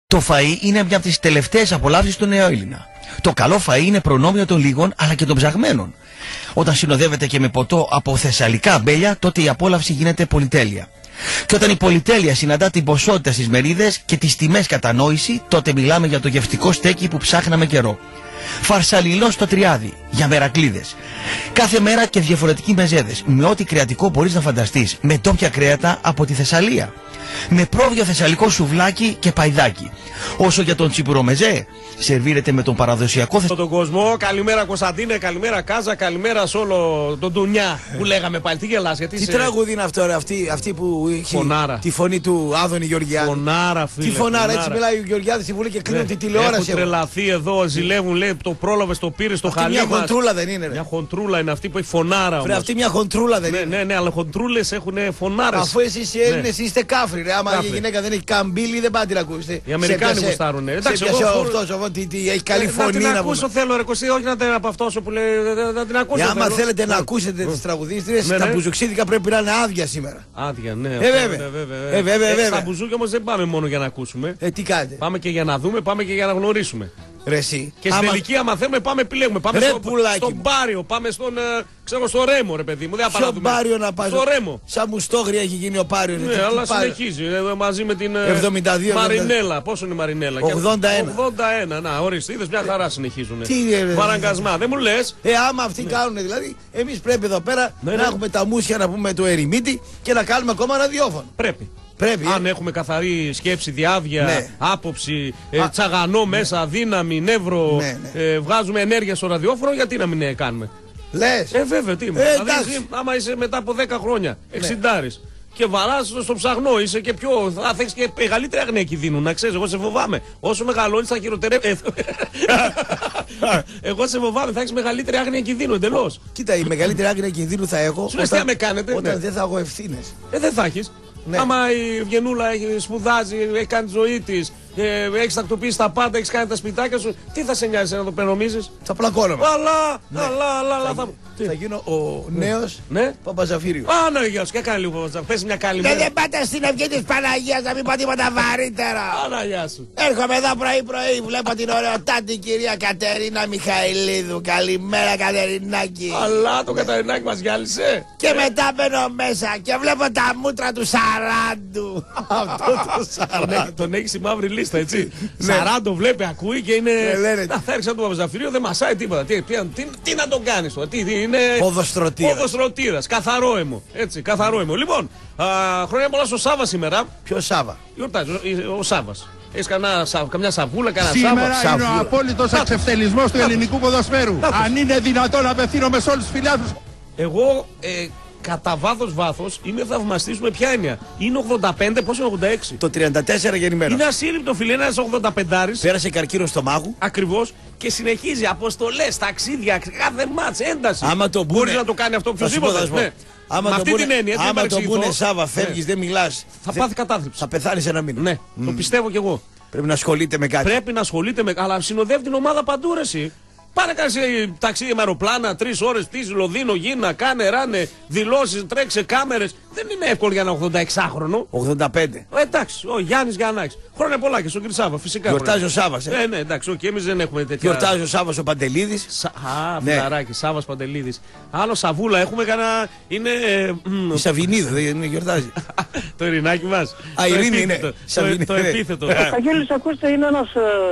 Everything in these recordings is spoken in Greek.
Το φαΐ είναι μια από τις τελευταίες απολαύσεις του νεοέλληνα. Το καλό φαΐ είναι προνόμιο των λίγων αλλά και των ψαγμένων. Όταν συνοδεύεται και με ποτό από θεσσαλικά αμπέλια, τότε η απόλαυση γίνεται πολυτέλεια. Και όταν η πολυτέλεια συναντά την ποσότητα στις μερίδες και τις τιμές κατανόηση, τότε μιλάμε για το γευστικό στέκι που ψάχναμε καιρό. Φαρσαλιλό στο Τριάδι, για μερακλίδες. Κάθε μέρα και διαφορετικοί μεζέδες, με ό,τι κρεατικό μπορείς να φανταστείς, με ντόπια κρέατα από τη Θεσσαλία. Με πρόβιο θεσσαλικό σουβλάκι και παϊδάκι. Όσο για τον τσιπουρομεζέ, σερβίρεται με τον παραδοσιακό τον κόσμο. Καλημέρα Κωνσταντίνε, καλημέρα Κάζα, καλημέρα σε όλο τον Ντουνιά που λέγαμε πάλι. Τι γελάς, γιατί τι τραγούδι είναι αυτό, ρε, αυτή που έχει φωνάρα. Τη φωνή του Άδωνη Γεωργιάδη. Φωνάρα, φίλε. Τι φωνάρα, έτσι μιλάει ο Γεωργιάδης στη Βουλή και κλείνουν τη τηλεόραση. Έχουν τρελαθεί εδώ, ζηλεύουν, λέει, το πρόλαβε, το πήρε στο χαλί. Μια χοντρούλα δεν είναι, ρε. Μια χοντρούλα είναι αυτή που έχει φωνάρα. Βρε, αυτή μια χοντρούλα δεν είναι. Ναι, αλλά χοντρούλες έχουν φωνάρες. Αφού εσείς οι Έλληνες είστε κάφροι, ρε. Άμα η γυναίκα δεν έχει καμπύλη, δεν πάτε να ακούσετε. Οι Αμερικάνοι γουστάρουνε. Εντάξει, εγώ έχει καλή φωνή. Να την ακούσω θέλω, ρε Κωστή, όχι να την απαυτώσω που λέει. Να την ακούσω. Άμα θέλετε να ακούσετε τις τραγουδίστριες, τα μπουζουξίδικα πρέπει να είναι άδεια σήμερα. Άδεια, ναι. Βέβαια. Στα μπουζούκια όμως δεν πάμε μόνο για να ακούσουμε. Τι κάνετε. Πάμε και για να δούμε, πάμε και για να γνωρίσουμε. Ρε εσύ. Και στην ηλικία, άμα θέλουμε, πάμε επιλέγουμε. Πάμε στον Μπάριο, πάμε στο Ρέμο, ρε παιδί μου. Δεν Ποιο Μπάριο να πάει. Στο Ρέμο. Σαν μουστόγρια έχει γίνει ο Μπάριο. Ναι, αλλά συνεχίζει μαζί με την 72, Μαρινέλα. Πόσο είναι η Μαρινέλα? 81. Να, ορίστε, είδες, μια χαρά συνεχίζουν. Παραγκασμά, δεν μου λες. Άμα αυτοί κάνουν δηλαδή, εμείς πρέπει εδώ πέρα να έχουμε τα μουσια να πούμε του ερημίτη και να κάνουμε ακόμα ραδιόφωνο. Πρέπει. Αν έχουμε καθαρή σκέψη, διάβια, άποψη, τσαγανό μέσα, δύναμη, νεύρο, βγάζουμε ενέργεια στο ραδιόφωνο, γιατί να μην κάνουμε. Λες. Βέβαια, τι είμαι. Δηλαδή, άμα είσαι μετά από 10 χρόνια, 60 και βαράς στο ψαχνό, είσαι και πιο. Θα έχεις και μεγαλύτερη αγνία κινδύνου, να ξέρεις. Εγώ σε φοβάμαι. Όσο μεγαλώνεις, θα χειροτερεύει. Εγώ σε φοβάμαι, θα έχεις μεγαλύτερη άγνοια κινδύνου εντελώς. Κοίτα, η μεγαλύτερη άγνοια κινδύνου θα έχω. Σου λες τι με κάνετε. Όταν δεν θα έχω ευθύνες. Δεν θα έχεις. Ναι. Άμα η Ευγενούλα σπουδάζει, έχει κάνει τη ζωή της, έχει τακτοποιήσει τα πάντα, έχει κάνει τα σπιτάκια σου, τι θα σε νοιάζει να το πενομίζεις? Θα πλακώνομαι. Αλλά. Θα γίνω ο νέος Παπαζαφύριο. Ναι, γεια σου, και κάνει λίγο Παπαζαφύριο. Πες μια καλημέρα. Δεν πάτε στην ευγή της Παναγίας να μην πω τίποτα βαρύτερα. Γεια σου. Έρχομαι εδώ πρωί, βλέπω την ωραιοτάτη κυρία Κατερίνα Μιχαηλίδου. Καλημέρα, Κατερινάκη. Αλλά το Κατερινάκη μας γυάλισε. Και μετά μπαίνω μέσα και βλέπω τα μούτρα του Σαράντου. Αυτό το Σαράντου. Τον έχει στη μαύρη λίστα, έτσι. Σαράντο βλέπει, ακούει και είναι. Θα έρθει από το Παπαζαφύριο, δεν μασάει τίποτα. Τι να τον κάνει τώρα, είναι ποδοστρωτήρας, καθαρό αίμο. Έτσι, καθαρό αίμο. Λοιπόν, χρόνια πολλά στο Σάβα σήμερα. Ποιο Σάβα? Γιορτάζει ο Σάβας. Έχεις καμιά σαβούλα, κανένα Σήμερα Σάβα? Είναι ο απόλυτος εξευτελισμός του ελληνικού ποδοσφαίρου. Αν είναι δυνατόν να απευθύνομαι σε όλους τους φιλάθλους. Εγώ κατά βάθος είμαι θαυμαστής με ποια έννοια. Είναι 85, πόσο είναι 86? Το 34 γεννημένο. Είναι ασύλληπτο, φίλε, ένας 85άρης. Πέρασε καρκίνο στο μάγου. Ακριβώς. Και συνεχίζει αποστολές, ταξίδια, κάθε μάτς, ένταση. Άμα το μπουνε, μπορείς να το κάνει αυτό οποιοδήποτε. Ναι. Άμα αυτή την έννοια, άμα το πούνε Σάβα, φεύγεις, δεν μιλάς. Θα πάθει κατάθλιψη. Θα πεθάνεις ένα μήνα. Ναι, το πιστεύω κι εγώ. Πρέπει να ασχολείται με κάτι. Πρέπει να ασχολείται με. Αλλά συνοδεύει την ομάδα παντού, ρε εσύ. Πάνε κάνει ταξίδι με αεροπλάνα, 3 ώρες πτήση, Λονδίνο, Γίνα, κάνε, ράνε, δηλώσεις, τρέξε κάμερες. Δεν είναι εύκολο για ένα 86χρονο. 85. Εντάξει, ο Γιάννης Γιαννάκης. Χρόνια πολλά και στον κύριο Σάβα, φυσικά. Γιορτάζει ο Σάβας. Ναι, εντάξει, και εμείς δεν έχουμε τέτοια. Γιορτάζει ο Σάβας ο Παντελίδης. Φιλαράκι, Σάβας Παντελίδης. Άλλο Σαβούλα έχουμε κανένα. Είναι. Η Σαββινίδου δεν γιορτάζει. Το Ειρηνάκι μας. Α, Ειρήνη είναι. Το επίθετο. Ο Καγγέλης, ακούστε, είναι ένας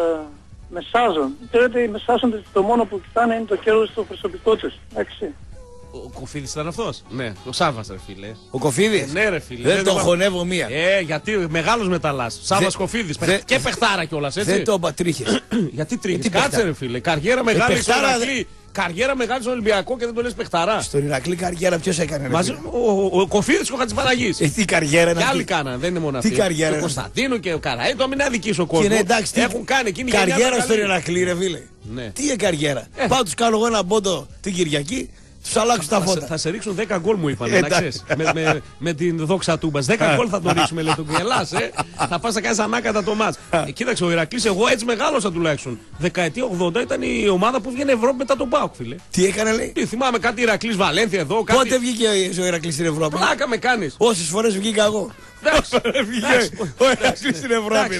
μεσάζων. Ξέρετε, οι μεσάζοντες το μόνο που κοιτάνε είναι το κέρδος του προσωπικό τους. Εντάξει. Ο Κοφίδης ήταν αυτός? Ναι, ο Σάββας, ρε φίλε. Ο Κοφίδης? Ναι, ρε φίλε. Δεν τον χωνεύω μία. Γιατί μεγάλος μεταλλάς. Σάββας Κοφίδης. Και παιχτάρα κιόλας, έτσι. Δεν το πατρίχες. Γιατί τρίχες? Κάτσε, ρε φίλε. Καριέρα μεγάλη στον Ηρακλή. Καριέρα μεγάλη στον Ολυμπιακό και δεν τον λες παιχταρά. Στον Ηρακλή καριέρα ποιος έκανε? Ο Κοφίδης και ο Χατζηπαναγής. Τι καριέρα είναι? Και άλλοι κάνανε, δεν είναι μόνο αυτοί. Τι καριέρα? Και ο Κωνσταντίνο και ο Καραή, το μην αδικήσει ο κόσμος. Έχουν κάνει εκείνη η καριέρα στον Ηρακλή, ρε φίλε. Τι είναι καριέρα? Πάω τους κάνω εγώ ένα πόντο την Κυριακή. Τους αλλάξουν τα φώτα. Θα σε ρίξουν 10 γκολ μου είπαν, να ξέρεις. Με την δόξα τούμπας. 10 γκολ θα το ρίξουμε, λέει τον Κουγελάς. Θα πας να κάνεις ανάκατα το μάτς. Κοίταξε, ο Ηρακλής, εγώ έτσι μεγάλωσα τουλάχιστον. Δεκαετία 80 ήταν η ομάδα που βγαίνει Ευρώπη μετά τον ΠΑΟΚ, φίλε. Τι έκανε, λέει? Θυμάμαι κάτι Ηρακλής Βαλένθια εδώ. Πότε βγήκε ο Ηρακλής στην Ευρώπη? Πλάκα με κάνεις. Όσες φορές βγήκα εγώ. Ο Ηρακλής στην Ευρώπη, ρε.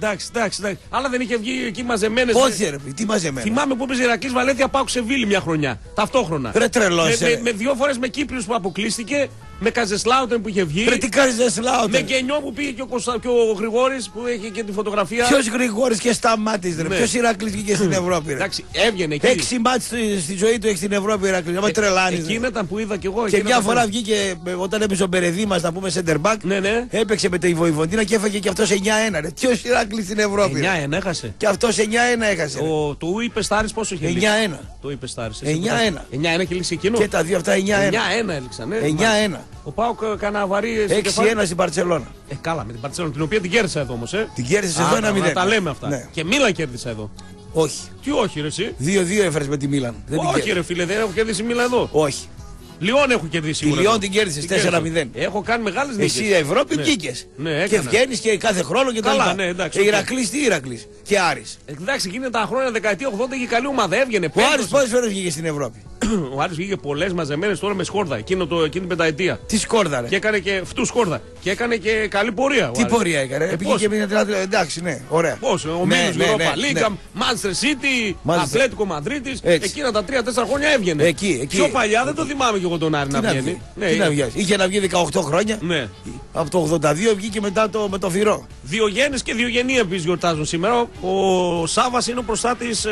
Εντάξει. Αλλά δεν είχε βγει εκεί μαζεμένες. Όχι, ρε, τι μαζεμένες. Θυμάμαι που έπαιζε Ηρακλής Βαλένθια Πάοκ Σεβίλη μια χρονιά. Ταυτόχρονα. Ρε τρελός. Με 2 φορές με Κύπριους που αποκλείστηκε. Με Καζεσλάουτεν που είχε βγει. Ρε τι Καζεσλάουτεν. Με Γκενιό που πήγε και ο Γρηγόρης που έχει και τη φωτογραφία. Ποιος Γρηγόρης και Σταμάτης, ρε. Ποιος Ηρακλής βγήκε στην Ευρώπη, ρε. Εντάξει, έβγαινε εκεί. 6 μάτς στη ζωή του έχει στην Ευρώπη, Ηρακλής. Άμα τρελάνεις. Εκείνα ήταν που είδα κι εγώ. Και μια φορά βγήκε όταν έπαιζε ο Μπερεδί μας, να πούμε center back. Ναι. Έπαιξε με τη Βοηβοντίνα και έφαγε και αυτός 9-1. Ρε. Ποιος Ηρακλής στην Ευρώπη. 9-1 έχασε. Και αυτός 9-1 έχασε. Του είπε Στάρης πόσο είχε λήξει. 9-1. Το είπε Στάρης. 9-1. 9-1 έχει λήξει εκείνο. Και τα δύο αυτά 9-1. 9-1 έληξαν. 9-1. Ο Πάοκ κανένα βαρύ. 6-1 στην Μπαρτσελώνα. Καλά, με την Μπαρτσελώνα, την οποία την κέρδισα εδώ όμως. Την κέρδισε εδώ 1-0. Να τα λέμε αυτά. Ναι. Και Μίλαν κέρδισα εδώ. Όχι. Τι όχι, ρε εσύ. 2-2 έφερες με τη Μίλαν. Όχι, ρε φίλε, δεν έχω κερδίσει Μίλαν εδώ. Όχι. Λιόν έχω κερδίσει. Τη Λιόν την κέρδισες 4-0. Έχω κάνει μεγάλες νίκες. Εσύ Ευρώπη βγήκες. Ναι, και βγαίνεις και κάθε χρόνο και τα λοιπά. Ναι, εντάξει. Ηρακλής τι Ηρακλής. Και Άρης. Εντάξει, εκείνη τα χρόνια δεκαετία 80 είχε καλή ομάδα, έβγαινε. Ο Άρης πόσες φορές βγήκε στην Ευρώπη. Ο Άρης βγήκε πολλές μαζεμένες τώρα με σκόρδα εκείνη την πενταετία. Τι σκόρδα, ρε. Και έκανε και αυτού σκόρδα. Και έκανε και καλή πορεία. Τι πορεία έκανε. Πήγε και μια τελευταία. Εντάξει, ναι, ωραία. Πώς, ο Μίλος, Europa League, Manchester City, Ατλέτικο Μαδρίτης. Εκείνα τα 3-4 χρόνια έβγαινε. Εκεί. Πιο παλιά δεν το θυμάμαι και εγώ τον Άρη να βγαίνει. Τι να βγει. Είχε να βγει 18 χρόνια. Ναι. Από το 82 βγήκε μετά με το Φυρό. Διογέννης και Διογενή επίσης γιορτάζουν σήμερα. Ο Σάββας είναι ο προστάτης,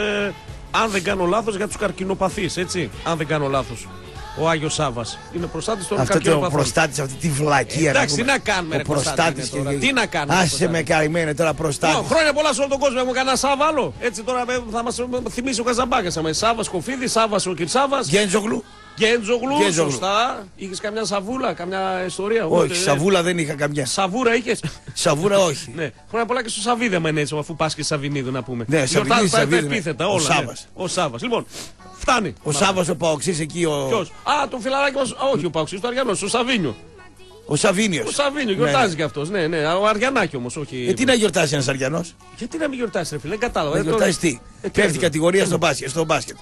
αν δεν κάνω λάθος, για τους καρκινοπαθείς, έτσι. Αν δεν κάνω λάθος. Ο Άγιος Σάββας είναι προστάτης των καρκινοπαθών. Αυτό ο προστάτης, αυτή τη βλακία. Εντάξει, τι να κάνουμε, ρε προστάτης. Τι να κάνουμε. Άσε με καημένε τώρα προστάτης. Χρόνια πολλά σε όλο τον κόσμο. Έχουμε κανένα Σάββα άλλο. Έτσι τώρα θα μας θυμίσει ο Καζαμπάκας. Σάββας Κοφίδης, Σάββας ο Κυρσάβας. Γκέντζογλου. Γκέντζογλου, σωστά. Είχες καμιά σαβούλα, καμιά ιστορία. Όχι, σαβούλα δεν είχα καμιά. Σαβούρα είχες. Σαβούρα όχι. Ναι. Χρόνια πολλά και στο Σαββίδεμα είναι έτσι, αφού πας και Σαββινίδου να πούμε. Ναι, Σαββινίδου. Τα επίθετα όλα. Ο Σάββας. Λοιπόν, φτάνει. Ο Σάββας ο Παοξής εκεί. Ποιος? Α, τον φιλαράκι μας. Όχι ο Παοξής, το Αριανός, ο Σαβίνιο. Ο Σαβίνιος. Ο Σαβίνιο, γιορτάζει κι αυτός. Ναι. Ο Αριανάκι όμως, όχι. Τι να γιορτάσει ένας Αριανός. Γιατί να μην γιορτάσει, ρε φίλε, δεν κατάλαβα. Να γιορτάσει τι. Πέφτει κατηγορία στο μπάσκετ.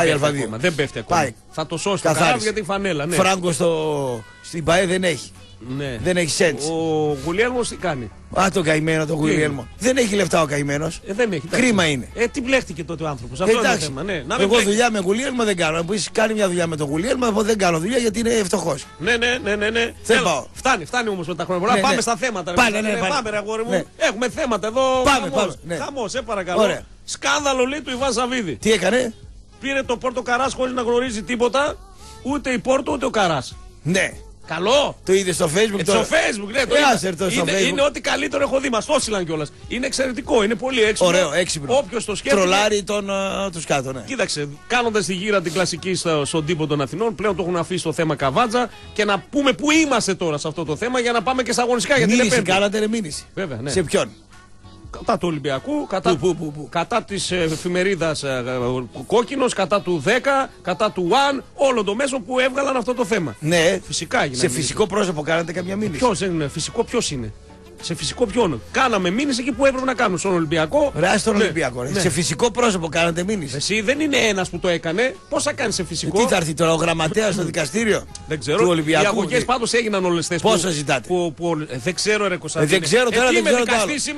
Δεν πέφτει ακόμα. Θα το σώσει το καράβι για τη φανέλα. Φράγκο στην ΠΑΕ δεν έχει. Ναι. Δεν έχει σέντς. Ο Γουλιέλμος τι κάνει. Α, τον καημένο τον Γουλιέλμο. Δεν έχει λεφτά ο καημένος. Δεν έχει. Κρίμα είναι. Τι μπλέχτηκε τότε ο άνθρωπος. Αυτό είναι το θέμα. Ναι. Εγώ δουλειά με Γουλιέλμο δεν κάνω. Αν πεις κάνει μια δουλειά με τον Γουλιέλμο, εγώ δεν κάνω δουλειά γιατί είναι φτωχός. Ναι. Δεν πάω. Φτάνει όμως με τα χρόνια πολλά. Πάμε στα θέματα. Πάμε, ρε αγόρι μου. Έχουμε θέματα εδώ. Πάμε. Χαμός, παρακαλώ. Σκάνδαλο λέει του Ιβάν Σαββίδη. Τι έκανε. Πήρε το Πόρτο Καράς χωρίς να γνωρίζει τίποτα. Ούτε η Πόρτο ούτε ο Καράς. Ναι. Καλό! Το είδε στο Facebook τώρα. Στο Facebook, ναι, το είδε. Είναι ό,τι καλύτερο έχω δει. Μας το έστειλαν κιόλας. Είναι εξαιρετικό, είναι πολύ έξυπνο. Ωραίο, έξυπνο. Όποιος το σκέφτεται. Τρολάρει τους κάτω, ναι. Κοίταξε, κάνοντας τη γύρα την κλασική στον τύπο των Αθηνών, πλέον το έχουν αφήσει το θέμα Καβάτζα και να πούμε πού είμαστε τώρα σε αυτό το θέμα για να πάμε και στα αγωνιστικά. Μήνυση κάνατε, ρε μήνυση. Βέβαια, ναι. Σε ποιον. Κατά του Ολυμπιακού, κατά της εφημερίδας Κόκκινος, κατά του 10, κατά του One, όλο το μέσο που έβγαλαν αυτό το θέμα. Ναι, φυσικά έγινε. Σε φυσικό πρόσωπο κάνατε καμιά μήνυση. Ποιος είναι, φυσικό ποιος είναι. Σε φυσικό ποιον. Κάναμε μήνυση εκεί που έπρεπε να κάνουμε. Στον Ολυμπιακό. Ρε, στον Ολυμπιακό. Ναι. Σε φυσικό πρόσωπο κάνατε μήνυση. Εσύ δεν είναι ένας που το έκανε. Πώς θα κάνει σε φυσικό. Τι θα έρθει τώρα, ο γραμματέας στο δικαστήριο. Δεν ξέρω. Του Ολυμπιακού. Οι αγωγές πάντως έγιναν όλες τις. Πόσα ζητάτε. Δεν ξέρω, ρε Κωνσταντίνε. Δεν ξέρω τώρα, δεν ξέρω.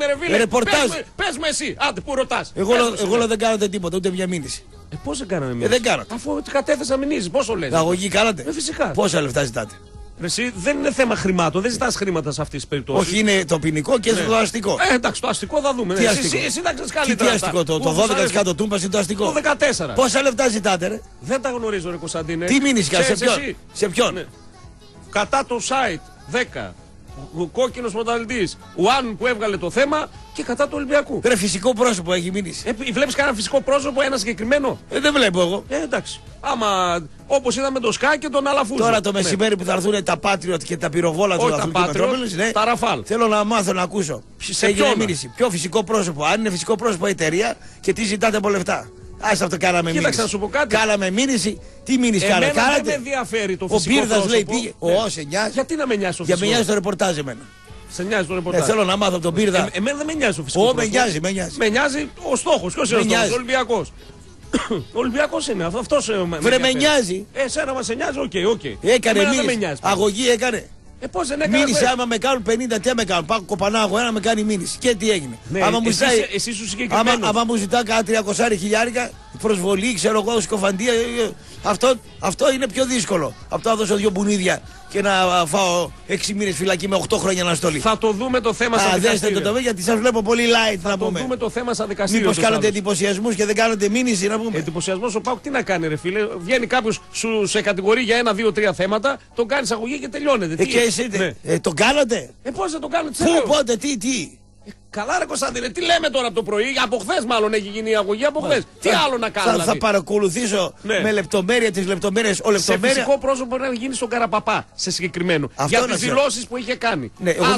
Πες με εσύ. Άντε, πού ρωτάς. Εγώ δεν κάνατε τίποτα, ούτε μια μήνυση. Πώς δεν κάναμε μήνυση. Δεν κάνατε. Αφού κατέθεσα μηνύσεις, πόσο λες. Αγωγή κάνατε. Φυσικά. Πόσα λεφτά ζητάτε. Εσύ δεν είναι θέμα χρημάτων, δεν ζητάς χρήματα σε αυτές τις περιπτώσεις. Όχι, είναι το ποινικό και το αστικό. Εντάξει, το αστικό θα δούμε. Τι αστικό. Εσύ τα ξέρεις καλύτερα. Τι αστικό, το 12% τούμπας είναι το αστικό. Το 14. Πόσα λεφτά ζητάτε, ρε. Δεν τα γνωρίζω, ρε Κωνσταντίνε. Τι μήνυση κάνετε, σε ποιον. Ναι. Κατά το site 10. Ο κόκκινος πρωταθλητής, One που έβγαλε το θέμα και κατά του Ολυμπιακού. Ρε, φυσικό πρόσωπο έχει μήνυση. Βλέπεις κανένα φυσικό πρόσωπο, ένα συγκεκριμένο. Δεν βλέπω εγώ. Εντάξει. Άμα όπως είδαμε τον Σκά και τον Αλαφούζο. Τώρα το μεσημέρι που θα έρθουν τα Patriot και τα πυροβόλα του Αθλητικού, τα Ραφάλ. Θέλω να μάθω να ακούσω. Έγινε μήνυση. Ποιο φυσικό πρόσωπο, αν είναι φυσικό πρόσωπο η εταιρεία και τι ζητάτε από λεφτά. Ας αυτό κάναμε μήνυση. Κοίταξε να σου πω κάτι. Κάναμε μήνυση. Τι μήνυση κάνατε. Δεν με ενδιαφέρει το φυσικό πρόσωπο. Ο Μπίρδας λέει πήγε. Σε νοιάζει. Γιατί να με νοιάζει ο φυσικό. Για με νοιάζει το ρεπορτάζ εμένα. Σε νοιάζει το ρεπορτάζ. Θέλω να μάθω από τον Μπίρδα. Εμένα δεν με νοιάζει ο φυσικό. Με νοιάζει. Με νοιάζει ο στόχος. Ποιος είναι ο στόχος. Ο Ολυμπιακός. Ο Ολυμπιακός είναι. Αυτός με νοιάζει. Εσένα μας νοιάζει. Οκ. Έκανε μήνυση. Αγωγή έκανε. Πώς δεν έκανα. Μήνυση, άμα με κάνουν 50, τι με κάνουν. Πάω κοπανάγω ένα, με κάνει μήνυση. Και τι έγινε. Ναι, εσύ σου συγκεκριμένος. Άμα μου ζητά κάνα 300 χιλιάρικα, προσβολή, ξέρω εγώ, σκοφαντία. Αυτό είναι πιο δύσκολο. Από το να δώσω 2 μπουνίδια και να φάω 6 μήνες φυλακή με 8 χρόνια αναστολή. Θα το δούμε το θέμα στα δικαστήρια. Δέστε το γιατί σας βλέπω πολύ light να πούμε. Θα το δούμε το θέμα στα δικαστήρια. Μήπως κάνετε εντυπωσιασμούς και δεν κάνετε μήνυση να πούμε. Εντυπωσιασμός ο ΠΑΟΚ τι να κάνει, ρε φίλε. Βγαίνει κάποιος σε κατηγορεί για 1, 2, 3 θέματα, τον κάνει αγωγή και τελειώνεται. Και εσύ το κάνατε. Πώς δεν το κάνετε, πού, πότε, τι. Καλά, ρε Κωνσταντίνε, τι λέμε τώρα από το πρωί. Από χθες μάλλον έχει γίνει η αγωγή, από χθες. Τι άλλο να κάνω. Θα παρακολουθήσω με λεπτομέρεια τις λεπτομέρειες. Σε φυσικό πρόσωπο μπορεί να γίνει στον Καραπαπά, σε συγκεκριμένο. Για τις δηλώσεις που είχε κάνει.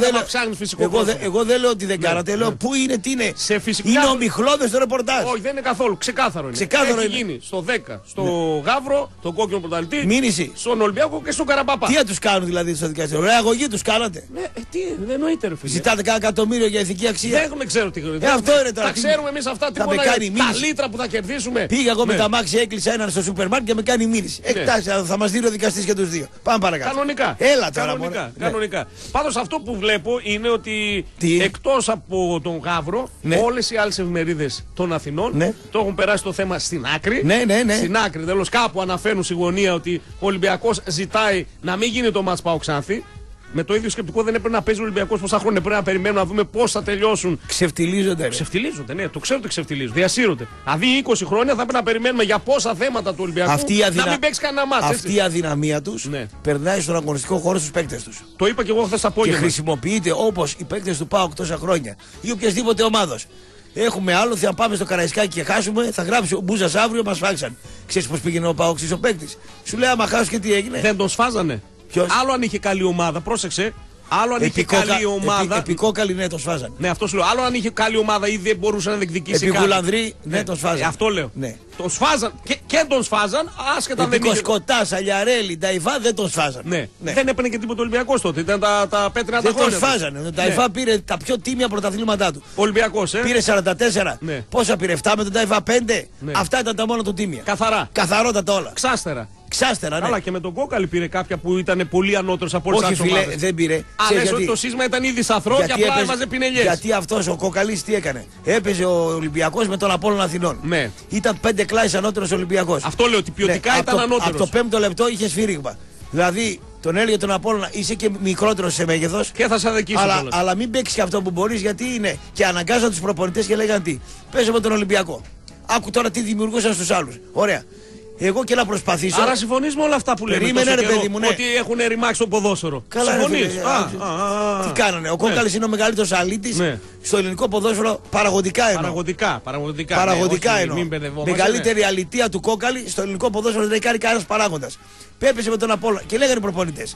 Εγώ δεν λέω ότι δεν κάνατε. Λέω πού είναι, τι είναι. Είναι ομιχλώδες το ρεπορτάζ. Όχι, δεν είναι καθόλου. Ξεκάθαρο είναι. Έχει γίνει στο 10, στο Γαύρο, τον κόκκινο πρωταθλητή. Μήνυση. Στον Ολυμπιακό και στον Καραπαπά. Τι θα τους κάνουν δηλαδή στο δικαστήριο. Ρε αγωγή τους κάνατε. Τι, δεν εννοείται, ρε φίλε. Ζητάτε κάνα εκατομμύριο για ηθική αξία. Δεν ξέρω τι αυτό είναι τώρα. Τα ξέρουμε εμείς αυτά. Τι μόνο τα λίτρα που θα κερδίσουμε. Πήγα εγώ με τα μάξι, έκλεισα έναν στο σούπερ μάρκετ και με κάνει μήνυση. Θα μας δει ο δικαστής και τους δύο. Πάμε παρακάτω. Κανονικά. Έλα τώρα. Κανονικά. Πάντως αυτό που βλέπω είναι ότι εκτός από τον Γαύρο, όλες οι άλλες εφημερίδες των Αθηνών το έχουν περάσει το θέμα στην άκρη. Στην άκρη. Τέλος κάπου αναφέρουν στη γωνία ότι ο Ολυμπιακός ζητάει να μην γίνει το μάτς ΠΑΟΚ Ξάνθη. Με το ίδιο σκεπτικό δεν έπρεπε να παίζει ο Ολυμπιακός πόσα χρόνια πρέπει να περιμένουμε να δούμε πώς θα τελειώσουν. Ξεφτιλίζονται. Ξεφτιλίζονται, ναι, το ξέρω ότι ξεφτιλίζονται. Διασύρονται. Δηλαδή 20 χρόνια θα πρέπει να περιμένουμε για πόσα θέματα του Ολυμπιακού να μην παίξει κανένα μάτς. Αυτή η αδυναμία τους περνάει στον αγωνιστικό χώρο στους παίκτες τους. Το είπα και εγώ χθες απόγευμα. Και χρησιμοποιείται όπως οι παίκτες του ΠΑΟΚ τόσα χρόνια ή οποιασδήποτε ομάδος. Έχουμε άλλο, θα πάμε στο Καραϊσκάκι και χάσουμε, θα γράψει ο Μπούζας αύριο μας φάξαν. Ξέρεις πώς πήγαινε ο ΠΑΟΚ ο παίκτης. Σου λέει άμα χάσω και τι έγινε. Δεν τον σφάζανε. Ποιος? Άλλο αν είχε καλή ομάδα, πρόσεξε. Άλλο αν είχε καλή ομάδα. Επικόκαλη, ναι, τον σφάζανε. Ναι, αυτό σου λέω. Άλλο αν είχε καλή ομάδα ή δεν μπορούσε να διεκδικήσει. Επικουλανδρή, ναι, τον σφάζανε. Αυτό λέω. Ναι. Τον σφάζαν και τον σφάζαν, άσχετα δεν είχε. Σκοτά, Σαλιαρέλη, Νταϊβά δεν τον σφάζανε. Ναι. Δεν έπαιρνε και τίποτα Ολυμπιακός τότε. Ήταν τα πέτρινα τα χρόνια. Δεν τον σφάζανε. Ο Νταϊβά πήρε τα πιο τίμια πρωταθλήματά του. Ολυμπιακός, Πήρε 44. Ναι. Πόσα πήρε, 7 με τον Νταϊβά 5. Ναι. Αυτά ήταν τα μόνο του τίμια. Καθαρά. Καθαρότατα όλα. Ξάστερα, ναι. Αλλά και με τον Κόκαλη πήρε κάποια που ήταν πολύ ανώτερος από όλες τις ομάδες. Όχι φίλε, δεν πήρε. Αλλά ότι το σύστημα ήταν ήδη σαθρό και απλά έβαζε πινελιές. Γιατί αυτός ο Κόκαλης τι έκανε. Έπαιζε ο Ολυμπιακός με τον Απόλλωνα Αθηνών. Ναι. Ήταν 5 κλάσεις ανώτερος Ολυμπιακός. Αυτό λέω ότι ποιοτικά ήταν ανώτερος. Από το 5ο λεπτό είχε σφύριγμα. Δηλαδή τον έλεγε τον Απόλλωνα είσαι και μικρότερος σε μέγεθος. Και θα σε αδικήσω. Αλλά μην παίξεις και αυτό που μπορείς γιατί είναι. Και αναγκάζαν τους προπονητές και λέγαν τι. Παίζω με τον Ολυμπιακό. Άκου τώρα τι δημιουργούσαν στους άλλους. Ωραία. Εγώ και να προσπαθήσω. Άρα συμφωνείς με όλα αυτά που λέμε. Περίμενε ρε παιδί μου, ναι. Ότι έχουν ρημάξει το ποδόσφαιρο. Καλά, συμφωνείς. Τι κάνανε. Ο Κόκαλης είναι ο μεγαλύτερος αλήτης στο ελληνικό ποδόσφαιρο παραγωγικά εννοώ. Παραγωγικά εννοώ. Μεγαλύτερη αλητεία του Κόκαλη στο ελληνικό ποδόσφαιρο δεν έχει κάνει κανένας παράγοντας. Πέπεσε με τον Απόλλωνα και λέγανε οι προπονητές.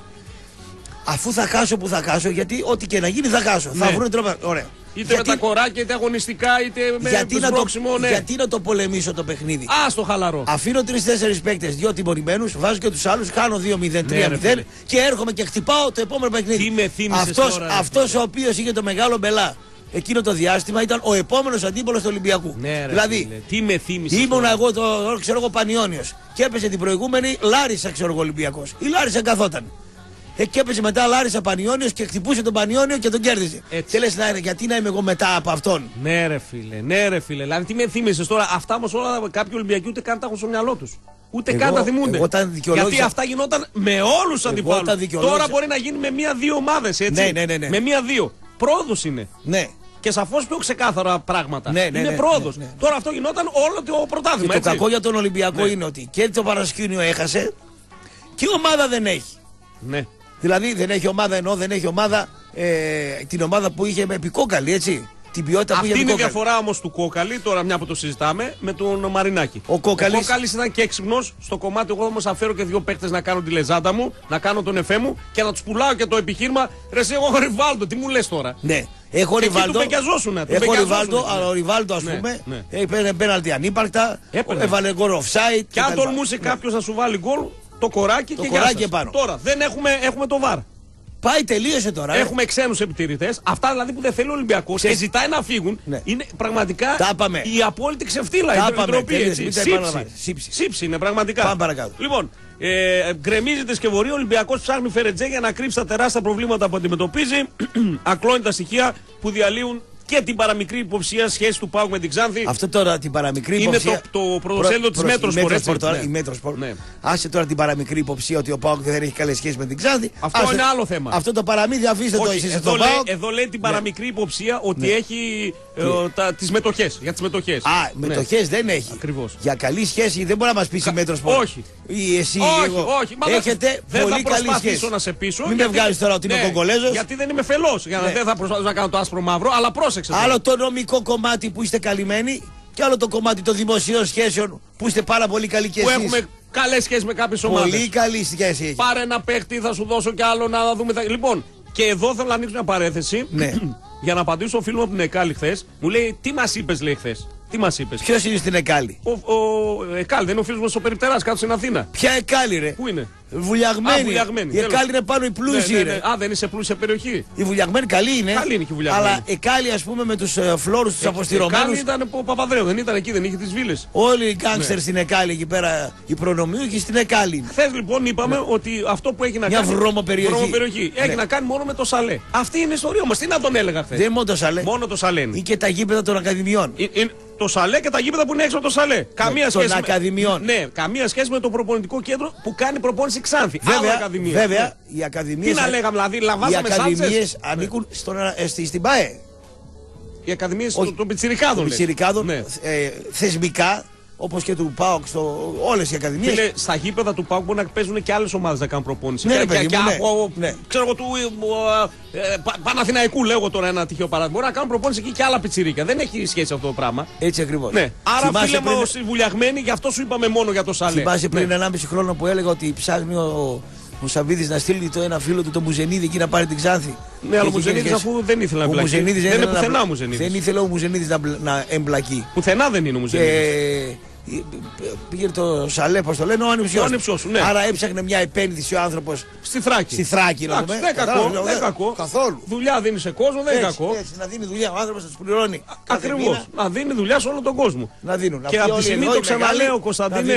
Αφού θα χάσω που θα χάσω, γιατί ό,τι και να γίνει θα χάσω. Θα βρουν τρόπο. Ωραία. Είτε με τα κοράκια, είτε αγωνιστικά, είτε με σπρώξιμο, ναι. Γιατί να το πολεμήσω το παιχνίδι. Στο χαλαρό. Αφήνω 3-4 παίκτες, 2 τιμωρημένους, βάζω και τους άλλους, κάνω 2-0, 3-0 και έρχομαι και χτυπάω το επόμενο παιχνίδι. Τι με θύμισες τώρα. Αυτός ο οποίος είχε το μεγάλο μπελά εκείνο το διάστημα ήταν ο επόμενος αντίπολος του Ολυμπιακού. Ναι, δηλαδή, τι με θύμισες. Ήμουνα εγώ ξέρω εγώ Πανιόνιος και έπεσε την προηγούμενη Λάρισα, ξέρω εγώ Ολυμπιακός. Η Λάρισα καθόταν. Και έπαιζε μετά Λάρισα Πανιόνιος και χτυπούσε τον Πανιόνιο και τον κέρδιζε. Και λες γιατί να είμαι εγώ μετά από αυτόν. Ναι, ρε φίλε. Δηλαδή τι με θύμισες τώρα. Αυτά όμως όλα κάποιοι Ολυμπιακοί ούτε καν τα έχουν στο μυαλό τους. Ούτε καν τα θυμούνται. Γιατί αυτά γινόταν με όλους τους αντιπάλους. Τώρα μπορεί να γίνει με μία-δύο ομάδες έτσι. Ναι. Με μία-δύο. Πρόοδος είναι. Ναι. Και σαφώς πιο ξεκάθαρα πράγματα. Ναι, είναι πρόοδος. Τώρα αυτό γινόταν όλο το πρωτάθλημα. Το κακό για τον Ολυμπιακό είναι ότι και το παρασκήνιο έχασε και ομάδα δεν έχει. Ναι. Δηλαδή δεν έχει ομάδα ενώ δεν έχει ομάδα την ομάδα που είχε με επικόκαλη, έτσι. Την ποιότητα αυτή που είχε είναι η διαφορά όμως του Κόκαλη, τώρα μια που το συζητάμε, με τον Μαρινάκη. Ο Κόκαλης ήταν και έξυπνος στο κομμάτι. Εγώ όμως θα φέρω και 2 παίκτες να κάνω τη λεζάντα μου, να κάνω τον εφέ μου και να τους πουλάω και το επιχείρημα. Ρε εσύ, εγώ έχω Ριβάλντο, τι μου λες τώρα. Ναι, έχω Ριβάλντο. Έχω Ριβάλντο, αλλά ο Ριβάλντο ας πούμε έπαιρνε πέναλτι ανύπαρκτα, έβαλε γκολ offside. Και αν τολμούσε κάποιος να σου βάλει γκολ, το κοράκι και επάνω. Τώρα δεν έχουμε το βαρ. Πάει, τελείωσε τώρα. Έχουμε ξένους επιτηρητές. Αυτά δηλαδή που δεν θέλει ο Ολυμπιακός και ζητάει να φύγουν. Ναι. Είναι πραγματικά η απόλυτη ξεφτύλα. Η ντροπή. Σύψη είναι πραγματικά. Πάμε παρακάτω. Λοιπόν, γκρεμίζει τη σκευωρία. Ο Ολυμπιακός ψάχνει Φερετζέ για να κρύψει τα τεράστια προβλήματα που αντιμετωπίζει. Ακλώνει τα στοιχεία που διαλύουν και την παραμικρή υποψία σχέση του ΠΑΟΚ με την Ξάνθη. Αυτό τώρα την παραμικρή υποψία. Είναι το πρωτοσέλιδο τη Μέτροσπορ. Η Μέτροσπορ. Άσε τώρα την παραμικρή υποψία ότι ο ΠΑΟΚ δεν έχει καλές σχέσεις με την Ξάνθη. Αυτό είναι άλλο θέμα. Αυτό το παραμύθι αφήστε το εσείς στον ΠΑΟΚ. Εδώ λέει την παραμικρή υποψία ότι έχει τις μετοχές. Για τις μετοχές. Α, μετοχές δεν έχει. Ακριβώς. Για καλή σχέση δεν μπορεί να μας πείσει η Μέτροσπορ. Όχι. Ή εσύ λίγο. Έχετε πολύ καλή σχέση. Να σε πείσω. Μην με βγάλεις τώρα ότι είμαι Κογκολέζος. Γιατί δεν είμαι φελός. Για να δεν θα προσπαθήσω να κάνω το άσπρο μαύρο, αλλά πρόσεξε. Άλλο το νομικό κομμάτι που είστε καλυμμένοι και άλλο το κομμάτι των δημοσίων σχέσεων που είστε πάρα πολύ καλοί και εσείς. Που έχουμε καλές σχέσεις με κάποιες ομάδες. Πολύ καλή σχέση. Πάρε ένα παίχτη, θα σου δώσω κι άλλο να δούμε. Λοιπόν, και εδώ θέλω να ανοίξω μια παρέθεση για να απαντήσω στον φίλο μου από την Εκάλη χθες. Μου λέει, τι μας είπες, λέει χθες. Τι μας είπες. Ποιος είναι στην Εκάλη. Ο Εκάλη, δεν είναι ο φίλος μου στο Περιπτεράς, κάτω στην Αθήνα. Ποια Εκάλη, ρε. Πού είναι. Βουλιαγμένη. Η Εκάλη είναι πάνω η πλούσιοι. Α, δεν είσαι πλούσια περιοχή. Η Βουλιαγμένη καλή είναι. Καλή είναι και η Βουλιαγμένη. Αλλά Εκάλη, ας πούμε, με τους φλόρους τους αποστηρωμένους. Εκάλη ήταν ο Παπαδρέου, δεν ήταν εκεί, δεν είχε τις βίλες. Όλοι οι γκάνγκστερ στην Εκάλη εκεί πέρα, οι προνομιούχοι στην Εκάλη. Χθες λοιπόν είπαμε ότι αυτό που έχει να κάνει. Μια βρωμοπεριοχή. Έχει να κάνει μόνο με το Σαλέ. Αυτή είναι η ιστορία μας. Τι να τον έλεγα χθες. Δεν είναι μόνο το Σαλέ. Μόνο το Σαλέ είναι. Ή και τα γήπεδα των Ακαδημιών. Το Σαλέ και τα γήπεδα που είναι έξω από το Σαλέ. Καμία σχέση. Των Ακαδημιών. Ναι, καμία σχέση με το προπονητικό κέντρο που κάνει προπόνηση Ξάνθη. Βέβαια, οι Ακαδημίες. Τι να λέγαμε, δηλαδή, οι Ακαδημίες ανήκουν στην ΠΑΕ. Οι Ακαδημίες των Πιτσιρικάδων. Θεσμικά, όπως και του ΠΑΟΚ, όλες οι Ακαδημίες. Φίλε, στα γήπεδα του ΠΑΟΚ μπορεί να παίζουν και άλλες ομάδες να κάνουν προπόνηση. Ναι, ξέρω εγώ του Παναθηναϊκού, λέω τώρα ένα τυχαίο παράδειγμα. Μπορεί να κάνουν προπόνηση εκεί και άλλα πιτσιρίκια. Δεν έχει σχέση αυτό το πράγμα. Έτσι ακριβώς. Ναι. Άρα, φίλε μου, Βουλιαγμένοι, γι' αυτό σου είπαμε μόνο για το Σαλέ. Θυμάσαι πριν 1,5 χρόνο που έλεγα ότι ψάχνει ο Σαββίδης να στείλει το ένα φίλο του, τον Μουζενίδη, εκεί να πάρει την Ξάνθη. Ναι, αλλά ο Μουζενίδης αφού δεν ήθελε να εμπλακεί. Δεν είναι πουθενά ο Μουζενίδης. Δεν ήθελε ο Μουζενίδης να εμπλακεί. Πουθενά δεν είναι ο Μουζενίδης. Πήγε το Σαλέ, πώς το λένε, ο ανιψιός του. Ναι. Άρα έψαχνε μια επένδυση ο άνθρωπος στη Θράκη. Δεν κακό. Καθόλου. Δουλειά δίνει σε κόσμο, δεν είναι κακό. Έτσι, να δίνει δουλειά ο άνθρωπος, να τους πληρώνει. Ακριβώς. Να δίνει δουλειά σε όλο τον κόσμο. Να δίνουν. Και από τη στιγμή το ξαναλέω, Κωνσταντίνε.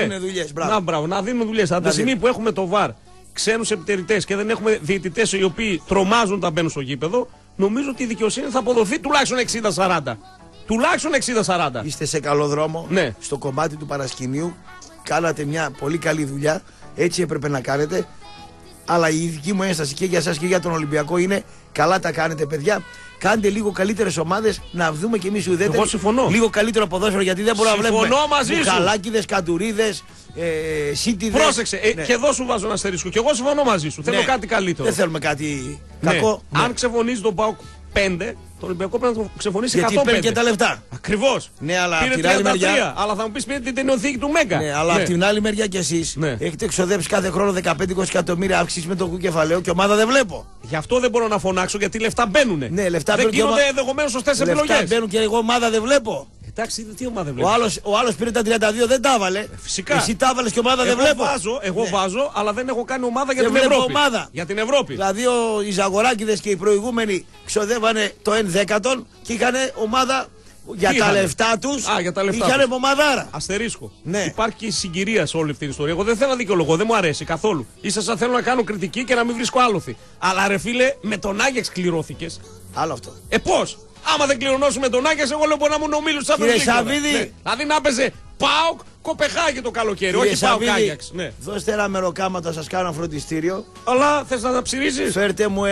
Να δίνουν δουλειές. Από τη στιγμή που έχουμε το ΒΑΡ, ξένους επιτηρητές και δεν έχουμε διαιτητές οι οποίοι τρομάζουν τα μπαίνουν στο γήπεδο, νομίζω ότι η δικαιοσύνη θα αποδοθεί τουλάχιστον 60-40. Τουλάχιστον 60-40. Είστε σε καλό δρόμο. Ναι. Στο κομμάτι του παρασκηνίου κάνατε μια πολύ καλή δουλειά. Έτσι έπρεπε να κάνετε. Αλλά η δική μου ένσταση και για εσάς και για τον Ολυμπιακό είναι καλά τα κάνετε, παιδιά. Κάντε λίγο καλύτερες ομάδες να δούμε κι εμείς ουδέτεροι. Εγώ συμφωνώ. Λίγο καλύτερο ποδόσφαιρο, γιατί δεν μπορούμε να βλέπουμε. Συμφωνώ μαζί σου. Χαλάκιδες, καντουρίδες, σίτιδες. Πρόσεξε, και εδώ σου βάζω ένα αστερίσκο. Και εγώ συμφωνώ μαζί σου. Θέλω κάτι καλύτερο. Δεν θέλουμε κάτι κακό. Αν ξεφωνείς τον ΠΑΟΚ 5, το Ολυμπιακό πρέπει να το ξεφωνήσει 105. Γιατί παίρνει και τα λεφτά. Ακριβώς. Ναι, αλλά πήρε 33, αλλά θα μου πεις πήρε την ταινιοθήκη του Μέγκα. Ναι, αλλά από την άλλη μεριά κι εσείς έχετε εξοδέψει κάθε χρόνο 15-20 εκατομμύρια αύξηση με το κεφαλαίο και ομάδα δεν βλέπω. Γι' αυτό δεν μπορώ να φωνάξω, γιατί λεφτά μπαίνουν. Ναι, λεφτά δεν γίνονται ενδεχομένως σωστές επιλογές. Λεφτά μπαίνουν και εγώ ομάδα δεν βλέπω. Εντάξει, τι ομάδα βλέπω. Ο άλλος πήρε τα 32, δεν τα έβαλε. Φυσικά. Εσύ τα έβαλες και ομάδα δεν βλέπω. Εγώ βάζω, αλλά δεν έχω κάνει ομάδα για την Ευρώπη. Για την Ευρώπη. Δηλαδή οι Ζαγοράκηδες και οι προηγούμενοι ξοδεύανε το 1/10 και είχαν ομάδα για τα λεφτά τους. Είχαν ομαδάρα. Αστερίσκο. Ναι. Υπάρχει και συγκυρία σε όλη αυτή την ιστορία. Εγώ δεν θέλω να δικαιολογώ, δεν μου αρέσει καθόλου. Ίσα σαν θέλω να κάνω κριτική και να μην βρίσκω άλοθη. Αλλά ρε φίλε, με τον Άγιαξ κληρώθηκες. Άλλο αυτό. Πώς. Άμα δεν κληρονώσουμε τον Άγιαξ, εγώ λέω μπορεί να μου νομίλουν σαν Κύριε Σαββίδη. Δηλαδή να παίζει ΠΑΟΚ Κοπεχάγη το καλοκαίρι, όχι ΠΑΟΚ Άγιαξ. Ναι. Δώστε ένα μεροκάματο, σας κάνω ένα φροντιστήριο. Αλλά θες να τα ψηρίζεις. Φέρτε μου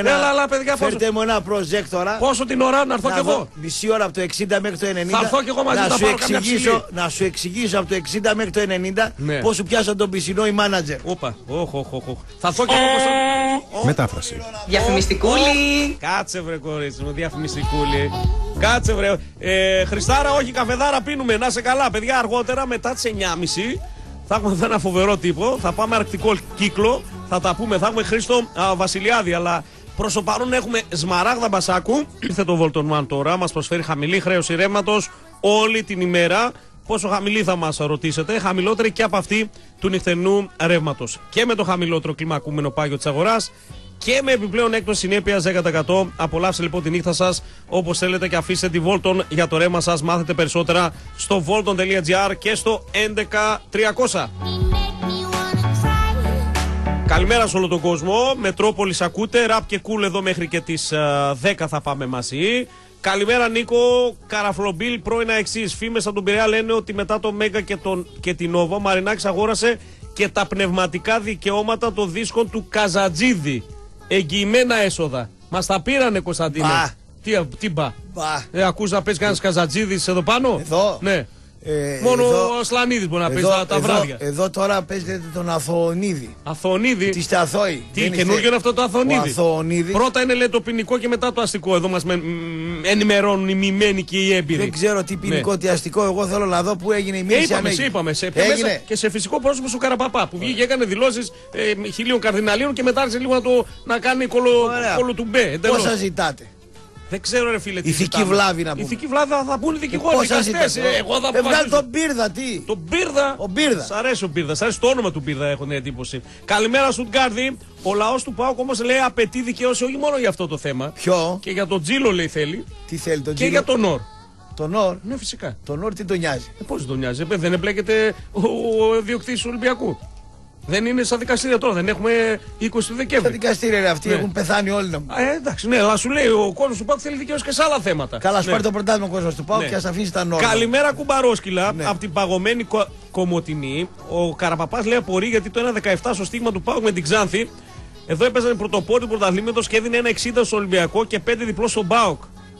ένα προτζέκτορα. Πόσο την ώρα να έρθω κι εγώ. Μισή ώρα από το 60 μέχρι το 90. Θα έρθω κι εγώ μαζί να σου εξηγήσω από το 60 μέχρι το 90 πώς σου πιάσαν τον πισινό οι μάνατζερ. Όπα. Θα έρθω κι εγώ. Μετάφραση. Διαφημιστικούλη. Κάτσε βρε κορίτσι μου, διαφημιστικούλη. Κάτσε βρε. Χριστάρα, όχι καφεδάρα πίνουμε. Να σε καλά, παιδιά, αργότερα μετά τις 9.30 θα έχουμε ένα φοβερό τύπο. Θα πάμε αρκτικό κύκλο. Θα τα πούμε. Θα έχουμε Χρήστο Βασιλιάδη. Αλλά προς το παρόν έχουμε Σμαράγδα Μπασάκου. Ήρθε το Volton One τώρα. Μας προσφέρει χαμηλή χρέωση ρεύματος όλη την ημέρα. Πόσο χαμηλή θα μας ρωτήσετε, χαμηλότερη και από αυτή του νυχτερινού ρεύματος. Και με το χαμηλότερο κλιμακούμενο πάγιο της αγοράς και με επιπλέον έκπτωση συνέπειας 10%. Απολαύστε λοιπόν τη νύχτα σας όπως θέλετε και αφήστε τη Volton για το ρέμα σας. Μάθετε περισσότερα στο volton.gr και στο 11300. Καλημέρα σε όλο τον κόσμο. Μετρόπολης ακούτε. Ραπ και κούλ εδώ μέχρι και τις 10 θα πάμε μαζί. Καλημέρα Νίκο. Καραφλομπίλ πρώην εξής. Φήμες από τον Πειραιά λένε ότι μετά το Μέγκα και την Νόβο, ο Μαρινάκης αγόρασε και τα πνευματικά δικαιώματα των δίσκων του Καζατζίδη. Εγγυημένα έσοδα. Μας τα πήρανε, Κωνσταντίνε. Τι μπα. Ακούς να πες κανένας Καζατζίδης εδώ πάνω. Εδώ. Ναι. Μόνο ο Σλανίδης μπορεί να παίζει τα βράδια. Εδώ τώρα παίζετε τον Αθωνίδη. Αθωνίδη. Τη Σταθόη. Τι καινούργιο είναι αυτό το Αθωνίδη. Πρώτα είναι λέει το ποινικό και μετά το αστικό. Εδώ μας ενημερώνουν οι μειμένοι και οι έμπειροι. Δεν ξέρω τι ποινικό, τι αστικό. Εγώ θέλω να δω πού έγινε η μίληση. Είπαμε. Και σε φυσικό πρόσωπο σου Καραπαπά που βγήκε, έκανε δηλώσεις 1000 καρδιναλίων και μετά άρχισε λίγο να κάνει κολο του μπε. Πόσα ζητάτε? Δεν ξέρω ρε φίλε τι ηθική βλάβη να πούμε. Ηθική βλάβη θα πούνε δικηγόροι, δικαστές. Εγώ θα βγάλει τον Μπίρδα, τι. Τον Μπίρδα. Ο Μπίρδα. Σ' αρέσει ο Μπίρδα, σ' αρέσει το όνομα του Μπίρδα, έχω την εντύπωση. Καλημέρα Στουτγκάρδη. Ο λαός του ΠΑΟΚ όμως λέει απαιτεί δικαίωση όχι μόνο για αυτό το θέμα. Ποιο? Και για τον Τζίλο λέει θέλει. Τι θέλει τον Τζίλο? Και για τον Νορ. Τον Νορ? Ναι, φυσικά. Τον Νορ τι τον νοιάζει? Πώς τον νοιάζει, δεν εμπλέκεται ο διοκτήτης του Ολυμπιακού. Δεν είναι στα δικαστήρια τώρα, δεν έχουμε 20 του Δεκέμβρη. Στα δικαστήρια ρε, αυτοί έχουν πεθάνει όλοι να μου. Εντάξει, ναι, αλλά σου λέει ο κόσμος του ΠΑΟΚ θέλει δικαίωση και σε άλλα θέματα. Καλά, σου πάρει το πρωτάθλημα ο κόσμος του ΠΑΟΚ και ας αφήσει τα νόρμα. Καλημέρα κουμπαρόσκυλα, από την παγωμένη Κομοτηνή. Ο Καραπαπάς λέει απορεί γιατί το 1,17 στο στίγμα του ΠΑΟΚ με την Ξάνθη. Εδώ έπαιζαν πρωτοπόροι του πρωταθλήματος και έδινε 1,60 στο Ολυμπιακό και 5 διπλό στον ΠΑΟΚ.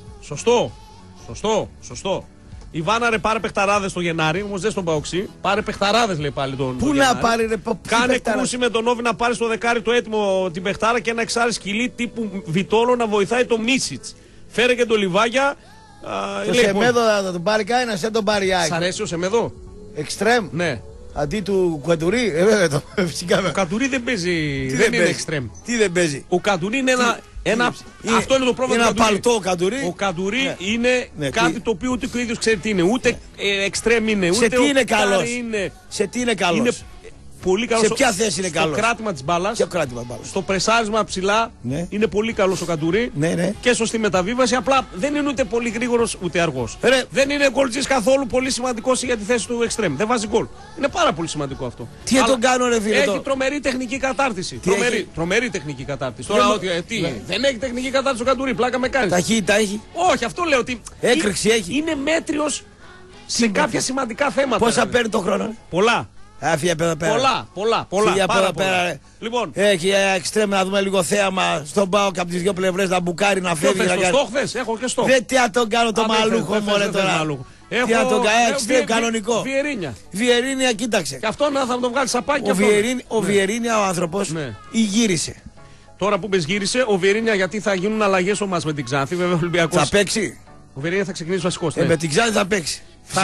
Σωστό. Η Βάναρε πάρε παιχταράδες το Γενάρη, όμως δεν στον Παοξή. Πάρε παιχταράδες λέει πάλι τον. Πού να πάρει ρε, κάνε κρούση με τον Όβι να πάρει στο δεκάρι το έτοιμο την παιχτάρα και ένα εξάρι σκυλί τύπου Βιτόλο να βοηθάει το Μίσιτς. Φέρε και το Λιβάγια. Το Σεμέδο θα τον πάρει κανένας, δεν τον πάρει Άκη. Σ' αρέσει ο Σεμέδο? Εξτρέμ. Ναι. Αντί του Καντουρί, βέβαια φυσικά. Ο Καντουρί δεν παίζει. Δεν είναι εξτρέμ. Τι δεν παίζει? Ο Καντουρί είναι αυτό είναι το πρόβλημα. Είναι ένα παλτό ο Καντουρί. Ο Καντουρί είναι κάτι το οποίο ούτε ο ίδιος ξέρει τι είναι. Ούτε εξτρέμ είναι. Σε τι είναι καλός? Σε τι είναι καλός? Πολύ καλός. Σε ποια θέση είναι καλός? Στο κράτημα της μπάλας. Ποιο κράτημα μπάλας? Στο πρεσάρισμα ψηλά είναι πολύ καλός ο Καντουρί. Και σωστή μεταβίβαση. Απλά δεν είναι ούτε πολύ γρήγορος ούτε αργός. Δεν είναι γκολτζής καθόλου, πολύ σημαντικός για τη θέση του εξτρέμ. Δεν βάζει γκολ. Είναι πάρα πολύ σημαντικό αυτό. Τι τον κάνω ρε φίλε? Έχει τρομερή τεχνική κατάρτιση. Τρομερή τεχνική κατάρτιση. Τώρα δεν έχει τεχνική κατάρτιση ο Καντουρί, πλάκα με κάνει. Ταχύτητα έχει? Όχι, αυτό λέω ότι. Έκρηξη έχει? Είναι μέτριος σε κάποια σημαντικά θέματα. Πόσα παίρνει το χρόνο? Πολλά. Άφια πέρα. Πολλά. Πέρα. Λοιπόν. Έχει εξτρέμ να δούμε λίγο θέαμα στον ΠΑΟΚ από τις δύο πλευρές να μπουκάρει να φεύγει. Έχω και στο. Δεν τι να τον κάνω το μαλούχο μωρέ τώρα. Τι να τον κάνω, εξτρέμ κανονικό. Βιερίνια, κοίταξε. Και αυτό να θα το βγάλει σαπάκι. Ο Βιερίνια ο άνθρωπος γύρισε. Τώρα που πες γύρισε, ο Βιερίνια γιατί θα γίνουν αλλαγές ο μας με την Ξάνθη, βέβαια ο Ολυμπιακός. Θα παίξει. Ο Βιερίνια θα ξεκινήσει βασικός. Με την Ξάνθη θα παίξει.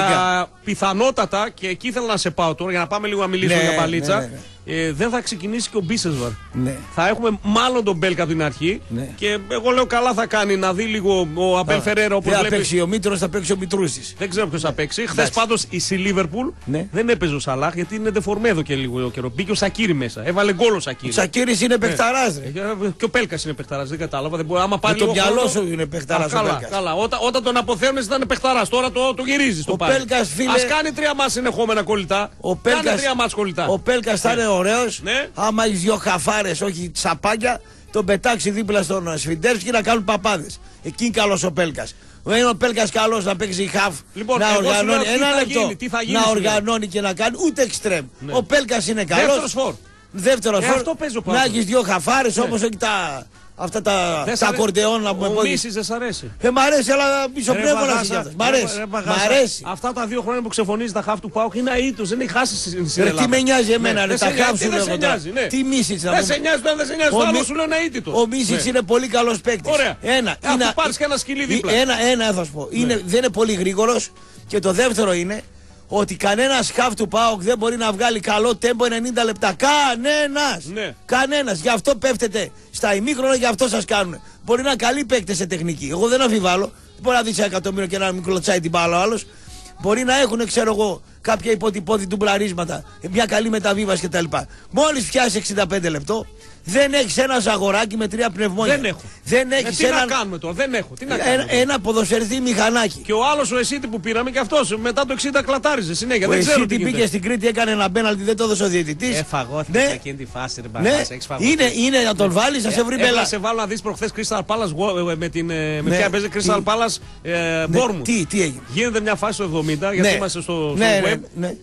Πιθανότατα, και εκεί θέλω να σε πάω τώρα για να πάμε λίγο να μιλήσουμε για παλίτσα. Δεν θα ξεκινήσει και ο Μπίσεσβαρ. Θα έχουμε μάλλον τον Μπέλκα από την αρχή. Και εγώ λέω καλά θα κάνει να δει λίγο ο Αμπέλ Φερέρα όπως βλέπει. Θα παίξει ο Μήτρος, θα παίξει ο Μητρούσης. Δεν ξέρω ποιος θα παίξει. Χθες πάντως η Λίβερπουλ δεν έπαιζε ο Σαλάχ γιατί είναι ντεφορμέ εδώ και λίγο καιρό. Μπήκε ο Σακίρι μέσα. Έβαλε γκολ ο Σακίρι. Ο Σακίρις είναι παιχταράς. Και ο Πέλκας είναι παιχταράς. Δεν κατάλαβα. Με το μυαλό σου είναι παιχταράς. Καλά. Όταν τον αποθέωνες ήταν παιχταράς. Τώρα το γυρίζει. Ας κάνει 3 μάτς συνεχόμενα κολλητά. Ο Πέλκας θα είναι ωραίος. Άμα έχεις 2 χαφάρες, όχι τσαπάκια, τον πετάξει δίπλα στον Σφιντέρσκι να κάνουν παπάδες. Εκεί είναι καλός ο Πέλκας. Είναι ο Πέλκας καλός να παίξει χαφ, να οργανώνει. Ένα λεπτό. Να οργανώνει και να κάνει ούτε εξτρέμ. Ο Πέλκας είναι καλός. Δεύτερος φορ. Να έχεις 2 χαφάρες όπως έχει αυτά τα ακορντεόν να πούμε. Ο Μίσης δεν σ' αρέσει? Μ' αρέσει, αλλά μισοπνεύμονας για αυτός. Μ' αρέσει. Αυτά τα 2 χρόνια που ξεφωνίζει τα χαφ του ΠΑΟΚ είναι αήτος, δεν έχει χάσει στην Ελλάδα. Τι με νοιάζει εμένα, τα χαφ σου λέω. Τι Μίσης να πούμε. Δεν σε νοιάζει, δεν σε νοιάζει, το άλλο σου λέω είναι αήτητο. Ο Μίσης είναι πολύ καλός παίκτης. Ωραία. Αφού πάρεις και ένα σκυλί δίπλα. Ένα θα σου πω. Δεν είναι πολύ γρήγορος και το δεύτερο είναι ότι κανένας χαφ του ΠΑΟΚ δεν μπορεί να βγάλει καλό τέμπο 90 λεπτά. Κανένας. Γι' αυτό πέφτετε στα ημίχρονα, γι' αυτό σας κάνουν. Μπορεί να είναι καλοί παίκτες σε τεχνική. Εγώ δεν αμφιβάλλω. Μπορεί να δει σε εκατομμύριο και να μην κλωτσάει την μπάλα ο άλλος. Μπορεί να έχουν, ξέρω εγώ, κάποια υποτυπώδη ντουμπλαρίσματα, μια καλή μεταβίβαση κτλ. Μόλις πιάσει 65 λεπτό, Δεν έχεις ένα αγοράκι με 3 πνευμόνια. Δεν έχω. Δεν έχεις τι να κάνουμε τώρα, δεν έχω. Τι να κάνουμε ένα ποδοσφαιριστή μηχανάκι. Και ο άλλος ο Εσίτη που πήραμε και αυτός μετά το 60 κλατάριζε συνέχεια. Ο Εσίτη πήγε στην Κρήτη, έκανε ένα πέναλτι, δεν το έδωσε ο διαιτητής. Φαγώθηκε σε εκείνη τη φάση. Είναι να τον βάλεις, να σε βρει μπέλα. Σε βάλω να δεις προχθές Crystal Palace με ποια παίζει Crystal Palace Bournemouth. Τι έγινε. Γίνεται μια φάση στο 70 γιατί είμαστε στο web.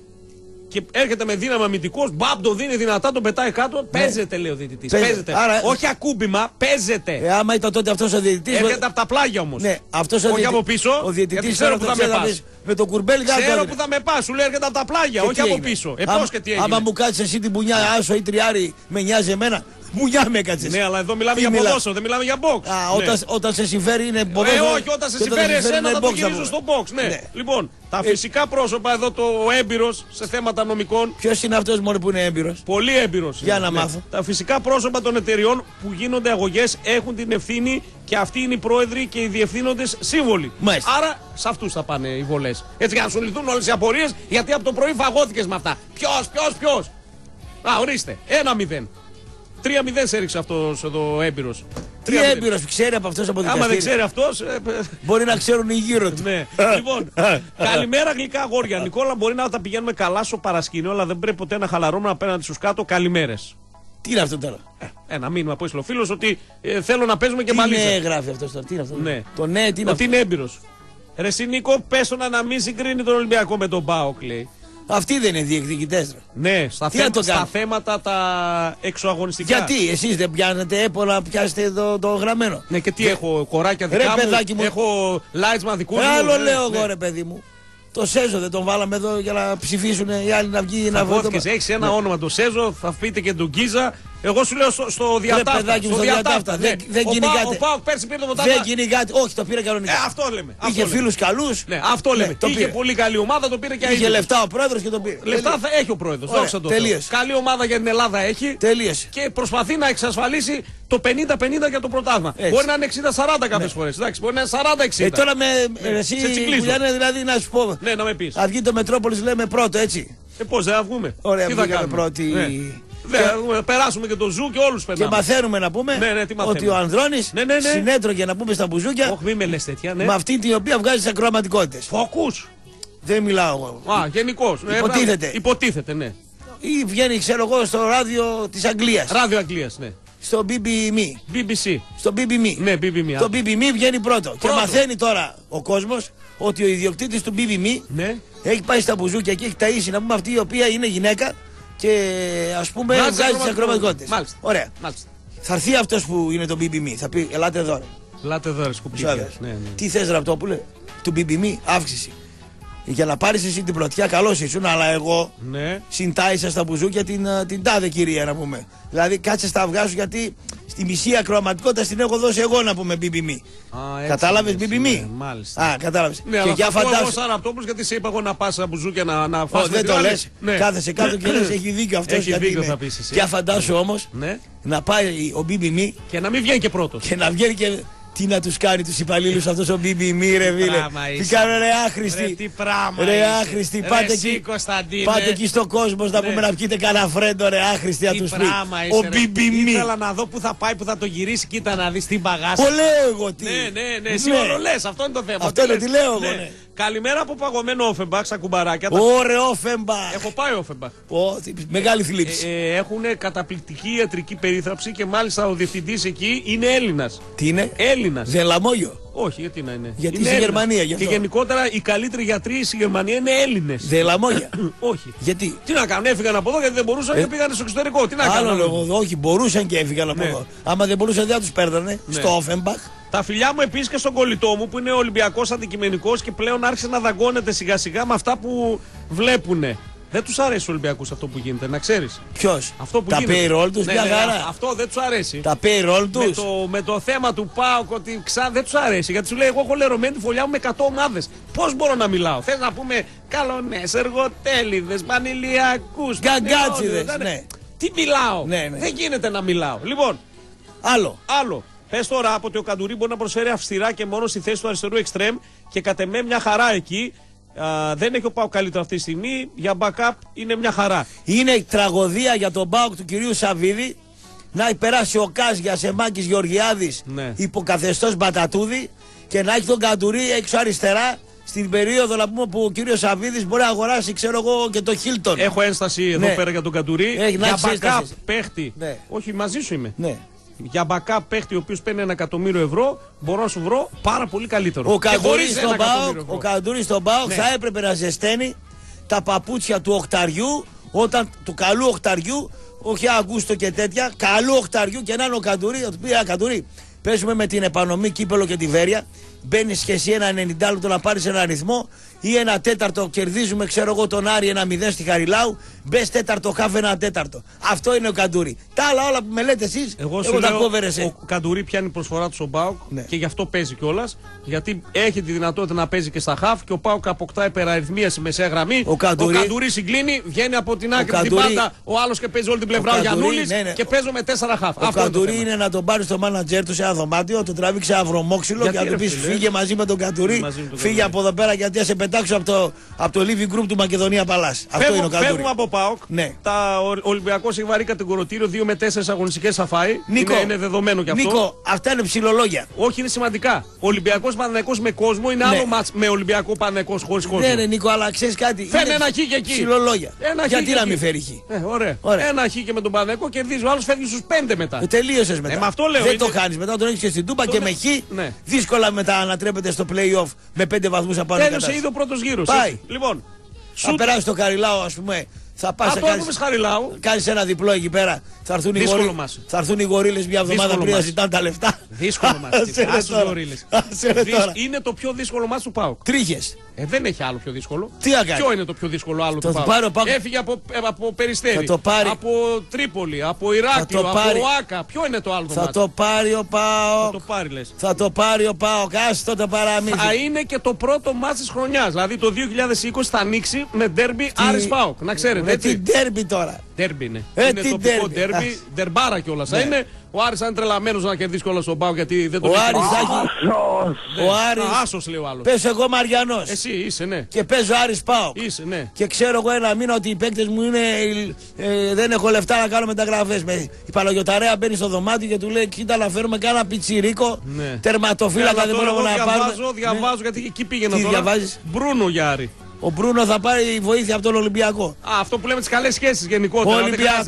Και έρχεται με δύναμη αμυντικός, μπαμ, το δίνει δυνατά, τον πετάει κάτω. Παίζεται, λέει ο διαιτητής. Παίζεται. Άρα... Όχι ακούμπημα, παίζεται. Άμα ήταν τότε αυτός ο διαιτητής. Έρχεται από τα πλάγια όμως. Ναι, αυτός όχι από πίσω. Ο διαιτητής ξέρω που θα με πας. Με το κουρμπέλι ξέρω που θα με πας. Σου λέει έρχεται από τα πλάγια, όχι από πίσω. Πώς και τι έγινε. Άμα μου κάτσεις εσύ την πουνιά, άσο ή τριάρι, με νοιάζει εμένα. Μπουνιά με έκατσες. Ναι, αλλά εδώ μιλάμε για ποδόσφαιρο, δεν μιλάμε για box. Όταν σε συμφέρει είναι ποδόσφαιρο. Όχι, όταν σε συμφέρει εσένα θα το γυρίζω στο box. Ναι. Λοιπόν, τα φυσικά πρόσωπα εδώ, το έμπειρος σε θέματα νομικών. Ποιος είναι αυτός μόνο που είναι έμπειρος? Πολύ έμπειρος. Για να μάθω. Τα φυσικά πρόσωπα των εταιριών που γίνονται αγωγές έχουν την ευθύνη και αυτοί είναι οι πρόεδροι και οι διευθύνοντες σύμβολοι. Μάλιστα. Άρα σε αυτούς θα πάνε οι βολές. Έτσι για να σου λυθούν όλες οι απορίες, γιατί από το πρωί φαγώθηκες με αυτά. Ποιος. Α, ορίστε. 1-0. 3-0 σε έριξε αυτός εδώ έμπειρος. Τι έμπειρος, ξέρει από αυτός από δικαστήριο. Άμα δεν ξέρει αυτός... μπορεί να ξέρουν οι γύρω του. Ναι. Λοιπόν, καλημέρα γλυκά αγόρια. Νικόλα, μπορεί να τα πηγαίνουμε καλά στο παρασκήνιο, αλλά δεν πρέπει ποτέ να χαλαρώνουμε απέναντι στους κάτω. Καλημέρες. Τι είναι αυτό τώρα? Ένα μήνυμα από Ισλοφίλος ότι θέλω να παίζουμε και μαλίτσα. Τι ναι γράφει αυτός τώρα, τι είναι αυτό? Ναι. Το ναι, τι είναι ότι είναι έμπειρος. Ρε εσύ Νίκο, πες να μην συγκρίνει τον Ολυμπιακό με τον ΠΑΟΚ, λέει. Αυτοί δεν είναι διεκδικητές. Ναι, στα θέματα τα εξωαγωνιστικά. Γιατί εσείς δεν πιάνετε έπονα να πιάσετε το γραμμένο? Ναι, και τι έχω, κοράκια δικά μου, έχω λάιτσμα δικού μου. Άλλο λέω εγώ, ρε παιδί μου. Το Σέζο δεν τον βάλαμε εδώ για να ψηφίσουν οι άλλοι να βγει να βγει. Έχεις ένα όνομα το Σέζο, θα πείτε και τον Γκίζα. Εγώ σου λέω στο διατάφτα. Στο διατάφτα. Δεν κυνηγάτε. Ο Πάοκ πέρσι πήρε το Βοτάφτα. Δεν κυνηγάτε. Όχι, το πήρε κανονικά. Αυτό λέμε. Είχε φίλους καλούς. Ναι, αυτό λέμε. Είχε πολύ καλή ομάδα, το πήρε και είχε λεφτά ο πρόεδρος και το πήρε. Λεφτά θα έχει ο πρόεδρος. Δόξα τω Θεώ. Καλή ομάδα για την Ελλάδα έχει. Τελείωσε. Και προσπαθεί να εξασφαλίσει το 50-50 για το πρωτάθλημα. Μπορεί να είναι 60-40 κάποιες φορές. Μπορεί να είναι 40-60. Τώρα με εσύ δηλαδή να σου πω. Ναι, να με πεις. Θα βγει το Μετρόπολης λέμε πρώτο έτσι. Πώς δεν θα βγούμε. Ωραία, βγήκαμε πρώτοι. Περάσουμε και το ζου και όλους περνάμε. Και μαθαίνουμε να πούμε ότι ο Ανδρώνης συνέτρωγε να πούμε στα μπουζούκια. Όχι, μη με λες τέτοια, με αυτή την οποία βγάζει τις ακροαματικότητες. Φόκους. Δεν μιλάω εγώ. Α, γενικώς. Υποτίθεται, ναι. Ή βγαίνει, ξέρω εγώ, στο ράδιο της Αγγλίας. Ράδιο Αγγλίας, ναι. Στο BBC. Στο BBC. Ναι, BBC. Το BBC βγαίνει πρώτο. Και μαθαίνει τώρα ο κόσμος ότι ο ιδιοκτήτης του BBC έχει πάει στα μπουζούκια και έχει ταΐσει να πούμε αυτή η οποία είναι γυναίκα. Και ας πούμε βγάζει τις ακροματικότητες. Μάλιστα. Ωραία. Μάλιστα. Θα έρθει αυτός που είναι το BBM. Θα πει ελάτε εδώ. Ελάτε εδώ, σκουπίδια. Τι θες Ραπτόπουλε? Του BBM αύξηση. Για να πάρεις εσύ την πρωτιά καλώς ήσουν, αλλά εγώ συντάισα στα μπουζούκια την τάδε κυρία να πούμε. Δηλαδή κάτσε στα αυγά σου γιατί στη μισή ακροαματικότητα την έχω δώσει εγώ να πούμε BBM. Κατάλαβες BBM? Μάλιστα. Α, κατάλαβες. Ναι, και για φαντάσου. Εγώ Ραπτόπουλος γιατί σε είπα εγώ να πας στα μπουζούκια να φας. Δεν το λες. Κάθεσαι κάτω και λες έχει δίκιο αυτός. Έχει δίκιο θα πεις εσύ. Και φαντάσου όμως να πάει ο BBM και να μην βγαίνει και πρώτος. Και να βγαίνει και. Τι να τους κάνει τους υπαλλήλους αυτός ο BBM ρε φίλε. Τι κάνουν ρε άχρηστοι. Τι πράγμα ρε άχρηστοι. Πάτε εκεί στο κόσμο να πούμε να πιείτε κανένα φρέντο ρε άχρηστοι να τους πει. Ο BBM. Ήθελα να δω που θα πάει, που θα το γυρίσει. Κοίτα να δεις τι μπαγάσει. Το λέω εγώ τι. Ναι, εσύ όλο λες. Αυτό είναι το θέμα. Αυτό είναι τι λέω εγώ. Καλημέρα από παγωμένο Όφεμπαχ στα κουμπαράκια. Ωραία Όφεμπαχ. Έχω πάει Όφεμπαχ. Μεγάλη θλίψη. Έχουν καταπληκτική ιατρική περίθραψη και μάλιστα ο διευθυντής εκεί είναι Έλληνας. Τι είναι? Έλληνας. Δεν λαμόγιο. Όχι, γιατί να είναι. Γιατί είναι στη Γερμανία γι' αυτό. Και γενικότερα οι καλύτεροι γιατροί στη Γερμανία είναι Έλληνες. Δεν λαμόγια. Όχι. Γιατί? Τι να κάνουν, έφυγαν από εδώ γιατί δεν μπορούσαν και πήγαν στο εξωτερικό. Τι να κάνουν. Άλλο λόγο, όχι, μπορούσαν και έφυγαν από εδώ. Άμα δεν μπορούσαν δεν τους παίρνανε στο Όφεμπαχ. Τα φιλιά μου επίσης και στον κολλητό μου που είναι Ολυμπιακός αντικειμενικός και πλέον άρχισε να δαγκώνεται σιγά σιγά με αυτά που βλέπουνε. Δεν τους αρέσει στους Ολυμπιακούς αυτό που γίνεται, να ξέρεις. Ποιος? Αυτό που τα γίνεται. payroll τους, μια χαρά. Αυτό δεν τους αρέσει. Τα payroll τους. Με το θέμα του ΠΑΟΚ ότι δεν τους αρέσει. Γιατί σου λέει, εγώ έχω λερωμένη τη φωλιά μου με 100 ομάδες. Πώς μπορώ να μιλάω? Θες να πούμε καλονές, εργοτέλιδες, πανηλιακούς, γκαγκάτσιδες. Ναι. Τι μιλάω? Ναι. Δεν γίνεται να μιλάω. Λοιπόν, άλλο. Πες τώρα από ότι ο Καντουρί μπορεί να προσφέρει αυστηρά και μόνο στη θέση του αριστερού εξτρέμ και κατ' εμέ μια χαρά εκεί. Δεν έχει ο ΠΑΟΚ καλύτερο αυτή τη στιγμή. Για backup είναι μια χαρά. Είναι τραγωδία για τον ΠΑΟΚ του κυρίου Σαββίδη να έχει περάσει ο Κάζ Γιασεμάκης Γεωργιάδης υποκαθεστώς Μπατατούδη και να έχει τον Καντουρί έξω αριστερά στην περίοδο να πούμε, που ο κύριος Σαββίδης μπορεί να αγοράσει, ξέρω εγώ, και το Χίλτον. Έχω ένσταση εδώ πέρα για τον Καντουρί. Για backup παίχτη. Όχι, μαζί σου είμαι. Για backup παίχτη ο οποίος παίρνει 1 εκατομμύριο ευρώ, μπορώ να σου βρω πάρα πολύ καλύτερο. Ο Καντουρί στον ΠΑΟΚ θα έπρεπε να ζεσταίνει τα παπούτσια του οχταριού, του καλού οχταριού, όχι Αγκούστο και τέτοια, καλού οχταριού, και να είναι ο Καντουρί, θα του πει: Καντουρί, παίζουμε με την επανομή Κύπελο και τη Βέρεια. Μπαίνεις και εσύ ένα 90 λεπτό να πάρεις ένα αριθμό, ή 1/4 κερδίζουμε, ξέρω εγώ, τον Άρη 1-0 στη Χαριλάου. Μπες 4 χάφ 1/4. Αυτό είναι ο Καντουρί. Τα άλλα όλα που με λέτε εσείς, εγώ τα κόβερες. Ο Καντουρί πιάνει προσφορά του στον ΠΑΟΚ και γι' αυτό παίζει κιόλας. Γιατί έχει τη δυνατότητα να παίζει και στα χάφ και ο ΠΑΟΚ αποκτά υπεραριθμία στη μεσαία γραμμή. Ο Καντουρί συγκλίνει, βγαίνει από την άκρη την πάντα, ο άλλος και παίζει όλη την πλευρά ο Γιαννούλης και παίζω με 4 χάφ. Ο Καντουρί είναι να τον πάρει στο μάνατζερ του σε ένα δωμάτιο, τον τραβήξει αβρομόξυλο και να του πει: φύγε μαζί με τον Καντουρί, φύγε από εδώ πέρα γιατί θα σε πετάξω από το living group του Μακεδονία Παλάς. Αυτό είναι ο Καντουρί. Φεύγουμε από ΠΑΟΚ. Ο Ολυμπιακός έχει βαρύ κατηγορητήριο, 2 με 4 αγωνιστικές θα φάει. Είναι δεδομένο κι αυτό. Νίκο, αυτά είναι ψιλολόγια. Όχι, είναι σημαντικά. Ολυμπιακός Παναθηναϊκός με κόσμο είναι άλλο μάτς με Ολυμπιακό Παναθηναϊκός χωρίς κόσμο. Ναι, Νίκο, αλλά ξέρεις κάτι. Φέρνει ένα χ και εκεί. Ψιλολόγια. Γιατί να μην φέρει χ. Ωραία. Ένα χ και με τον Παναθηναϊκό κερδίζει. Ο άλλος φεύγει στους 5 μετά. Τελείωσες μετά. Αυτό λέω. Δεν το χάνεις μετά, τον έχεις και στην Τούμπα και με χ. Δύσκολα μετά ανατρέπεται στο play-off με 5 βαθμούς απάνω. Τέλειωσε ήδη ο πρώτος γύρος. Λοιπόν, θα περάσει το Χαριλάου, ας πούμε. Θα πας να κάνεις ένα διπλό εκεί πέρα. Θα έρθουν οι γορίλες μια εβδομάδα πριν να ζητάνε τα λεφτά. Δύσκολο μάτς. Είναι το πιο δύσκολο μάτς του ΠΑΟΚ. Τρίχες. Δεν έχει άλλο πιο δύσκολο. Τι να κάνει. Ποιο είναι το πιο δύσκολο άλλο του ΠΑΟΚ. Έφυγε από Περιστέρι, από Τρίπολη, από Ηράκλειο, από Οάκα. Ποιο είναι το άλλο. Θα το πάρει ο ΠΑΟΚ. Θα το πάρει ο ΠΑΟΚ. Άστο το παραμύθι. Θα είναι και το πρώτο μάτς της χρονιάς. Δηλαδή το 2020 θα ανοίξει με ντέρμπι Άρης ΠΑΟΚ. Να ξέρετε. Τι ντέρμπι τώρα. Ντέρμπι είναι. Είναι τοπικό ντέρμπι. Ντερμπάρα κιόλας. Θα είναι. Ο Άρης είναι τρελαμένος να κερδίσει κιόλας τον ΠΑΟΚ γιατί δεν το λέει. Ο Άρης. Άσος λέει ο άλλος. Πες εγώ Μαριανός. Εσύ είσαι, ναι. Και παίζω Άρης ΠΑΟΚ. Είσαι, ναι. Και ξέρω εγώ ένα μήνα ότι οι παίκτες μου είναι. Δεν έχω λεφτά να κάνω μεταγραφές. Η Παλαγιοταρέα μπαίνει στο δωμάτιο και του λέει: κοίτα να φέρουμε κάνα πιτσιρίκο. Τερματοφύλακα δεν μπορούμε να πάρουμε. Διαβάζω γιατί εκεί πήγαινα τώρα. Μπρούνο για Άρη. Ο Μπρούνο θα πάρει βοήθεια από τον Ολυμπιακό. Αυτό που λέμε τις καλές σχέσεις γενικότερα.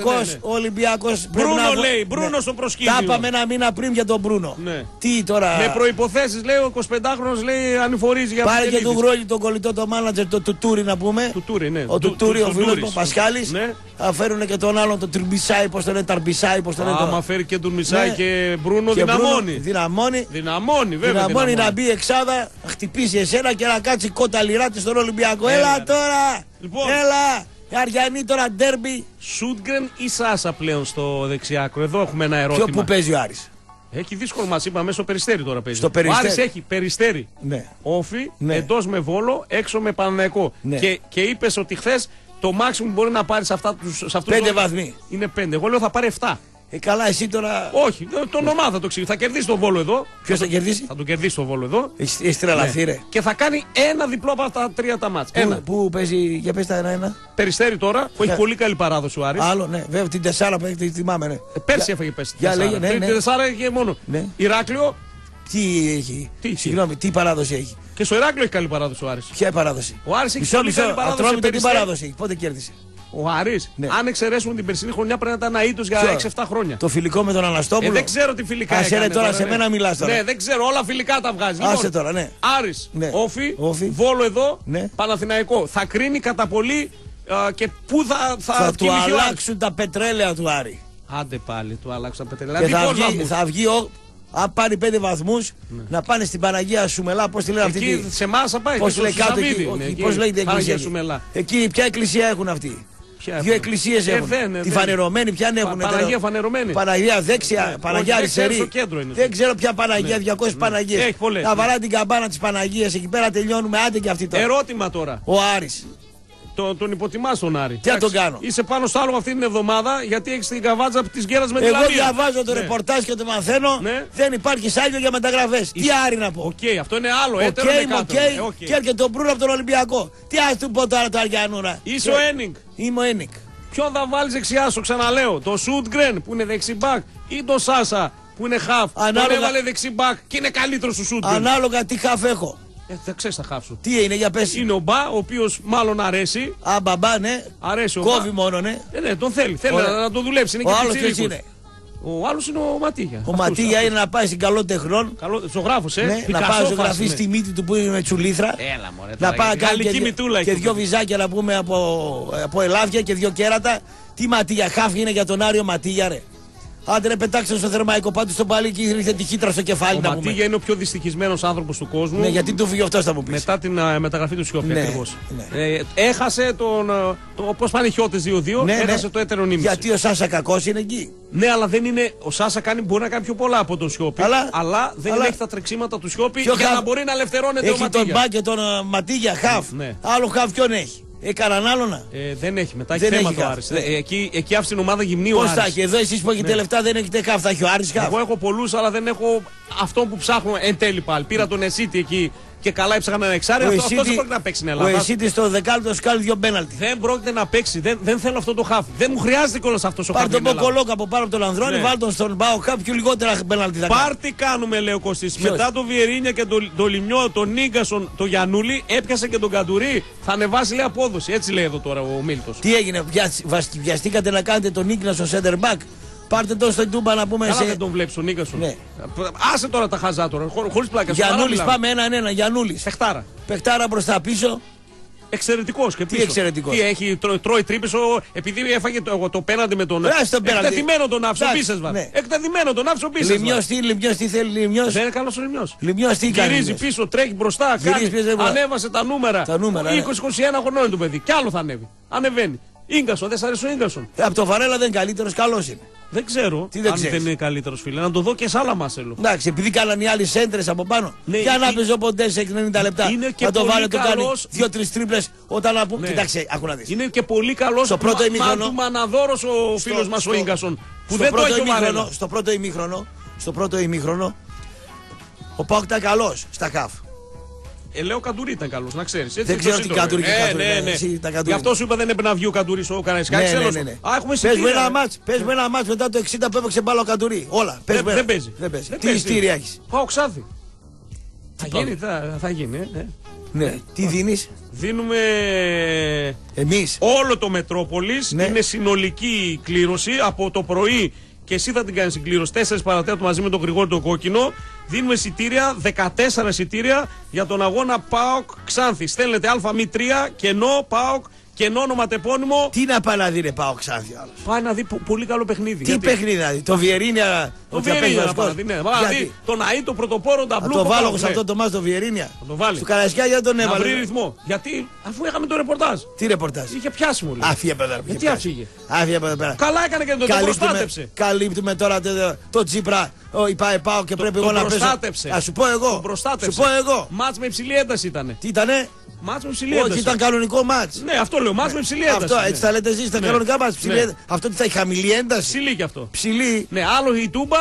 Ο Ολυμπιακός. Μπρούνο λέει, Μπρούνο στο προσκήνιο. Τα είπαμε ένα μήνα πριν για τον Μπρούνο. Ναι. Τι τώρα. Με προϋποθέσεις λέει ο 25χρονος λέει ανηφορίζει για πάρει και του Γρόλη τον κολλητό το μάνατζερ, το Τουτούρι να πούμε. Τουτούρι, ναι. Ο Τουτούρι, ο φίλος μου Πασχάλης. Θα φέρουν και τον άλλον τον Τουρμπισάη, πώς τον λένε, Ταρμπισάη, πώς τον λένε. Άμα φέρει και τον Μισάη και Μπρούνο δυναμώνει. Δυναμώνει να μπει εξάδα, να χτυπήσει εσένα και να κάτσει κότα λιράτη στον Ολυμπιακό. Έλα τώρα. Λοιπόν, έλα, Αριανή τώρα ντέρμπι. Σούτγκρεν ή Σάσα πλέον στο δεξιάκρο. Εδώ έχουμε ένα ερώτημα. Ποιο που παίζει ο Άρης. Έχει δύσκολο μας είπαμε, στο Περιστέρι τώρα παίζει. Στο Περιστέρι. Ο Άρης έχει Περιστέρι, Όφι, εντός με Βόλο, έξω με Παναθηναϊκό. Και είπες ότι χθες το maximum μπορεί να πάρει σε αυτούς 5 βαθμοί. Είναι 5. Εγώ λέω θα πάρει 7. Καλά, εσύ τώρα. Όχι, τον ομάδα θα το ξέρει. Θα κερδίσει τον Βόλο εδώ. Ποιος θα κερδίσει? Θα τον κερδίσει τον Βόλο εδώ. Έχει τρελαθεί, ρε. Και θα κάνει ένα διπλό από τα 3 τα μάτς. Πού παίζει, για πες τα 1-1. Περιστέρι τώρα που έχει πολύ καλή παράδοση ο Άρης. Άλλο, ναι, βέβαια την 4 που έχει, θυμάμαι, ναι. Πέρσι έφαγε πέσει. Για λέγε, ναι. Την 4 είχε μόνο. Ηράκλειο. Τι έχει. Συγγνώμη, τι παράδοση έχει. Και στο Ηράκλειο έχει καλή παράδοση ο Άρης. Ποια παράδοση? Ο Άρης έχει καλή παράδοση. Τι παράδοση έχει, πότε κέρδισε? Ο Άρης, αν εξαιρέσουμε την περσινή χρονιά, πρέπει να ήταν αίτος για 6-7 χρόνια. Το φιλικό με τον Αναστόπουλο. Δεν ξέρω τι φιλικά έκανε. Άσε τώρα, σε μένα μιλάς τώρα. Ναι, δεν ξέρω, όλα φιλικά τα βγάζει. Άσε τώρα, ναι. Άρης, Όφι, Βόλο εδώ, Παναθηναϊκό. Θα κρίνει κατά πολύ και πού θα του αλλάξουν τα πετρέλαια του Άρη. Άντε πάλι, του αλλάξουν τα πετρέλαια. Θα βγει αν πάρει 5 βαθμούς, να πάνε στην Παναγία Σουμελά. Πώς τη λένε αυτή? Εκεί σε εμάς θα πάει. Πώς λέγεται η εκκλησία? Εκεί ποια εκκλησία έχουν αυτοί? 2 εκκλησίες έχουν. Τη φανερωμένη, ποια έχουν? Παναγία φανερωμένη. Παναγία δέξια, Παναγία αριστερή. Δεν ξέρω ποια Παναγία, 200 Παναγίες. Να βαράει την καμπάνα της Παναγίας εκεί πέρα, τελειώνουμε. Άντε και αυτή τώρα. Ερώτημα τώρα. Ο Άρης. Τον υποτιμάς τον Άρη. Τι να τον κάνω? Είσαι πάνω στο άλογο αυτή την εβδομάδα γιατί έχεις την καβάτσα της γκέρας με τη Λαμία. Εγώ διαβάζω το ρεπορτάζ και το μαθαίνω. Δεν υπάρχει σάλιο για μεταγραφές. Τι Άρη να πω? Αυτό είναι άλλο. Και έρχεται τον Μπρούνο από τον Ολυμπιακό. Τι ας του πω τώρα το Αριανούρα? Είσαι ο Ένινγκ. Είμαι ο Ένινγκ. Ποιον θα βάλεις δεξιά, σου ξαναλέω. Το Σούντγκρεν που είναι δεξιμπάκ ή το Σάσα που είναι χαφ. Τον έβαλε δεξιμπάκ και είναι καλύτερος του Σούντγκρεν. Ανάλογα τι χαφ έχω. Δεν ξέρεις τα χαφ σου. Τι είναι, για πες. Είναι ο Μπα, ο οποίος μάλλον αρέσει. Α, μπαμπά, ναι. Αρέσει ο Κόβει Μπα. μόνο, ναι. Ναι, τον θέλει. Θέλει να το δουλέψει. Είναι ο και άλλος πιτσίρικος. ποιος είναι? Ο άλλος είναι ο Ματίγια. Ο Ματίγια είναι να πάει στην Καλό Τεχνών. Ζωγράφος, Ναι, να πάει ζωγραφεί στη μύτη του που είναι με τσουλήθρα. Έλα, μωρέ, να πάει να κάνει και δυο βυζάκια να πούμε από ελάβια και δυο κέρατα. Τι Ματίγια, χάφ είναι για τον Άριο Ματίγια, ρε. Άντε ρε, πετάξτε στο θερμαϊκό πάντως στον παλί και ήρθε τη χύτρα στο κεφάλι. Ο Ματίγια είναι ο πιο δυστυχισμένος άνθρωπος του κόσμου. Ναι, γιατί του φύγει αυτό θα μου πεις. Μετά την μεταγραφή του Σιώπη, ναι, ακριβώς. Ναι. Έχασε πώς πάνε οι Χιώτες 2-2, ναι, έχασε ναι. το έτερο νήμιση. Γιατί ο Σάσα κακός είναι εκεί. Ναι, αλλά δεν είναι. Ο Σάσα μπορεί να κάνει πιο πολλά από τον Σιώπη. Αλλά δεν έχει τα τρεξίματα του Σιώπη για να μπορεί να ελευθερώνεται ο Ματίγια. Έχει τον Μπα και τον Ματίγια χαφ. Ναι. Άλλο χαφ ποιον έχει. Έκαναν άλλον. Δεν έχει. Μετά έχει θέμα το Άρης. Εκεί άφησε την ομάδα γυμνίου. Πώς θα έχει, εδώ εσείς που έχετε λεφτά δεν έχετε χαφ, θα έχει ο Άρης χαφ. Εγώ έχω πολλούς, αλλά δεν έχω αυτόν που ψάχνω εν τέλει πάλι. Πήρα τον Εσίτη εκεί και καλά έψαχνα ένα εξάρι. Αυτός δεν πρόκειται να παίξει στην Ελλάδα. Ο Εσίτη στο δεκάλεπτο σκάλει 2 πέναλτι. Δεν πρόκειται να παίξει. Δεν θέλω αυτό το χαφ. Δεν μου χρειάζεται κιόλας αυτό ο χαφ. Πάρ' τον Μποκολόκα από πάνω από τον Ανδρώνη, βάλ τον στον Μπάο κάποιο λιγότερα πέναλτι θα κάνει. Πάρ' τι κάνουμε, λέει ο Κωστής. Μετά το Βιερίνια και το Λιμιό, τον Νίγκασον, το Γιαννούλη, έπιασε και τον Καντουρί. Θα ανεβάσει, λέει, απόδοση. Έτσι λέει εδώ τώρα ο Μίλτος. Τι έγινε, βιαστήκατε να κάνετε τον Νίγκασον center back. Πάρτε τον στον Τούμπα να πούμε. Καλά δεν τον βλέπεις τον Νίγκασον. Ναι. Άσε τώρα τα χαζά τώρα, χωρίς πλάκα. Γιαννούλης, πάμε έναν Γιαννούλης. Πεχτάρα. Πεχτάρα μπροστά πίσω. Εξαιρετικός και πίσω. Τι εξαιρετικός. Τι έχει, τρώει τρύπες επειδή έφαγε το πέναντι με τον. Εκτεθειμένο τον άφησε ο Μπίσεσβαρ. Ναι. Εκτεθειμένο τον άφησε ο Μπίσεσβαρ. Λιμιός τι θέλει, Λιμιός. Δεν είναι καλός ο Λιμιός. Λιμιός τι κάνει. Γυρίζει πίσω, τρέχει μπροστά, ανέβασε τα νούμερα. 20-21 χρονών είναι το παιδί. Κι άλλο θα ανέβει. Ανεβαίνει. Ίγκασον, δεν σ' αρέσει ο Ίγκασον. Από το Βαρέλα δεν είναι καλύτερος, καλός είναι. Δεν ξέρω αν δεν είναι καλύτερος, φίλε. Να το δω και σε άλλα μάσελο. Εντάξει, επειδή κάνανε οι άλλοι σέντρες από πάνω. Ναι, και αν άπαιζε ο Ποντές σε 90 λεπτά. Να το βάλει, το κάνει 2-3 τρίπλες όταν να πούμε. Ναι. Κοιτάξτε, άκου να δεις. Είναι και πολύ καλός. Στο πρώτο ημίχρονο. Του μαναδόρος ο φίλος μας ο Ίγκασον. Που δεν το έχει ο Βαρέλα. Στο πρώτο ημίχρονο ο Πάοκ ήταν καλός στα χαφ. Λέω Καντουρί ήταν καλός, να ξέρεις. Δεν ξέρω τι Καντουρί και Γι' αυτό σου είπα δεν έπρεπε να βγει ο Καντουρί ο Καραϊσκάκης. Ναι. Πες με ένα μάτς μετά το 60 που έπαιξε μπάλα ο Καντουρί. Όλα. Δεν παίζει. Τι ειστήρια έχεις. Πάω Ξάδι. Θα γίνει. Ναι. Τι δίνεις. Δίνουμε εμείς όλο το Μετρόπολης. Είναι συνολική κλήρωση από το πρωί. Και εσύ θα την κάνεις την κλήρωση 4 παρατέταρτο μαζί με τον Γρηγόρη το Κόκκινο. Δίνουμε εισιτήρια, 14 εισιτήρια για τον αγώνα ΠΑΟΚ Ξάνθη. Στέλνετε ΑΜ3, κενό ΠΑΟΚ, κενό ονοματεπώνυμο. Τι να πάει να δει, ρε ΠΑΟΚ Ξάνθη άλλος. Πάει να δει πολύ καλό παιχνίδι. Τι παιχνίδι να δει, το Βιερίνια. Το Βιερίνια να πάει να δει, ναι. Τον ΑΗ, το πρωτοπόρο, τα μπλου. Το βάλω σε αυτό το μάτς το Βιερίνια. Του Καραϊσκιά γιατί τον έβαλε. Να βρει ρυθμό. Γιατί αφού είχαμε το ρεπορτάζ. Τι ρεπορτάζ. Είχε πιάσει μου. Άφηγε παιδά. Γιατί άφηγε. Καλά έκανε και τον προστάτεψε. Καλύπτουμε τώρα το Τσίπρα. Η ΠΑΟΚ και πρέπει εγώ να πέσω. Α σου πω εγώ. Μάτς με υψηλή ένταση ήταν. Τι ήτανε. Μάτς με ψηλή ένταση. Όχι, ήταν κανονικό μάτς. Ναι, αυτό λέω. Μάτς με ψηλή ένταση. Αυτό, έτσι τα λέτε εσείς. Ήταν κανονικά μάτς. Αυτό τι θα έχει, χαμηλή ένταση. Ψηλή κι αυτό. Ψηλή. Ναι, άλλο η Τούμπα,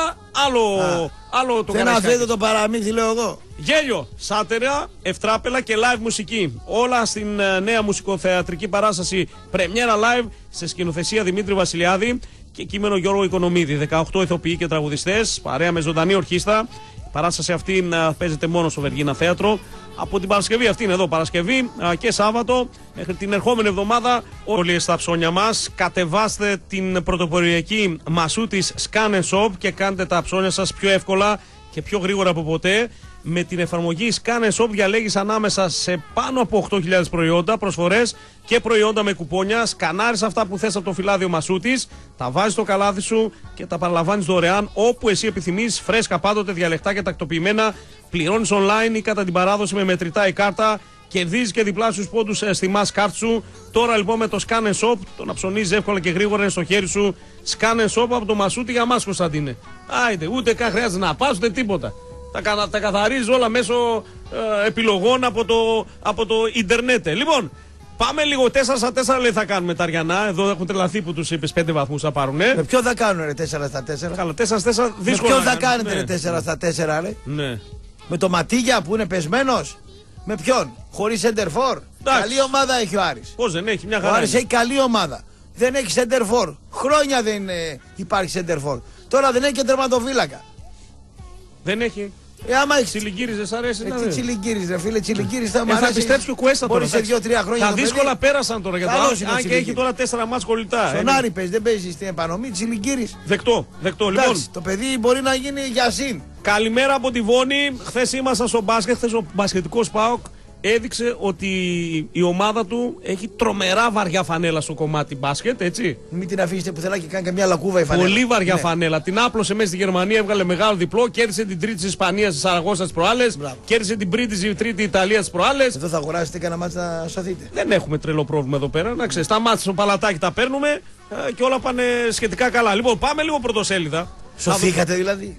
άλλο το Καραϊσκάκι. Δεν αφήνω το παραμύθι, λέω εγώ. Γέλιο, σάτερα, ευτράπελα και live μουσική. Όλα στην νέα μουσικοθεατρική παράσταση Πρεμιέρα Live σε σκηνοθεσία Δημήτρη Βασιλιάδη και κείμενο Γιώργο Οικονομίδη. 18 ηθοποιοί και τραγουδιστές, παρέα με ζωντανή ορχήστρα. Η παράσταση αυτή παίζεται μόνο στο Βεργίνα Θέατρο. Από την Παρασκευή αυτή είναι εδώ, Παρασκευή και Σάββατο μέχρι την ερχόμενη εβδομάδα. Όλοι στα ψώνια μας. Κατεβάστε την πρωτοποριακή Μασούτης Scan & Shop και κάντε τα ψώνια σας πιο εύκολα και πιο γρήγορα από ποτέ. Με την εφαρμογή Scan & Shop διαλέγεις ανάμεσα σε πάνω από 8.000 προϊόντα, προσφορές και προϊόντα με κουπόνια. Σκανάρεις αυτά που θες από το φυλάδιο Μασούτης, τα βάζεις στο καλάθι σου και τα παραλαμβάνεις δωρεάν όπου εσύ επιθυμείς, φρέσκα πάντοτε, διαλεκτά και τακτοποιημένα. Πληρώνεις online ή κατά την παράδοση με μετρητά η κάρτα. Κερδίζεις και διπλάσιους πόντους στη Mastercard σου. Τώρα λοιπόν με το Scan & Shop, το να ψωνίζεις εύκολα και γρήγορα είναι στο χέρι σου. Scan & Shop από το Μασούτη για μας, Κωνσταντίνε. Άιντε, ούτε καν χρειάζεται να πας ούτε τίποτα. Τα καθαρίζεις όλα μέσω επιλογών από το ίντερνετ. Λοιπόν, πάμε λίγο 4 στα 4 λέει θα κάνουμε τα Αριανά. Εδώ έχουν τρελαθεί που τους είπες 5 βαθμούς θα πάρουνε. Με ποιο θα κάνουν ρε 4 στα 4. Καλά, 4 στα 4 δύσκολα. Με ποιο θα κάνετε ρε 4 στα 4 ρε. Ναι. Με το Ματίγια που είναι πεσμένος. Με ποιον, χωρίς Σεντερφόρ. Καλή ομάδα έχει ο Άρης. Πώς δεν έχει, μια χαρά. Ο Άρης έχει καλή ομάδα. δεν έχει center for. Χρόνια δεν υπάρχει center for. Τώρα δεν έχει και τερματοφύλακα. Δεν έχει. Άμα έχει Τσιλιγκύρης, δεν σ' αρέσει? Τι Τσιλιγκύρης, ρε φίλε, Τσιλιγκύρης θα μου αρέσει. Θα πιστέψει και ο Κουέστα τώρα. Μπορεί σε 2-3 χρόνια. Τα δύσκολα πέρασαν τώρα για το αν και έχει τώρα 4 μάτς κολλητά. Στον Άρη παίζει, δεν παίζει στην επανομή. Τσιλιγκύρης. Δεκτό. Λοιπόν, το παιδί μπορεί να γίνει Γιασίν. Καλημέρα από τη Βόνη. Χθες ήμασταν στο μπάσκετ. Χθες ο μπασκετικός ΠΑΟΚ έδειξε ότι η ομάδα του έχει τρομερά βαριά φανέλα στο κομμάτι μπάσκετ, έτσι. Μην την αφήσετε πουθενά και κάνει καμιά λακκούβα η φανέλα. Πολύ βαριά φανέλα. Την άπλωσε μέσα στη Γερμανία, έβγαλε μεγάλο διπλό, κέρδισε την τρίτη της Ισπανίας τη Σαραγώσα τις προάλλες, κέρδισε την τρίτη Ιταλία τις προάλλες. Εδώ θα αγοράσετε κανένα μάτς να σωθείτε. Δεν έχουμε τρελό πρόβλημα εδώ πέρα. Να ξέρεις, τα μάτια στο παλατάκι τα παίρνουμε και όλα πάνε σχετικά καλά. Λοιπόν, πάμε λίγο πρωτοσέλιδα. Σωθήκατε δηλαδή.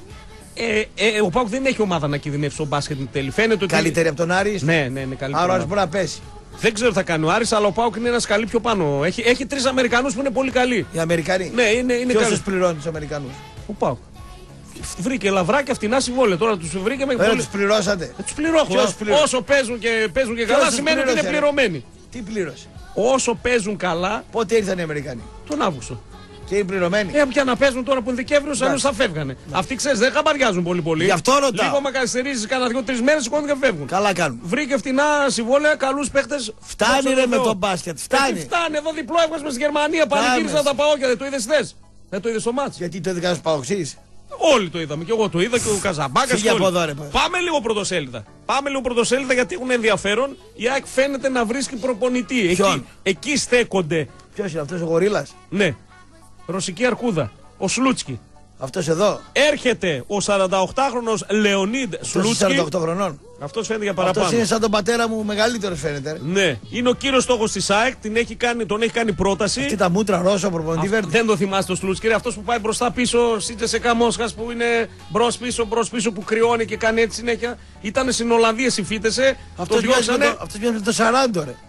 Ο ΠΑΟΚ δεν έχει ομάδα να κινδυνεύσει στο μπάσκετ εν τέλει. Φαίνεται ότι. Καλύτερη από τον Άρη. Ναι, καλύτερη. Άρα μπορεί να πέσει. Δεν ξέρω τι θα κάνει ο Άρης, αλλά ο ΠΑΟΚ είναι ένα καλή πιο πάνω. Έχει 3 Αμερικανούς που είναι πολύ καλοί. Οι Αμερικανοί. Ναι, είναι καλοί. Ποιος τους πληρώνει τους Αμερικανούς? Ο ΠΑΟΚ. Βρήκε λαβράκια φτηνά συμβόλαια. Τώρα τους βρήκε με. Δεν τους πληρώσατε. Τους πληρώνω. Όσο παίζουν και καλά σημαίνει ότι είναι πληρωμένοι. Τι πλήρωσε? Όσο παίζουν καλά. Πότε ήρθαν οι Αμερικανοί? Τον Αύγουστο. Και είναι πληρωμένοι. Πια να παίζουν τώρα που είναι Δεκέμβριος, αλλιώς θα φεύγανε. Αυτοί ξέρεις δεν χαμπαριάζουν πολύ. Γι' αυτό ρωτάω. Λίγο με καθυστερήσεις, κάνα 2-3 μέρες σηκώνουν και φεύγουν. Καλά κάνουν. Βρήκε φτηνά συμβόλαια, καλούς παίχτες. Φτάνει ρε με τον μπάσκετ. Φτάνει. Φτάνει εδώ διπλό έβγασμε στη Γερμανία. Πανηγύρισαν τα παόκια. Δεν το είδες χθες? Δεν το είδες στο μάτς? Γιατί το είδα στους Παοξείς? Όλοι το είδαμε. Και εγώ το είδα και ο Καζαμπάκας. Πάμε λίγο πρωτοσέλιδα. Γιατί έχουν ενδιαφέρον. Η ΑΕΚ φαίνεται να βρίσκει προπονητή. Εκεί στέκονται. Ποιος είναι αυτός ο γορίλας? Ναι. Ρωσική αρκούδα. Ο Σλούτσκι. Αυτός εδώ. Έρχεται ο 48χρονος Λεωνίδ Σλούτσκι. 48 χρονών. Αυτός φαίνεται για παραπάνω. Αυτός είναι σαν τον πατέρα μου, μεγαλύτερος φαίνεται. Ναι. Είναι ο κύριος στόχος της ΑΕΚ. Τον έχει κάνει πρόταση. Αυτή τα μούτρα Ρώσο προπονητή Βέρντερ. Δεν το θυμάστε το Σλούτσκι. Αυτός που πάει μπροστά πίσω. Σίτζεσεκα Μόσχας που είναι μπρος πίσω που κρυώνει και κάνει έτσι συνέχεια. Ήταν στην Ολλανδία, συμφίτεσε. Αυτός μοιάζει με το 40 ρε.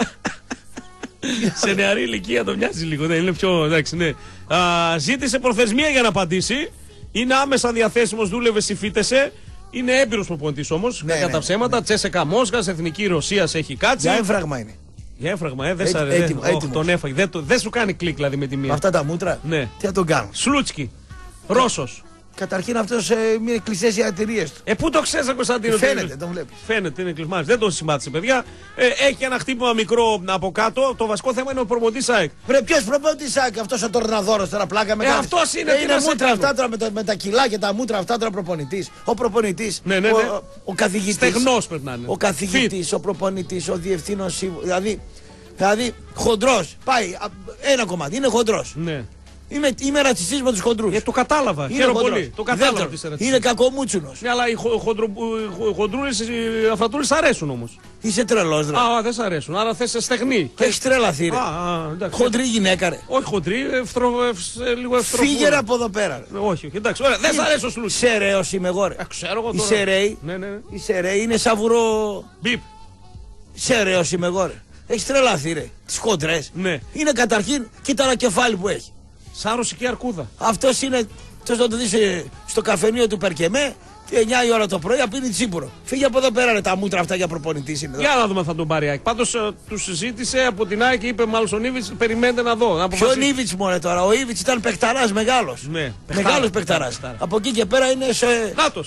Σε νεαρή ηλικία το μοιάζει λίγο. Ναι, είναι πιο εντάξει, ναι. Ζήτησε προθεσμία για να απαντήσει. Είναι άμεσα διαθέσιμος, δούλευε στη Φίτεσε. Είναι έμπειρος προπονητής όμως. Ναι, κατά ψέματα. Τσέσεκα Μόσχας, Εθνική Ρωσίας έχει κάτσει. Για έμφραγμα είναι. Για έμφραγμα, τον έφαγε. Δεν σου κάνει κλικ δηλαδή με τη μία. Αυτά τα μούτρα. Ναι. Τι θα τον κάνω? Σλούτσκι. Ρώσος. Καταρχήν αυτός είναι κλειστές οι αρτηρίες του. Πού το ξέρεις, Κωνσταντίνο? Φαίνεται, τον βλέπεις. Φαίνεται, είναι κλεισμένος. Δεν το συμπάθησε, παιδιά. Έχει ένα χτύπημα μικρό από κάτω. Το βασικό θέμα είναι ο προπονητής ΑΕΚ. Βρε, ποιος προπονητής ΑΕΚ? Αυτός ο Τορναδόρος τώρα πλάκα με αυτός είναι. Είναι μούτρα αυτά τώρα με τα κιλά και τα μούτρα αυτά τώρα προπονητής. Ο προπονητής. Ναι. Ο καθηγητής. Στεγνός πρέπει να είναι. Ο καθηγητής, ο προπονητής, ο διευθύνων δηλαδή χοντρός. Πάει ένα κομμάτι, είναι χοντρός. Ναι. Είμαι ρατσιστής με τους χοντρούς. Το κατάλαβα. Χαίρομαι πολύ. Το κατάλαβα. Είναι κακομούτσουνος. Ναι, αλλά οι χοντρούλες, οι αφρατούλες αρέσουν όμως. Είσαι τρελός, ρε. Δεν σ' αρέσουν. Άρα θες στεγνή. Έχεις τρελαθεί, ρε. Χοντρή γυναίκα, ρε. Όχι χοντρή, λίγο ευτροφού. Φύγε από εδώ πέρα. Όχι, εντάξει. Δεν σ' αρέσει ο Σλούτσκι. Σεραίος είμαι εγώ, ρε. Ξέρω εγώ τώρα. Η Σεραίη είναι σαβουρό. Μπιπ. Σεραίος είμαι εγώ, ρε. Έχεις τρελαθεί, ρε. Τις χοντρές. Ναι. Είναι καταρχήν, κοίτα ένα κεφάλι που έχει. Σαν ρωσική αρκούδα. Αυτός είναι, θες να το δεις στο καφενείο του Περκεμέ, 9 η ώρα το πρωί, πίνει τσίπουρο. Φύγε από εδώ πέρα, ρε, τα μούτρα αυτά για προπονητής είναι. Για να δούμε αν θα τον πάρει ΑΕΚ. Πάντως του συζήτησε από την ΑΕΚ και είπε μάλλον στον Ήβιτς, περιμένετε να δω. Ποιον Ήβιτς μωρέ τώρα? Ο Ήβιτς ήταν παιχταράς μεγάλος. Ναι, μεγάλος παιχταράς. Από εκεί και πέρα είναι σε.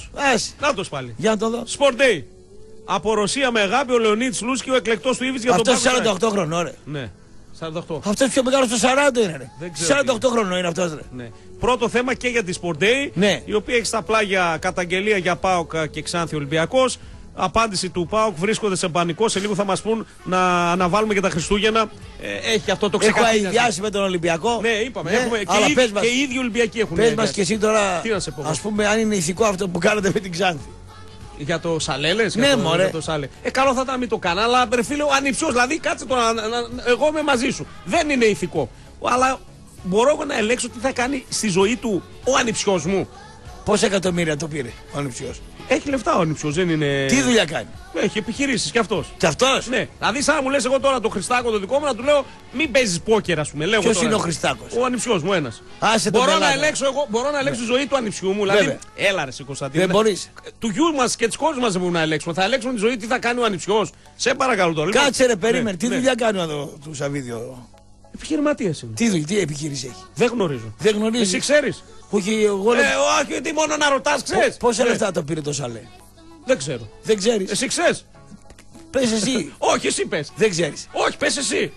Νάτος πάλι. Για να το δω. Sport Day. Από Ρωσία με αγάπη ο Λεωνίδ Σλούτσκι, ο εκλεκτός του Ήβιτς για τον Πάκο. Αυτό 48 χρονών, ρε. Ναι. 48. Αυτός πιο μεγάλος στο 40 είναι, ρε. 48 χρονών είναι αυτός, ρε. Ναι. Πρώτο θέμα και για τη Sport Day, ναι. Η οποία έχει στα πλάγια καταγγελία για ΠΑΟΚ και Ξάνθη Ολυμπιακός. Απάντηση του ΠΑΟΚ, βρίσκονται σε πανικό. Σε λίγο θα μας πούν να αναβάλουμε και τα Χριστούγεννα. Έχει αυτό το ξεκαθαρίσει. Έχω αηδιάσει με τον Ολυμπιακό. Ναι, είπαμε. Ναι, έχουμε και οι ίδιοι Ολυμπιακοί έχουν. Πες μας και εσύ τώρα, τι να σε πω, ας πούμε, αν είναι ηθικό αυτό που κάνατε με την Ξάνθη. Για το Σαλέλες, ναι, για το Σάλε. Καλό θα ήταν να μην το κάνω, αλλά ρε φίλε, ο ανιψιός, δηλαδή κάτσε τώρα, εγώ είμαι μαζί σου. Δεν είναι ηθικό. Αλλά μπορώ εγώ να ελέγξω τι θα κάνει στη ζωή του ο ανιψιός μου. Πόσα εκατομμύρια το πήρε ο ανιψιός? Έχει λεφτά ο ανιψιός, δεν είναι. Τι δουλειά κάνει? Έχει επιχειρήσεις κι αυτός. Κι αυτός? Ναι. Δηλαδή, σαν να μου λες εγώ τώρα το Χριστάκο το δικό μου, να του λέω μην παίζεις πόκερ, ας πούμε. Ποιος είναι ο Χριστάκος? Ο ανιψιός μου ένας. Μπορώ να ελέγξω τη ζωή του ανιψιού μου. Δηλαδή, έλα ρε Κωνσταντίνε. Δεν μπορείς. Του γιου μας και της κόρης μας δεν μπορούμε να ελέγξουμε. Θα ελέγξουμε τη ζωή, τι θα κάνει ο ανιψιός. Σε παρακαλώ τώρα. Κάτσε ρε, περίμενε. Τι δουλειά κάνει του Σαββίδιο? Επιχειρηματίας είναι. Τι επιχείρηση έχει? Δεν γνωρίζω. Δεν γνωρίζω. Εσύ ξέρεις? Όχι, εγώ λέω. Όχι, τι μόνο να ρωτάς, ξέρεις. Πόσα λεφτά το πήρε το Σαλέ? Δεν ξέρω. Δεν ξέρεις. Εσύ ξέρεις? Πες εσύ. Όχι, εσύ πες. Δεν ξέρεις. Όχι, πες εσύ.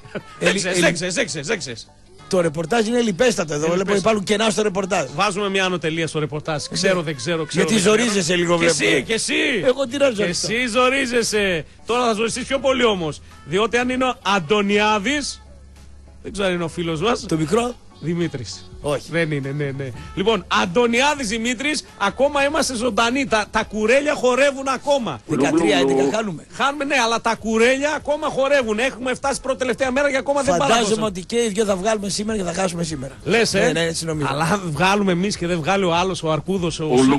Δεν ξέρεις. Το ρεπορτάζ είναι λιπέστατο εδώ. Βλέπω υπάρχουν κενά στο ρεπορτάζ. Βάζουμε μια ανωτελεία στο ρεπορτάζ. Ξέρω, δεν ξέρω. Γιατί ζορίζεσαι λίγο, βλέπω. Και εσύ. Εγώ τι να ζορίζω. Εσύ ζορίζεσαι. Τώρα θα ζοριστείς πιο πολύ όμως. Διότι αν είναι ο Αντωνιάδης. Δεν ξέρω αν είναι ο φίλος μας. Το μικρό. Δημήτρης. Όχι. Δεν είναι, ναι. Λοιπόν, Αντωνιάδης Δημήτρης, ακόμα είμαστε ζωντανοί. Τα κουρέλια χορεύουν ακόμα. 13-11 χάνουμε. Χάνουμε, ναι, αλλά τα κουρέλια ακόμα χορεύουν. Έχουμε φτάσει πρώτη τελευταία μέρα και ακόμα δεν πάμε. Φαντάζομαι ότι και οι δυο θα βγάλουμε σήμερα και θα χάσουμε σήμερα. Λες, Ναι, έτσι νομίζω. Αλλά βγάλουμε εμείς και δεν βγάλει ο άλλος, ο Αρκούδος,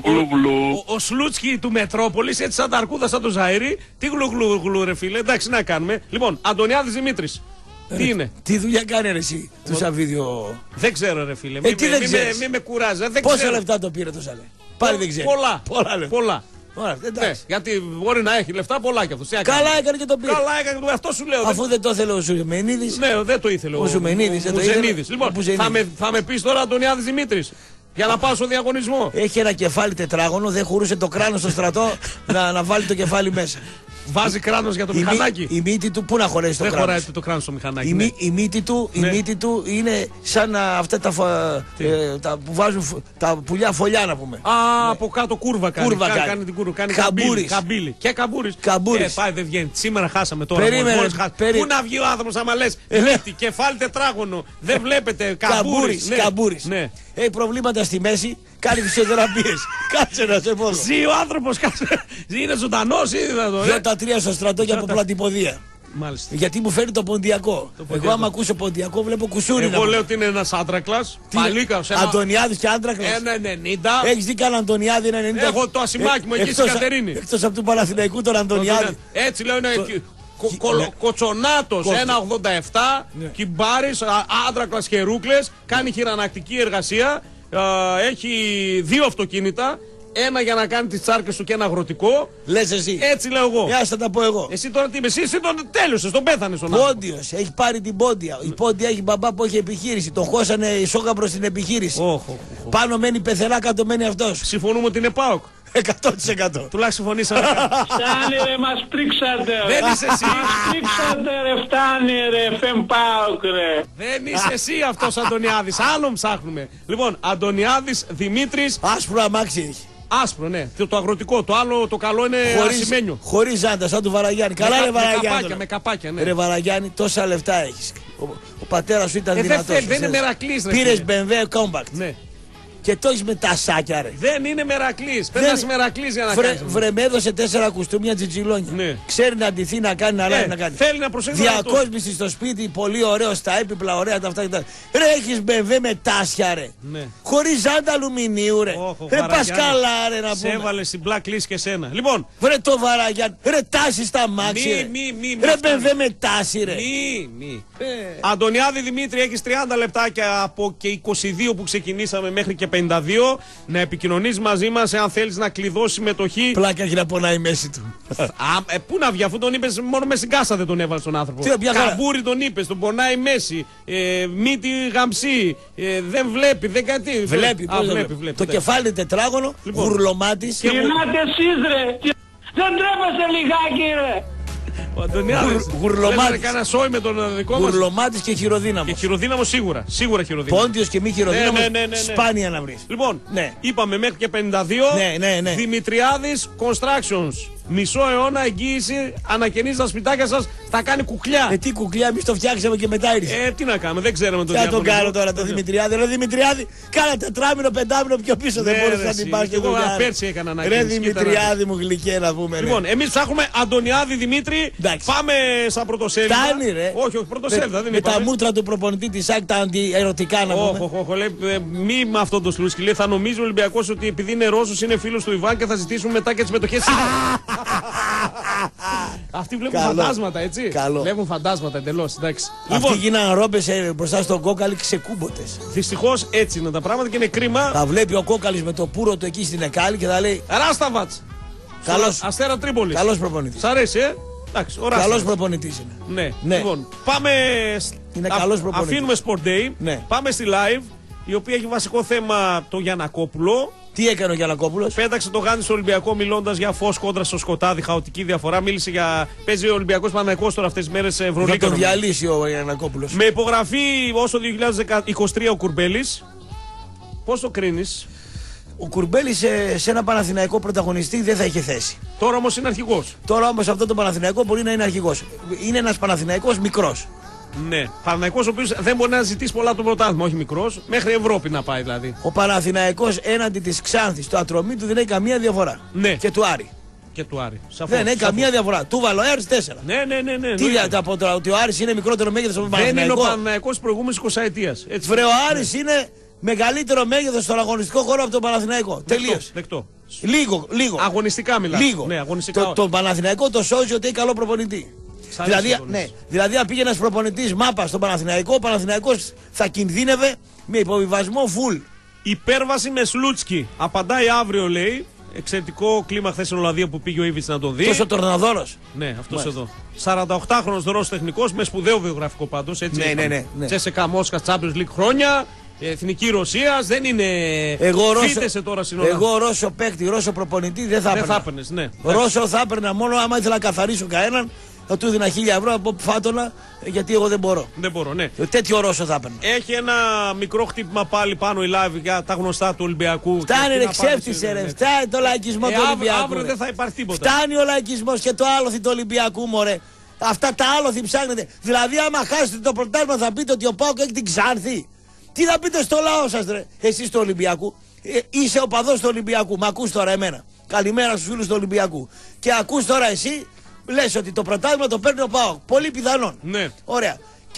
ο Σλούτσκι του Μετρόπολης, έτσι σαν τα Αρκούδα, σαν το Ζαΐρι. Τι γλουγλουγλου, ρε φίλε, εντάξει, να κάνουμε. Λοιπόν, Αντωνιάδης Δημήτρης. Τι είναι? Τι δουλειά κάνει ρε εσύ του Σαββίδιο? Δεν ξέρω ρε φίλε, μην με κουράζει. Πόσα λεφτά το πήρε το Σαλέ? Πάλι δεν ξέρω. Πολλά. Ωραία, γιατί μπορεί να έχει λεφτά πολλά κι αυτός. Καλά έκανε και το πήρε. Καλά έκανε και το αυτό σου λέω. Αφού δεν το ήθελε ο Ζουμενίδης. Ναι, δεν το ήθελε ο Ζουμενίδης. Λοιπόν, θα με πεις τώρα Αντωνιάδης Δημήτρης. Για να πάω στο διαγωνισμό. Έχει ένα κεφάλι τετράγωνο, δεν χωρούσε το κράνος στο στρατό να βάλει το κεφάλι μέσα. Βάζει κράνος για το μηχανάκι. Η μύτη του πού να χωρέσει το κράνος? Δεν χωράει το κράνος στο μηχανάκι. Η μύτη του είναι σαν αυτά τα που βάζουν τα πουλιά φωλιά να πούμε. Από κάτω κούρβα κάνει. Κάνει την κούρβα. Κάνει καμπύλη. Και καμπούρης. Πάει δεν βγαίνει. Σήμερα χάσαμε τώρα. Πού να βγει ο άνθρωπος άμα λες μύτη, κεφάλι τετράγωνο. Δεν βλέπετε καμπούρης. Έχει προβλήματα στη μέση, κάνει φυσιοθεραπείες. Κάτσε να σε πω. Ζει ο άνθρωπος, κάτσε. Είναι ζωντανός ή δεν 2-3 στο στρατό για πλατυποδία. Μάλιστα. Γιατί μου φέρει το ποντιακό. Εγώ άμα ακούσω ποντιακό βλέπω κουσούρι. Εγώ λέω ότι είναι ένας άντρακλας. Παλίκας. Αντωνιάδης και άντρακλας. 1,90. Έχεις δει κανένα Αντωνιάδη 1,90? Εγώ το ασημάκι μου εκεί στην Κατερίνη. Εκτός από του Παναθηναϊκού τον Αντωνιάδη. Έτσι λέω είναι Κοτσονάτος 1,87. Κυμπάρης, άντρακλας χερούκλες. Κάνει χειρανακτική εργασία. Έχει 2 αυτοκίνητα. Ένα για να κάνει τις τσάρκες του και ένα αγροτικό. Λες εσύ. Έτσι λέω εγώ. Θα τα πω εγώ. Εσύ τώρα τι είμαι, εσύ τον τέλειωσες, τον πέθανες τον άνθρωπο. Πόντιος, έχει πάρει την Πόντια. Η Πόντια έχει μπαμπά που έχει επιχείρηση. Τον χώσανε η σόγα προς την επιχείρηση. Πάνω μένει πεθερά, κάτω μένει αυτός. Συμφωνούμε ότι είναι ΠΑΟΚ. 100%. Τουλάχιστον συμφωνήσαμε. Φτάνει ρε, μας πρίξατε. Δεν είσαι εσύ. Μας πρίξατε ρε, φτάνει ρε, ΦΕΜΠΑΟΚ ρε. Δεν είσαι εσύ αυτός Αντωνιάδης, άλλον ψάχνουμε. Λοιπόν, Αντωνιάδης Δημήτρης. Άσπρο αμάξι έχει. Άσπρο, ναι. Το αγροτικό. Το άλλο το καλό είναι ασημένιο. Χωρίς ζάντα, σαν του Βαραγιάννη. Καλά, ρε Βαραγιάννη. Με καπάκια, ναι. Ρε Βαραγιάννη, τόσα λεφτά έχεις. Ο πατέρας σου ήταν δυνατός. Δεν είναι μερακλής, ρε. Πήρες BMW Compact. Ναι. Και το έχεις με τα σάκια, ρε. Δεν είναι μερακλής. Πρέπει να είσαι μερακλής για να κάνεις. Βρε, με έδωσε 4 κουστούμια τζιτζιλόνια. Ναι. Ξέρει να ντυθεί, να κάνει, να λέει, να κάνει. Θέλει να προσέχει. Διακόσμηση στο σπίτι, πολύ ωραίο στα έπιπλα, ωραία τα αυτά. Ρε, έχεις BMW με τάσια, ρε. Ναι. Χωρίς ζάντα αλουμινίου, ρε. Ρε, πας καλά, ρε, να πούμε. Σε έβαλε στην blacklist και σένα. Λοιπόν. Βρε το Βαραγιάννη. Ρε, τάση στα μάξι. Ρε, BMW με τάση, ρε. Μη. Αντωνιάδη Δημήτρη, έχεις 30 λεπτάκια από και 22 που ξεκινήσαμε μέχρι και 52 να επικοινωνείς μαζί μας εάν θέλεις να κλειδώσεις συμμετοχή. Πλάκα έχει να πονάει η μέση του. Πού να βγει, αφού τον είπες μόνο με στην κάσα δεν τον έβαλες τον άνθρωπο. Καμπούρι τον είπες, τον πονάει η μέση. Μύτη γαμψή. Δεν βλέπει, δεν κάτι. Βλέπει. Το κεφάλι τετράγωνο, γουρλωμάτης. Γυρνάτε εσείς ρε. Δεν τρέπεστε λιγάκι ρε. Ο Αντωνιάδης. Γουρλωμάτης. Κάνα σόι με τον δικό μας. Γουρλωμάτης και χειροδύναμος. Και χειροδύναμος σίγουρα. Σίγουρα χειροδύναμος. Πόντιος και μη χειροδύναμος. Σπάνια να βρεις. Λοιπόν, είπαμε μέχρι και 52. Ναι. Δημητριάδης Constructions. Μισό αιώνα εγγύηση, ανακαινίζει τα σπιτάκια σας, θα κάνει κουκλιά. Τι κουκλιά, εμείς το φτιάξαμε και μετά ήρθε. Τι να κάνουμε, δεν ξέρουμε το διαγωνισμό. Τι να τον κάνω τώρα το Δημητριάδη. Ρε Δημητριάδη, κάνα 4μηνο, 5μηνο πιο πίσω δεν μπορούσε να την πας και εγώ πέρσι έκανα ανακαίνιση. Ρε Δημητριάδη μου γλυκέ να πούμε. Λοιπόν, εμείς ψάχνουμε Αντωνιάδη Δημήτρη. Πάμε στα πρωτοσέλιδα. Φτάνει ρε. Όχι, πρωτοσέλιδα δεν με τα μούτρα του προπονητή της ΣΑΚ τα αντιερωτικά να πούμε. Όχι, μη με αυτό το σλούσκι. Θα νομίζει ο Ολυμπιακός ότι επειδή είναι Ρώσος είναι φίλος του Ιβάν και θα ζητήσουμε μετά και τις μετοχές. Αυτοί βλέπουν φαντάσματα, έτσι. Βλέπουν φαντάσματα εντελώς. Αυτοί γίνανε ρόμπες μπροστά στον Κόκαλη ξεκούμποτες. Δυστυχώς έτσι είναι τα πράγματα και είναι κρίμα. Θα βλέπει ο Κόκαλης με το πουρο του εκεί στην Εκάλη και θα λέει Ράσταβατς. Αστέρα Τρίπολης. Καλός προπονητής. Σ' αρέσει, Καλός προπονητής είναι. Ναι. Λοιπόν, πάμε Είναι καλός προπονητής. Αφήνουμε Sport Day. Ναι. Πάμε στη live, η οποία έχει βασικό θέμα το Γιαννακόπουλο. Τι έκανε ο Γιαννακόπουλος? Πέταξε το γάντι στο Ολυμπιακό μιλώντας για φως κόντρα στο σκοτάδι, χαοτική διαφορά. Μίλησε για. Παίζει ο Ολυμπιακός Παναθηναϊκός τώρα αυτές τις μέρες σε Ευρωλίγκα. Θα τον διαλύσει ο Γιαννακόπουλος. Με υπογραφή όσο 2023 ο Κουρμπέλης. Πώς το κρίνεις? Ο Κουρμπέλης σε ένα Παναθηναϊκό πρωταγωνιστή δεν θα είχε θέση. Τώρα όμως είναι αρχηγός. Τώρα όμως αυτό το Παναθηναϊκό μπορεί να είναι αρχηγός. Είναι ένας Παναθηναϊκός μικρός. Ναι, Παναθηναϊκός ο οποίος δεν μπορεί να ζητήσει πολλά το πρωτάθλημα, όχι μικρός, μέχρι Ευρώπη να πάει δηλαδή. Ο Παναθηναϊκός έναντι της Ξάνθης, το ατρωμί του δεν έχει καμία διαφορά. Ναι. Και του Άρη. Και του Άρη. Σαφώς, δεν έχει καμία διαφορά. Του βάλω Άρης 4. Ναι. Τι λέτε από τώρα, ότι ο Άρης είναι μικρότερο μέγεθος από τον Παναθηναϊκό. Δεν είναι ο Παναθηναϊκό. Παναθηναϊκός της προηγούμενης 20ετίας. Βρε, ο Άρης είναι μεγαλύτερο μέγεθος στον αγωνιστικό χώρο από τον Παναθηναϊκό. Τελείως. Δεκτό. Λίγο. Αγωνιστικά μιλάμε. Λίγο. Ναι, αγωνιστικά. Το Παναθηναϊκό το σώζει ότι έχει καλό προπονητή. Δηλαδή, αν πήγε ένας προπονητής μάπα στον Παναθηναϊκό, ο Παναθηναϊκός θα κινδύνευε με υποβιβασμό φουλ. Υπέρβαση με Σλούτσκι. Απαντάει αύριο, λέει. Εξαιρετικό κλίμα χθες στην Ολλανδία που πήγε ο Ήβιτς να τον δει. Τόσο τορναδόρος. Ναι, αυτός εδώ. 48χρονος Ρώσος τεχνικός με σπουδαίο βιογραφικό πάντως. Έτσι, ναι. Τσέσεκα Μόσχα, Champions League χρόνια. Εθνική Ρωσίας, δεν είναι. Φύτεσε τώρα συνολικά. Εγώ Ρώσο παίκτη, Ρώσο προπονητή δεν θα έπαιρνα. Δεν θα έπαιρνες, ναι. Ρώσο θα έπαιρνα μόνο άμα ήθελα να καθαρίσω κανέναν. Θα του έδινα 1.000 ευρώ από φάτονα, γιατί εγώ δεν μπορώ. Δεν μπορώ, ναι. Τέτοιο Ρώσο θα έπαιρνα. Έχει ένα μικρό χτύπημα πάλι πάνω η live για τα γνωστά του Ολυμπιακού. Φτάνει, ρε, ξέφτισε, ρε. Φτάνει το λαϊκισμό του Ολυμπιακού. Αύριο δεν θα υπάρχει τίποτα. Φτάνει ο λαϊκισμός και το άλοθη του Ολυμπιακού, μωρέ. Αυτά τα άλοθη ψάχνετε. Δηλαδή, άμα χάσετε το πρωτάθλημα, θα πείτε ότι ο ΠΑΟΚ έχει την Ξάνθη. Τι θα πείτε στο λαό σας, ρε, εσείς του Ολυμπιακού. Είσαι οπαδός του Ολυμπιακού. Μ' ακούς τώρα εμένα. Καλημέρα στους φίλους του Ολυμπιακού. Και ακούς τώρα εσύ, λες ότι το πρωτάθλημα το παίρνει ο ΠΑΟΚ. Πολύ πιθανόν. Ναι. Ωραία.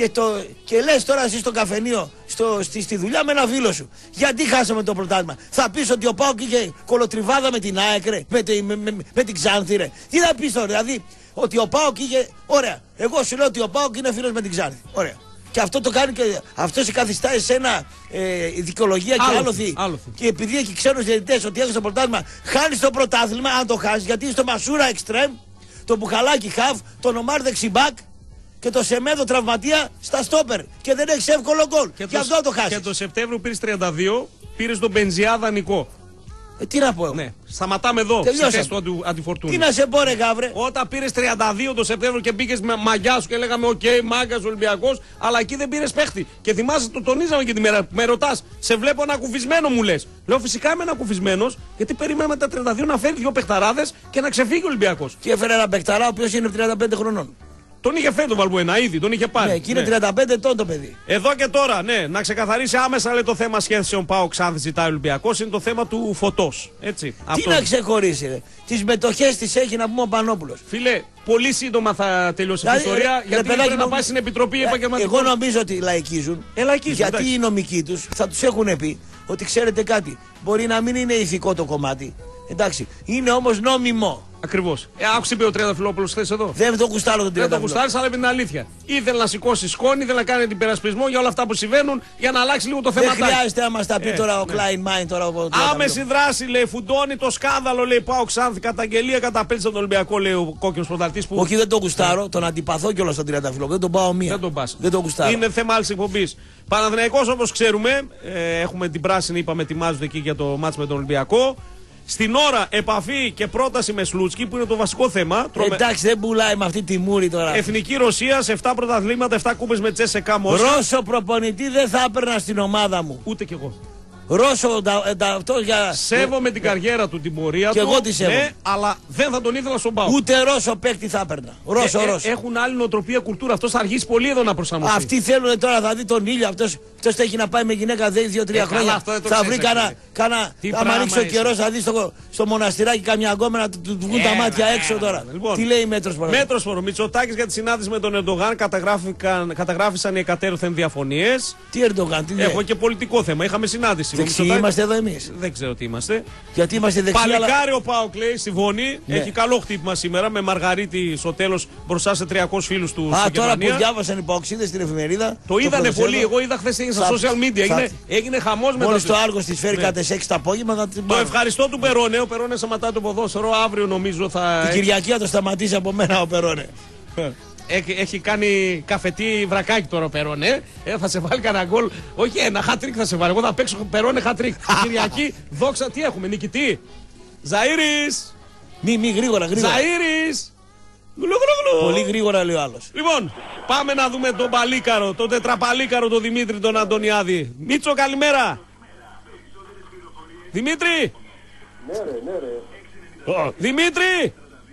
Και λες τώρα εσύ στο καφενείο, στη δουλειά με ένα φίλο σου. Γιατί χάσαμε το πρωτάθλημα? Θα πεις ότι ο ΠΑΟΚ είχε κολοτριβάδα με την ΑΕΚ, ρε, με την Ξάνθη, ρε. Τι θα πεις τώρα, δηλαδή, ότι ο ΠΑΟΚ είχε. Ωραία. Εγώ σου λέω ότι ο ΠΑΟΚ είναι φίλος με την Ξάνθη. Ωραία. Και αυτό το κάνει και αυτό σε καθιστά εσένα δικαιολογία και άλοθη. Και επειδή έχει ξένους διαιτητές ότι έχεις το πρωτάθλημα, χάνεις το πρωτάθλημα. Αν το χάσεις, γιατί είσαι το Μασούρα εξτρέμ, το Μπουχαλάκι χαφ, τον Ομάρ δεξιμπάκ και το Σεμέδο τραυματία στα στόπερ. Και δεν έχεις εύκολο γκολ. Και αυτό το χάσεις. Και το Σεπτέμβριο πήρες 32, πήρες τον Μπενζιά δανεικό. Τι να πω εγώ. Ναι. Σταματάμε εδώ. Στη θέση του αντιφορτούνου. Τι να σε πω, ρε γάβρε. Όταν πήρες 32 το Σεπτέμβριο και μπήκες με μαγιά σου και λέγαμε: οκ, μάγκας Ολυμπιακός, αλλά εκεί δεν πήρες παίχτη. Και θυμάσαι, το τονίζαμε και τη μέρα. Με ρωτάς, σε βλέπω ανακουφισμένο, μου λες. Λέω: φυσικά είμαι ανακουφισμένος, γιατί περιμέναμε τα 32 να φέρει 2 παιχταράδες και να ξεφύγει ο Ολυμπιακός. Και έφερε ένα παιχταρά ο οποίος είναι 35 χρονών. Τον είχε φέρει τον Βαλμπουένα ήδη, τον είχε πάρει. Ναι, και είναι 35 ετών το παιδί. Εδώ και τώρα, ναι, να ξεκαθαρίσει άμεσα, λέει, το θέμα σχέσεων ΠΑΟΚ Ξάνθη ζητάει ο Ολυμπιακός, είναι το θέμα του Φωτός. Έτσι. Τι να ξεχωρίσει, ρε. Τις μετοχές τις έχει να πούμε ο Πανόπουλος. Φίλε, πολύ σύντομα θα τελειώσει η ιστορία, γιατί πρέπει να πάει στην Επιτροπή Επαγγελματικών. Εγώ νομίζω ότι λαϊκίζουν. Γιατί εντάξει, οι νομικοί τους θα τους έχουν πει ότι ξέρετε κάτι. Μπορεί να μην είναι ηθικό το κομμάτι. Εντάξει, είναι όμως νόμιμο. Ακριβώς. Άκουσε είπε ο Τριανταφυλόπουλος χθες εδώ. Δεν το κουστάρω τον Τριανταφυλόπουλο. Δεν το κουστάρεις, αλλά είναι την αλήθεια. Ήθελε να σηκώσει σκόνη, ήθελε να κάνει την περασπισμό για όλα αυτά που συμβαίνουν για να αλλάξει λίγο το θέμα. Δεν χρειάζεται να μας τα πει τώρα ο Klein Mind. Τώρα, άμεση δράση, λέει, φουντώνει το σκάνδαλο, λέει, ΠΑΟΚ Ξάνθη, καταγγελία καταπέλτησε τον Ολυμπιακό, λέει ο κόκκινος πρωταθλητής. Που... Όχι, δεν τον κουστάρω, τον αντιπαθώ κιόλας τον Τριανταφυλόπουλο. Δεν τον πάω μία. Δεν τον πας. Δεν τον κουστάρω. Είναι θέμα άλλης εκπομπής. Παναθηναϊκός, όπως ξέρουμε, έχουμε την πράσινη, είπαμε, ετοιμάζονται εκεί για το μάτς με τον Ολυμπιακό. Στην ώρα επαφή και πρόταση με Σλούτσκι που είναι το βασικό θέμα. Εντάξει, δεν πουλάει με αυτή τη μούρη τώρα. Εθνική Ρωσία, 7 πρωταθλήματα, 7 κούπες με Τσέσεκα Μόσχα. Ρώσο προπονητή δεν θα έπαιρνα στην ομάδα μου. Ούτε κι εγώ. Ρώσο, αυτό για. Σέβομαι την καριέρα του, την πορεία του. Και εγώ τη σέβομαι. Ναι, αλλά δεν θα τον ήθελα στον ΠΑΟΚ. Ούτε Ρώσο παίκτη θα έπαιρνα. Ρώσο. Έχουν άλλη νοοτροπία, κουλτούρα. Αυτό θα αργήσει πολύ εδώ να προσαρμοστεί. Αυτοί θέλουν τώρα, θα δει τον ήλιο. Αυτό θα έχει να πάει με γυναίκα 2-3 χρόνια. Θα βρει κάνα. Άμα ανοίξει ο καιρό, θα δει στο μοναστηράκι καμιά γκόμενα να του βγουν τα μάτια έξω τώρα. Τι λέει Μέτρος Φορο. Μέτρος Φορο. Μητσοτάκης για τη συνάντηση με τον Ερντογάν καταγράφησαν οι εκατέρωθεν διαφωνίες. Τι Ερντογάν, τι λέει. Έχω και πολιτικό θέμα. Είχαμε συνάντηση. Δεξιοί είμαστε εδώ εμείς. Δεν ξέρω τι είμαστε. Γιατί είμαστε δεξιοί. Παλικάρι ο ΠΑΟΚ, λέει, συμφωνεί. Ναι. Έχει καλό χτύπημα σήμερα με Μαργαρίτη στο τέλος μπροστά σε 300 φίλους του. Τώρα που διάβασαν οι παοξίδες στην εφημερίδα. Το είδανε πολύ. Εγώ είδα χθες στα social media. Έγινε χαμός μετά. Μόλις το Άργος της φέρει κάτι 6 το απόγευμα. Το ευχαριστώ του Περόνε. Ο Περόνε σταματά το ποδόσφαιρο. Αύριο νομίζω θα. Την Κυριακή θα το σταματήσει από μένα ο Περόνε. έχει κάνει καφετή βρακάκι τώρα ο Περόνε. Θα σε βάλει κανένα γκολ. Όχι ένα, χατρίκ θα σε βάλει. Εγώ θα παίξω Περόνε χατρίκ. Κυριακή, δόξα, τι έχουμε, νικητή. Ζαΐρης. Μη γρήγορα. Ζαΐρης. Πολύ γρήγορα λέει ο άλλος. Λοιπόν, πάμε να δούμε τον παλίκαρο, τον τετραπαλίκαρο, τον Δημήτρη, τον Αντωνιάδη. Μίτσο, καλημέρα. Δημήτρη. Ναι. Δημήτρη.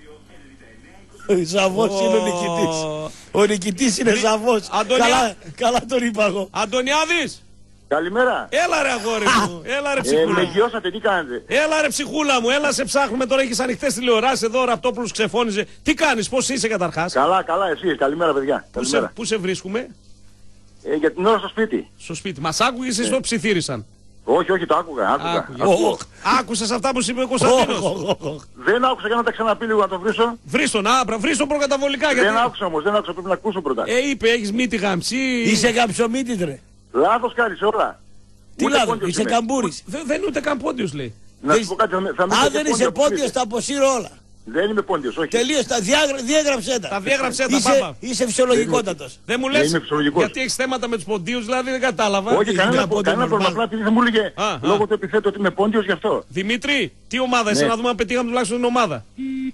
Ζαβός είναι ο νικητής. Ο νικητής είναι Ζαβός. Καλά τον είπα εγώ. Αντωνιάδης. Καλημέρα. Έλα ρε αγόρι μου, έλα ρε ψυχούλα. Με γιώσατε, τι κάνετε. Έλα ρε ψυχούλα μου, έλα σε ψάχνουμε τώρα, έχεις ανοιχτές τηλεοράσεις εδώ, ο Ραπτόπουλος ξεφώνιζε. Τι κάνεις, πώς είσαι καταρχάς. Καλά, εσύ, καλημέρα παιδιά. Πού σε βρίσκουμε. Για την ώρα στο σπίτι. Στο σπίτι, μας άκουγες ή το ψιθύρισαν. Όχι, το άκουγα. Άκουσες αυτά που σου είπε ο Κωνσταντίνος. Δεν άκουσα για να τα ξαναπεί λίγο να το βρίσω. Βρίστον προκαταβολικά. Δεν άκουσα όμως, πρέπει να ακούσω πρώτα. Είπε, έχεις μύτη γαμψή. Είσαι γαμψομύτης ρε. Λάθος κάνεις όλα. Τι λάθος, είσαι καμπούρης. Δεν είναι ούτε καν πόντιος λέει. Να σου πω κάτι, αν δεν είσαι πόντιος τα αποσύρω όλα. Δεν είμαι πόντιος, όχι. Τελείως, διέγραψέ τα. Τα διέγραψέ τα, πάπα. Είσαι φυσιολογικότατος. Δεν μου λες γιατί έχεις θέματα με τους ποντίους, δηλαδή δεν κατάλαβα. Όχι, κανένα πρόβλημα, απλά επειδή δεν μου έλεγε λόγω του επιθέτω ότι είμαι πόντιος γι' αυτό. Δημήτρη, τι ομάδα είσαι, να δούμε αν πετύχαμε τουλάχιστον την ομάδα.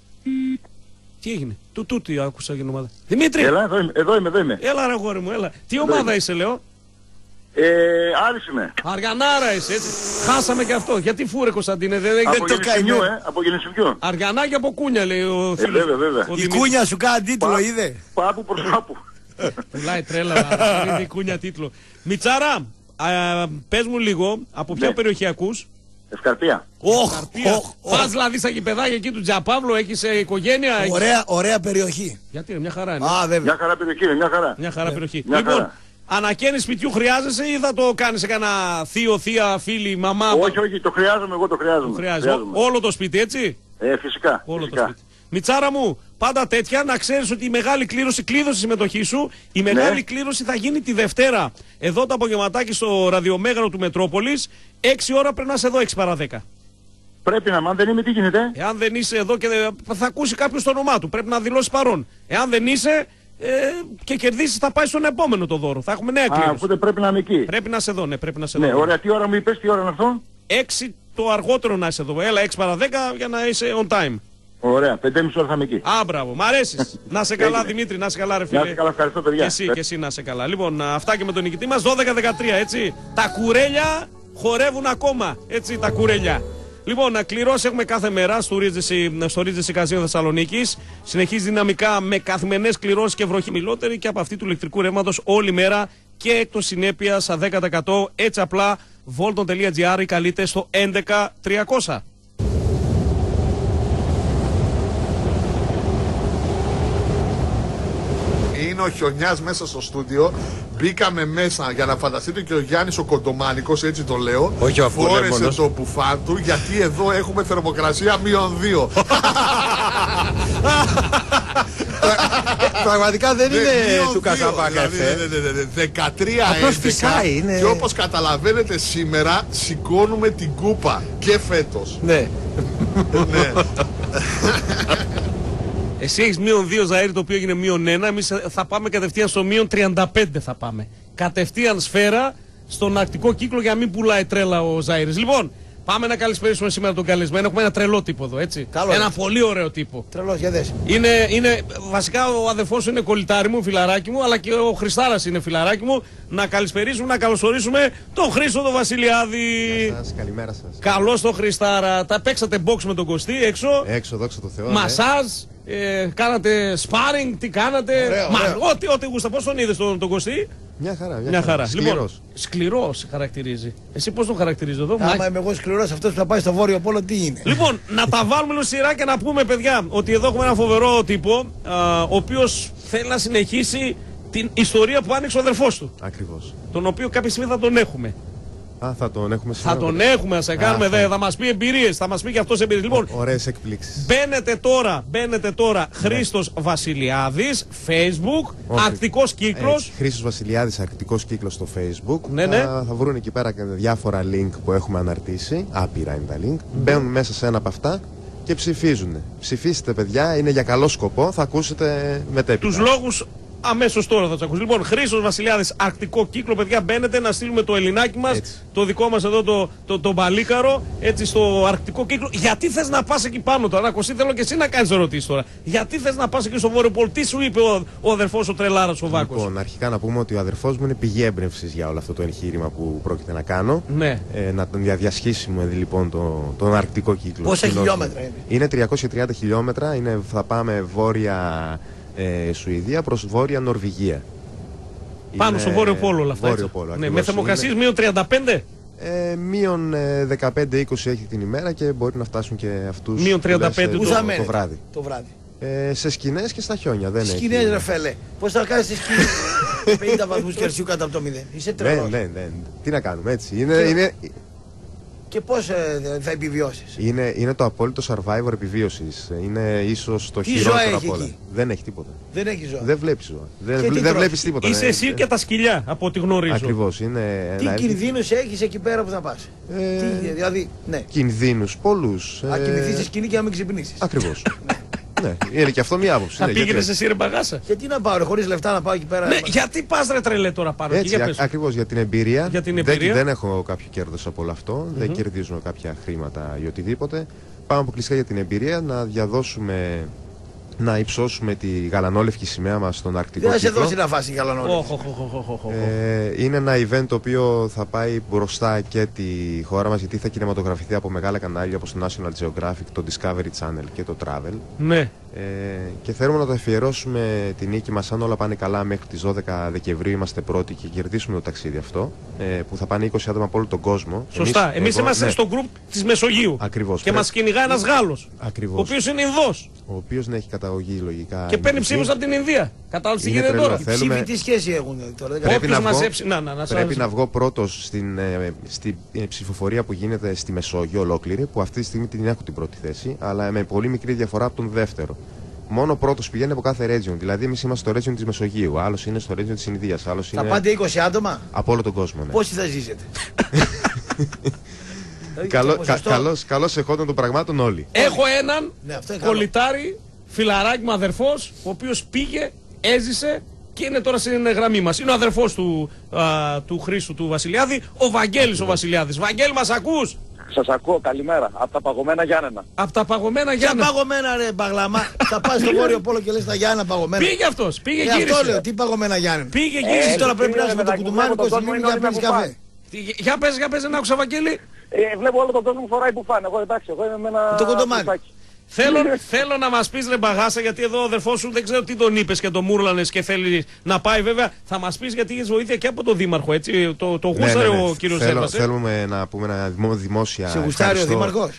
Τι έγινε, τούτη άκουσα για την ομάδα. Δημήτρη! Έλα, εδώ είμαι. Έλα ρε αγόρι μου, έλα. Τι ομάδα είσαι, λέω. Άρης είμαι. Αργανάρα είσαι, έτσι. Χάσαμε και αυτό. Γιατί φούρε, Κωνσταντίνε, δεν το κάνει. Από Γεννησιμπιού. Αργανά και από Κούνια, λέει ο φίλος. Βέβαια. Η Κούνια σου κάνει τίτλο, είδε. Πάπου προς πάπου. Πουλάει τρέλα, είναι η Κούνια τίτλο. Μιτσάρα, πες μου λίγο, από ποια περιοχή ακούς. Ευκαρπία. Πας δηλαδή στα γηπεδάκια εκεί του Τζαπαύλου, έχεις οικογένεια. Ωραία περιοχή. Γιατί μια χαρά είναι. Μια χαρά περιοχή είναι, μια χαρά περιοχή. Λοιπόν, ανακαίνιση σπιτιού χρειάζεσαι ή θα το κάνεις σε κανένα θείο, θεία, φίλη, μαμά. Όχι, το χρειάζομαι, εγώ το χρειάζομαι. Όλο το σπίτι, έτσι. Φυσικά. Όλο το σπίτι. Μιτσάρα μου, πάντα τέτοια, να ξέρεις ότι η μεγάλη κλήρωση, κλείδωσε συμμετοχή σου. Η μεγάλη κλήρωση θα γίνει τη Δευτέρα. Εδώ το απογευματάκι στο ραδιομέγαρο του Μετρόπολης. 6 ώρα πρέπει να είσαι εδώ, 6 παρά 10. Πρέπει να, αν δεν είμαι, τι γίνεται. Εάν δεν είσαι εδώ και θα ακούσει κάποιος το όνομά του, πρέπει να δηλώσει παρόν. Εάν δεν είσαι και κερδίσεις, θα πάει στον επόμενο το δώρο. Θα έχουμε νέα κλήρωση. Οπότε πρέπει να είμαι εκεί. Πρέπει να είσαι εδώ, ναι, πρέπει να είσαι εδώ. Ναι, ωραία, τι ώρα μου είπες, τι ώρα είναι αυτό. 6 το αργότερο να είσαι εδώ. Έλα, 6 παρά 10 για να είσαι on time. Ωραία, 5,5 ώρα θα είμαι εκεί. Μπράβο, μ' αρέσεις. Να σε καλά, Δημήτρη, να σε καλά, ρε φίλε. Να σε καλά, ευχαριστώ, παιδιά. Και εσύ να σε καλά. Λοιπόν, αυτά και με τον νικητή μας, 12-13, έτσι. Τα κουρέλια χορεύουν ακόμα, έτσι, τα κουρέλια. Λοιπόν, να κληρώσει έχουμε κάθε μέρα στο Regency Casino Θεσσαλονίκης. Συνεχίζει δυναμικά με καθημερινές κληρώσεις και βροχή μιλότερη και από αυτή του ηλεκτρικού ρεύματος όλη μέρα και έκτος συνέπειας 10%. Έτσι απλά, Volton.gr, καλείτε στο 11300. Είναι ο Χιονιάς μέσα στο στούντιο. Μπήκαμε μέσα για να φανταστείτε και ο Γιάννης ο Κοντομάνικος, έτσι το λέω. Όχι ο φόρεσε το πουφάν του γιατί εδώ έχουμε θερμοκρασία -2. Πραγματικά δεν είναι του Καζαμπάκα. 13 11. Και όπως καταλαβαίνετε σήμερα σηκώνουμε την κούπα και φέτος. Ναι. Εσύ έχεις -2 Ζαΐρη, το οποίο έγινε -1. Εμείς θα πάμε κατευθείαν στο -35 θα πάμε. Κατευθείαν σφαίρα στον αρκτικό κύκλο για να μην πουλάει τρέλα ο Ζαΐρης. Λοιπόν, πάμε να καλησπέρισουμε σήμερα τον καλεσμένο. Έχουμε ένα τρελό τύπο εδώ, έτσι. Ένα πολύ ωραίο τύπο. Τρελός, για δες. Βασικά ο αδερφός σου είναι κολλητάρι μου, φιλαράκι μου, αλλά και ο Χριστάρας είναι φιλαράκι μου. Να καλησπερίσουμε, να καλωσορίσουμε τον Χρήστο τον Βασιλιάδη. Καλημέρα σας. Καλώς τον Χριστάρα. Τα παίξατε box με τον Κωστή έξω. Έξω, δόξα τω Θεώ. Μασάζ. Κάνατε σπάρινγκ, τι κάνατε. Ό,τι γούστα. Πώς τον είδες τον Κωστή. Μια χαρά. Σκληρός. Λοιπόν, σκληρός χαρακτηρίζει. Εσύ πώς τον χαρακτηρίζει εδώ. Άμα είμαι εγώ σκληρός, αυτός που θα πάει στο Βόρειο Πόλο τι είναι. Λοιπόν, να τα βάλουμε λίγο σειρά και να πούμε, παιδιά, ότι εδώ έχουμε ένα φοβερό τύπο, ο οποίος θέλει να συνεχίσει την ιστορία που άνοιξε ο αδερφός του. Ακριβώς. Τον οποίο κάποια στιγμή θα τον έχουμε. Θα τον έχουμε σήμερα. Θα τον έχουμε, θα σε κάνουμε θα μας πει εμπειρίες, θα μας πει και αυτός εμπειρίες. Λοιπόν, ωραίες εκπλήξεις. Μπαίνετε τώρα Χρήστος Βασιλιάδης, Facebook, Αρκτικός Κύκλος. Χρήστος Βασιλιάδης, Αρκτικός Κύκλος στο Facebook. Ναι. Θα βρουν εκεί πέρα και διάφορα link που έχουμε αναρτήσει. Άπειρα είναι τα link. Μπαίνουν μέσα σε ένα από αυτά και ψηφίζουν. Ψηφίστε, παιδιά, είναι για καλό σκοπό, θα ακούσετε μετέπειτα. Τους λόγους αμέσως τώρα θα τους ακούσετε. Λοιπόν, Χρήστος Βασιλιάδης, Αρκτικό Κύκλο, παιδιά, μπαίνετε να στείλουμε το Ελληνάκι μας, το δικό μας εδώ το μπαλίκαρο, έτσι στο Αρκτικό Κύκλο. Γιατί θες να πας εκεί πάνω τώρα, Κωστή, θέλω και εσύ να κάνεις ερωτήσεις τώρα. Γιατί θες να πας εκεί στο Βόρειο Πόλο, τι σου είπε ο αδερφός ο Τρελάρας ο Βάκος? Λοιπόν, αρχικά να πούμε ότι ο αδερφός μου είναι πηγή έμπνευσης για όλο αυτό το εγχείρημα που πρόκειται να κάνω. Ναι. Να τον διαδιασχίσουμε λοιπόν τον Αρκτικό Κύκλο. Πόσα χιλιόμετρα είναι? Είναι 330 χιλιόμετρα, θα πάμε βόρεια Σουηδία προς βόρεια Νορβηγία. Πάνω στο Βόρειο Πόλο όλα αυτά. Βόρειο Πόλο, ναι, με θερμοκρασίες μείον 35. Μείον 15-20 έχει την ημέρα και μπορεί να φτάσουν και αυτούς μείον 35 το βράδυ. Το βράδυ. Σε σκηνές και στα χιόνια. Σκηνές ρε φέλε. Πώς θα κάνεις τις σκηνές 50 βαθμούς Κελσίου κάτω από το 0? Είσαι τρελός. Ναι. Τι να κάνουμε έτσι. Είναι... Και πώς θα επιβιώσεις? Είναι το απόλυτο survivor επιβίωσης. Είναι ίσως το χειρότερο από όλα. Δεν έχει τίποτα. Δεν έχει ζώα. Δεν βλέπεις ζώα. Δεν βλέπεις τίποτα. Είσαι εσύ και τα σκυλιά από ό,τι γνωρίζω. Ακριβώς. Τι κινδύνους έχεις εκεί πέρα που θα πας? Δηλαδή, ναι. Κινδύνους πολλούς. Να κοιμηθείς στη σκηνή και να μην ξυπνήσεις. Ακριβώς. Ναι, είναι και αυτό μια άποψη. Θα πήγαινες εσύ ρε μπαγάσα? Γιατί να πάω, χωρίς λεφτά να πάω εκεί πέρα? Ναι, γιατί πας ρε τρελέ τώρα πάνω? Έτσι, ακριβώς για την εμπειρία. Δεν έχω κάποιο κέρδος από όλο αυτό. Δεν κερδίζουμε κάποια χρήματα ή οτιδήποτε. Πάμε αποκλειστικά για την εμπειρία, να διαδώσουμε, να υψώσουμε τη γαλανόλευκη σημαία μας στον Αρκτικό Κύκλο. Δεν θα σε δώσει να φάσει γαλανόλευκη. Είναι ένα event το οποίο θα πάει μπροστά και τη χώρα μας, γιατί θα κινηματογραφηθεί από μεγάλα κανάλια όπως το National Geographic, το Discovery Channel και το Travel. Ναι. Και θέλουμε να το αφιερώσουμε τη νίκη μας, αν όλα πάνε καλά, μέχρι τις 12 Δεκεμβρίου είμαστε πρώτοι και κερδίσουμε το ταξίδι αυτό, που θα πάνε 20 άτομα από όλο τον κόσμο. Σωστά. Εμείς είμαστε στο group της Μεσογείου. Ακριβώς. Και μας κυνηγά ένας Γάλλος. Ακριβώς. Ο οποίος είναι Ινδός. Ο οποίος έχει καταγωγή λογικά. Και παίρνει ψήφους από την Ινδία. Κατάλαβες τι γίνεται τώρα? Οι ψήφοι τι σχέση έχουν τώρα? Πρέπει να βγω πρώτος στην ψηφοφορία που γίνεται στη Μεσόγειο ολόκληρη, που αυτή τη στιγμή την έχω την πρώτη θέση, αλλά με πολύ μικρή διαφορά από τον δεύτερο. Μόνο πρώτος πηγαίνει από κάθε region. Δηλαδή, εμείς είμαστε στο region της Μεσογείου, άλλος είναι στο region της Ινδίας. Θα πάτε 20 άτομα? Από όλο τον κόσμο, ναι. Πόσοι θα ζήσετε? Καλώς εχόταν των πραγμάτων όλοι. Έχω έναν κολλητάρι, φιλαράκι μου αδερφός, ο οποίος πήγε, έζησε και είναι τώρα στην γραμμή μας. Είναι ο αδερφός του Χρήστου του Βασιλιάδη, ο Βαγγέλης ο Βασιλιάδης. Βαγγέλη, μας ακούς? Σας ακούω, καλημέρα. Από τα παγωμένα Γιάννενα. Από τα παγωμένα Γιάννενα. Ποια παγωμένα ρε μπαγλαμά? Θα πας στο Βόρειο Πόλο και λες τα Γιάννενα παγωμένα. Πήγε αυτός, πήγε γύρισε. Αυτό λέω, τι παγωμένα Γιάννενα? Πήγε γύρισε. Τώρα πρέπει να είσαι με το κουτουμάνι 20 μήνες να πίνεις καφέ. Για πες, δεν άκουσα Βαγγέλη. Βλέπω όλο τον κόσμο που φοράει που φάνε. Εγώ εντάξει, εγώ είμαι με ένα... Το κουτουμάνι. Θέλω να μας πεις ρε μπαγάσα, γιατί εδώ ο αδερφός σου δεν ξέρω τι τον είπες και τον μούρλανες και θέλει να πάει βέβαια. Θα μας πεις γιατί έχεις βοήθεια και από τον Δήμαρχο, έτσι, το γούσταρε ο κύριος Σέρβας. Θέλουμε να πούμε ένα δημόσια... Σε γουστάρει ο Δήμαρχος?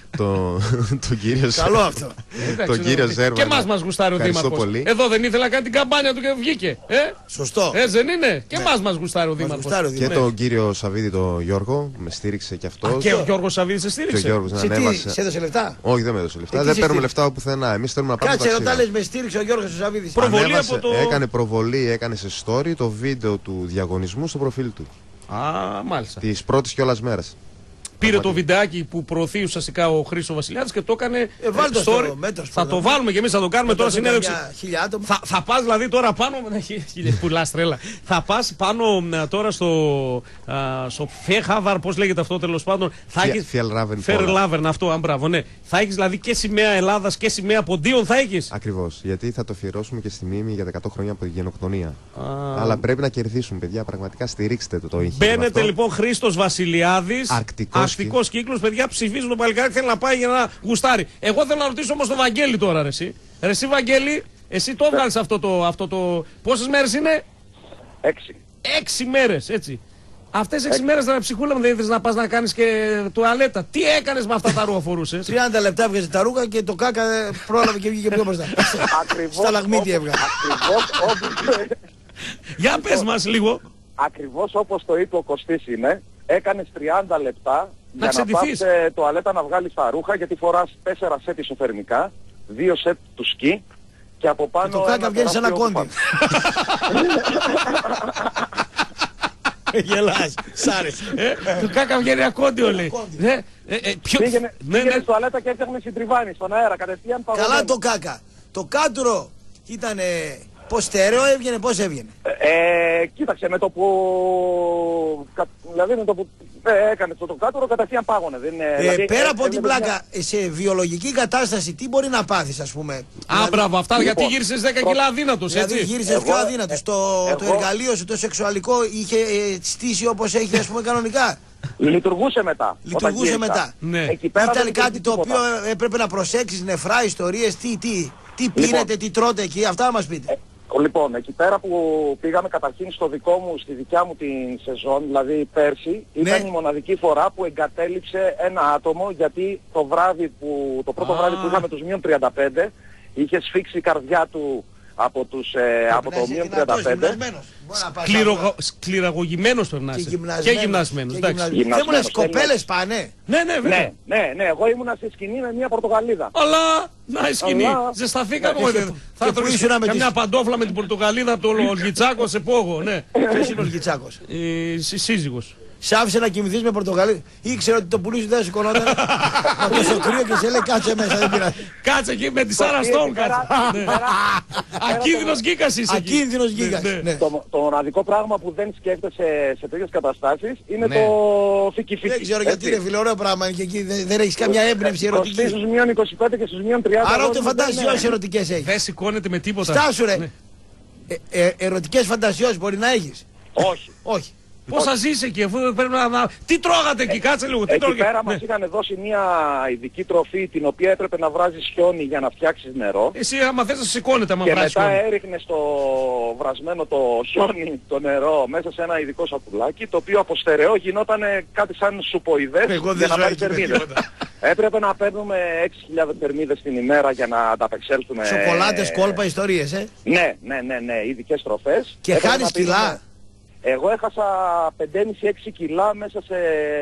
Τον κύριο Σέρβα. Καλό αυτό. Τον κύριο Σέρβα. Και εμάς μας γουστάρει ο Δήμαρχος. Εδώ δεν ήθελα να κάνει την καμπάνια του και βγήκε. Σωστό. Έτσι δεν είναι? Και εμάς μας γουστάρει ο Δήμαρχος. Και τον κύριο Σαββίδη, τον Γιώργο, με στήριξε και αυτός. Και ο Γιώργος Σαββίδης σε στήριξε. Σε έδωσε λεφτά? Όχι, δεν με έδωσε λεφτά. Δεν παίρνουμε λεφτά πουθενά. Εμείς θέλουμε να πάμε. Κάτσε ρωτά, λες με στήριξε ο Γιώργος Σαββίδης. Έκανε προβολή, έκανε σε story το βίντεο του διαγωνισμού στο προφίλ του. Μάλιστα. Της πρώτης κιόλας μέρας. Πήρε το βιντεάκι που προωθεί ουσιαστικά ο Χρήστος Βασιλιάδης και το έκανε story. Θα το βάλουμε και εμείς, θα το κάνουμε τώρα συνέντευξη. Θα πας δηλαδή τώρα πάνω. Πουλάς τρέλα. Θα πας πάνω τώρα στο Φέχαβαρ, πώς λέγεται αυτό τέλος πάντων. Φερλάβερν, αυτό, αν μπράβο, ναι. Θα έχεις δηλαδή και σημαία Ελλάδας και σημαία Ποντίων θα έχεις. Ακριβώς. Γιατί θα το αφιερώσουμε και στη μνήμη για 100 χρόνια από τη γενοκτονία. Αλλά πρέπει να κερδίσουν, παιδιά. Πραγματικά στηρίξτε το εγχείρημα. Μπαίνετε λοιπόν Χρήστος Βασιλιάδης. Αρκτικός Κύκλος, παιδιά, ψηφίζουν το παλικάρι, θέλει να πάει για να γουστάρει. Εγώ θέλω να ρωτήσω όμως τον Βαγγέλη τώρα, ρε εσύ. Ρε εσύ Βαγγέλη, εσύ το έβγαλες αυτό το... Πόσες μέρες είναι? 6. 6 μέρες, έτσι. Αυτές 6 μέρες να ψυχούλα μου δεν ήθελες να πας να κάνεις και τουαλέτα. Τι έκανες με αυτά τα ρούχα φορούσες? 30 λεπτά έβγαζε τα ρούχα και το κάκα πρόλαβε και βγήκε πιο μπροστά. Στα λαγμίδια έβγαλε. Για πες μας λίγο. Ακριβώς όπως το είπε ο Κωστής είναι. Έκανες 30 λεπτά για να πας σε τουαλέτα να βγάλεις τα ρούχα, γιατί φοράς 4 σετ ισοθερμικά, 2 σετ του σκι και από πάνω... Και το κάκα βγαίνει σαν ένα κόντι. Γελάς, σ' άρεσε. Το Κάκα βγαίνει ακόντιο λέει. Πήγαινε στο τουαλέτα και έφτιαχνε συντριβάνι στον αέρα κατευθείαν. Καλά το Κάκα. Το Κάτουρο ήταν πώς στερεό έβγαινε, πώς έβγαινε. Κοίταξε, με το που... Δηλαδή με το που έκανε το Κάτουρο κατευθείαν πάγωνε. Δηλαδή, πέρα από την πλάκα, σε βιολογική κατάσταση τι μπορεί να πάθεις, ας πούμε. Μπράβο, αυτά γιατί γύρισες 10 κιλά αδύνατος, έτσι. Δηλαδή γύρισες πιο αδύνατος. Το εργαλείο σου, το σεξουαλικό, είχε στήσει όπως έχει, ας πούμε, κανονικά. Λειτουργούσε μετά. Λειτουργούσε μετά. Ναι. Ήταν κάτι το οποίο έπρεπε να προσέξεις, νεφρά, ιστορίες, τι πίνετε, τι τρώτε εκεί, αυτά να μας πείτε. Λοιπόν, εκεί πέρα που πήγαμε καταρχήν στη δικιά μου την σεζόν, δηλαδή πέρσι, ήταν η μοναδική φορά που εγκατέλειψε ένα άτομο, γιατί το πρώτο βράδυ που είχαμε τους μείον 35, είχε σφίξει η καρδιά του από το μείον 35. Σκληραγωγημένος πρέπει να είσαι. Και γυμνασμένος. Δεν μου λες κοπέλες πάνε. Ναι, εγώ ήμουνα στη σκηνή με μια Πορτογαλίδα. Αλλά, να η σκηνή, ζεσταθήκαμε. Θα τρώγεις μια παντόφλα με την Πορτογαλίδα από τον Ολγιτσάκο σε πόγο. Ποιος είναι ο Ολγιτσάκος? Σύζυγος. Σ' άφησε να κοιμηθείς με Πορτογαλί. Ήξερε ότι το πουλί σου δεν σηκωνόταν. Από τόσο κρύο και σε λέει κάτσε μέσα, δεν πειράζει. Κάτσε εκεί με τη Σάρα Στόν. Ακίνδυνος γκίκας είσαι εκεί. Ακίνδυνος γκίκας. Το μοναδικό πράγμα που δεν σκέφτεσαι σε τέτοιες καταστάσεις είναι το φικι-φικι. Δεν ξέρω γιατί είναι φίλε, ωραίο πράγμα και εκεί δεν έχεις καμιά έμπνευση ερωτική. Στους μείον 25 και στους μείον 30. Άρα ούτε φαντασιώσεις ερωτικές έχεις. Δεν σηκώνεται με τίποτα. Στάσου ρε. Ερωτικές φαντασιώσεις μπορεί να έχεις? Όχι. Πώς θα ζεις εκεί, αφού πρέπει να... Τι τρώγατε εκεί, κάτσε λίγο, τι τρώγατε? Εκεί πέρα μας είχαν δώσει μια ειδική τροφή την οποία έπρεπε να βράζεις χιόνι για να φτιάξεις νερό. Εσύ άμα θες να σηκώνεται άμα και βράζεις μετά χιόνι. έριχνες το βρασμένο το χιόνι, το νερό μέσα σε ένα ειδικό σακουλάκι, το οποίο από στερεό γινόταν κάτι σαν σουποειδές για να πάρει θερμίδες. Έπρεπε να παίρνουμε 6.000 θερμίδες την ημέρα για να ανταπεξέλθουμε. Σοκολάτες, κόλπα, ιστορίες, Ναι, ειδικές τροφές. Και χάνεις κιλά. Εγώ έχασα 5,5-6 κιλά μέσα σε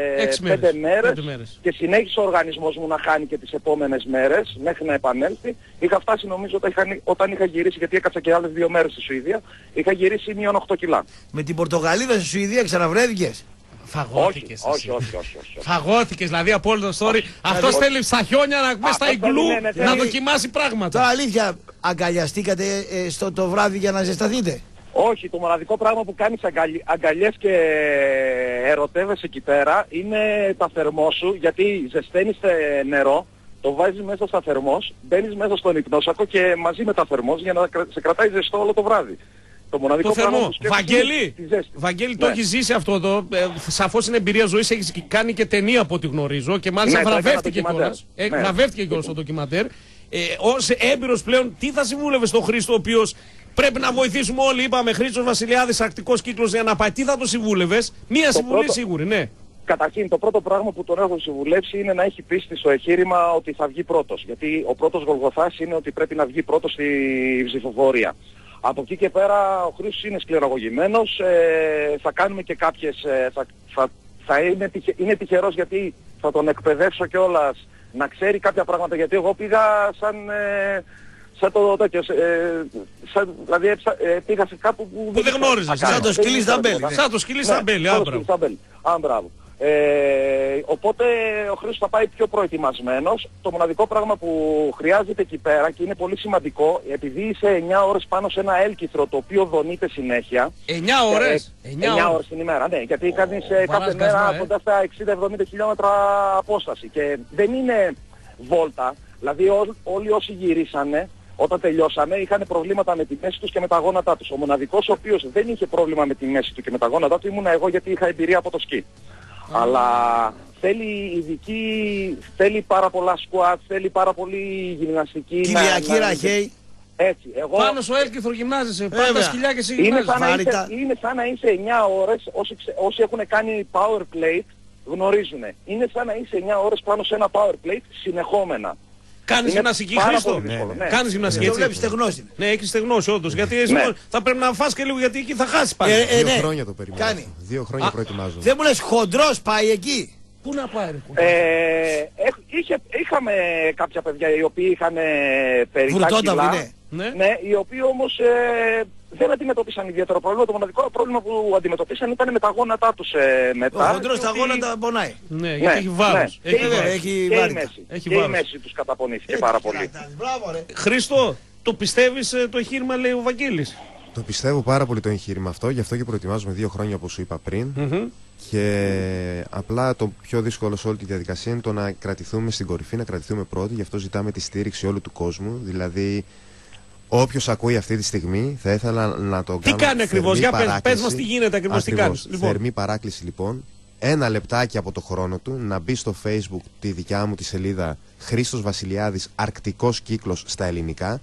5 μέρες και συνέχισε ο οργανισμός μου να χάνει και τις επόμενες μέρες μέχρι να επανέλθει. Είχα φτάσει νομίζω όταν είχα γυρίσει, γιατί έκατσα και άλλες 2 μέρες στη Σουηδία, είχα γυρίσει μείον 8 κιλά. Με την Πορτογαλίδα στη Σουηδία ξαναβρέθηκες? Φαγώθηκες. Όχι. Φαγώθηκες, δηλαδή από όλο το story. Αυτός θέλει στα χιόνια να μέσα στα ιγκλού να δοκιμάσει πράγματα. Τώρα αλήθεια, αγκαλιαστήκατε το βράδυ για να ζεσταθείτε? Όχι, το μοναδικό πράγμα που κάνεις αγκαλιές και ερωτεύεσαι εκεί πέρα είναι τα θερμό σου, γιατί ζεσταίνεις νερό, το βάζεις μέσα στα θερμός, μπαίνεις μέσα στον υπνόσακο και μαζί με τα θερμός για να σε κρατάει ζεστό όλο το βράδυ. Το μοναδικό πράγμα που Βαγγέλη, το έχεις ζήσει αυτό εδώ, σαφώς είναι εμπειρία ζωής, έχεις κάνει και ταινία από ό,τι γνωρίζω και μάλιστα βραβεύτηκε κιόλας. Βραβεύτηκε κιόλας στο ντοκιμαντέρ. Ως έμπειρος πλέον, τι θα συμβούλευε στον Χρήστο, ο οποίος πρέπει να βοηθήσουμε όλοι, είπαμε, Χρήστος Βασιλιάδης, Αρκτικός Κύκλος για να πάει. Τι θα το συμβούλευες? Μία συμβουλή σίγουρη, ναι. Καταρχήν, το πρώτο πράγμα που τον έχω συμβουλεύσει είναι να έχει πίστη στο εγχείρημα ότι θα βγει πρώτος. Γιατί ο πρώτος Γολγοθάς είναι ότι πρέπει να βγει πρώτος στη ψηφοφορία. Από εκεί και πέρα ο Χρήστος είναι σκληραγωγημένος, θα κάνουμε και κάποιες... είναι τυχερός γιατί θα τον εκπαιδεύσω κιόλας να ξέρει κάποια πράγματα, γιατί εγώ πήγα σαν το τέτοιο, δηλαδή πήγα σε κάπου που δεν γνώριζες, σαν το σκυλί στα μπέλη. Σαν το σκυλί στα μπέλη, μπράβο. Οπότε ο Χρήστος θα πάει πιο προετοιμασμένος. Το μοναδικό πράγμα που χρειάζεται εκεί πέρα και είναι πολύ σημαντικό, επειδή είσαι 9 ώρες πάνω σε ένα έλκυθρο το οποίο δονείται συνέχεια. 9 ώρες? 9 ώρες την ημέρα, ναι, γιατί κάνεις κάθε μέρα κοντά στα 60-70 χιλιόμετρα απόσταση και δεν είναι βόλτα. Δηλαδή όλοι όσοι γυρίσανε, όταν τελειώσαμε, είχαν προβλήματα με τη μέση τους και με τα γόνατά τους. Ο μοναδικός ο οποίος δεν είχε πρόβλημα με τη μέση του και με τα γόνατά του ήμουνα εγώ, γιατί είχα εμπειρία από το σκι. Αλλά θέλει ειδική, θέλει πάρα πολλά σκουάτ, θέλει πάρα πολύ γυμναστική. Κυριακή ραχέη. Έτσι, εγώ... Πάνω στο έλκυθρο γυμνάζεσαι, πάντα σκυλιά και εσύ γυμνάζεσαι. Είναι σαν να είσαι 9 ώρες, όσοι έχουν κάνει power plate γνωρίζουν. Είναι σαν να είσαι 9 ώρες πάνω σε ένα power plate συνεχόμενα. Κάνεις γυμναστική, Χρήστο? Κάνεις γυμναστική, έτσι? Το βλέπεις στεγνώσει. Ναι, έχεις στεγνώσει όντως, γιατί θα πρέπει να φας και λίγο, γιατί εκεί θα χάσεις πάλι. 2 χρόνια το περιμένω. 2 χρόνια προετοιμάζω. Δεν μου λες χοντρός πάει εκεί? Πού να πάει ρε? Είχαμε κάποια παιδιά οι οποίοι είχαν περικά κιλά. Ναι, οι οποίοι όμως δεν αντιμετώπισαν ιδιαίτερο πρόβλημα. Το μοναδικό πρόβλημα που αντιμετωπίσαν ήταν με τα γόνατά τους μετά. Ο χοντρός τα γόνατα πονάει. Ναι, γιατί έχει βάρος. Και η μέση τους καταπονήθηκε πάρα πολύ. Χρήστο, το πιστεύεις το εγχείρημα, λέει ο Βαγγέλης? Το πιστεύω πάρα πολύ το εγχείρημα αυτό, γι' αυτό και προετοιμάζουμε 2 χρόνια όπως σου είπα πριν. Και απλά το πιο δύσκολο σε όλη τη διαδικασία είναι το να κρατηθούμε στην κορυφή, να κρατηθούμε πρώτοι. Γι' αυτό ζητάμε τη στήριξη όλου του κόσμου. Δηλαδή, όποιος ακούει αυτή τη στιγμή θα ήθελα να το κάνω. Τι κάνει ακριβώς, για πες μας τι γίνεται ακριβώς, τι κάνεις. Θερμή παράκληση λοιπόν, 1 λεπτάκι από το χρόνο του να μπει στο Facebook τη δικιά μου τη σελίδα Χρήστος Βασιλιάδης Αρκτικός Κύκλος στα ελληνικά,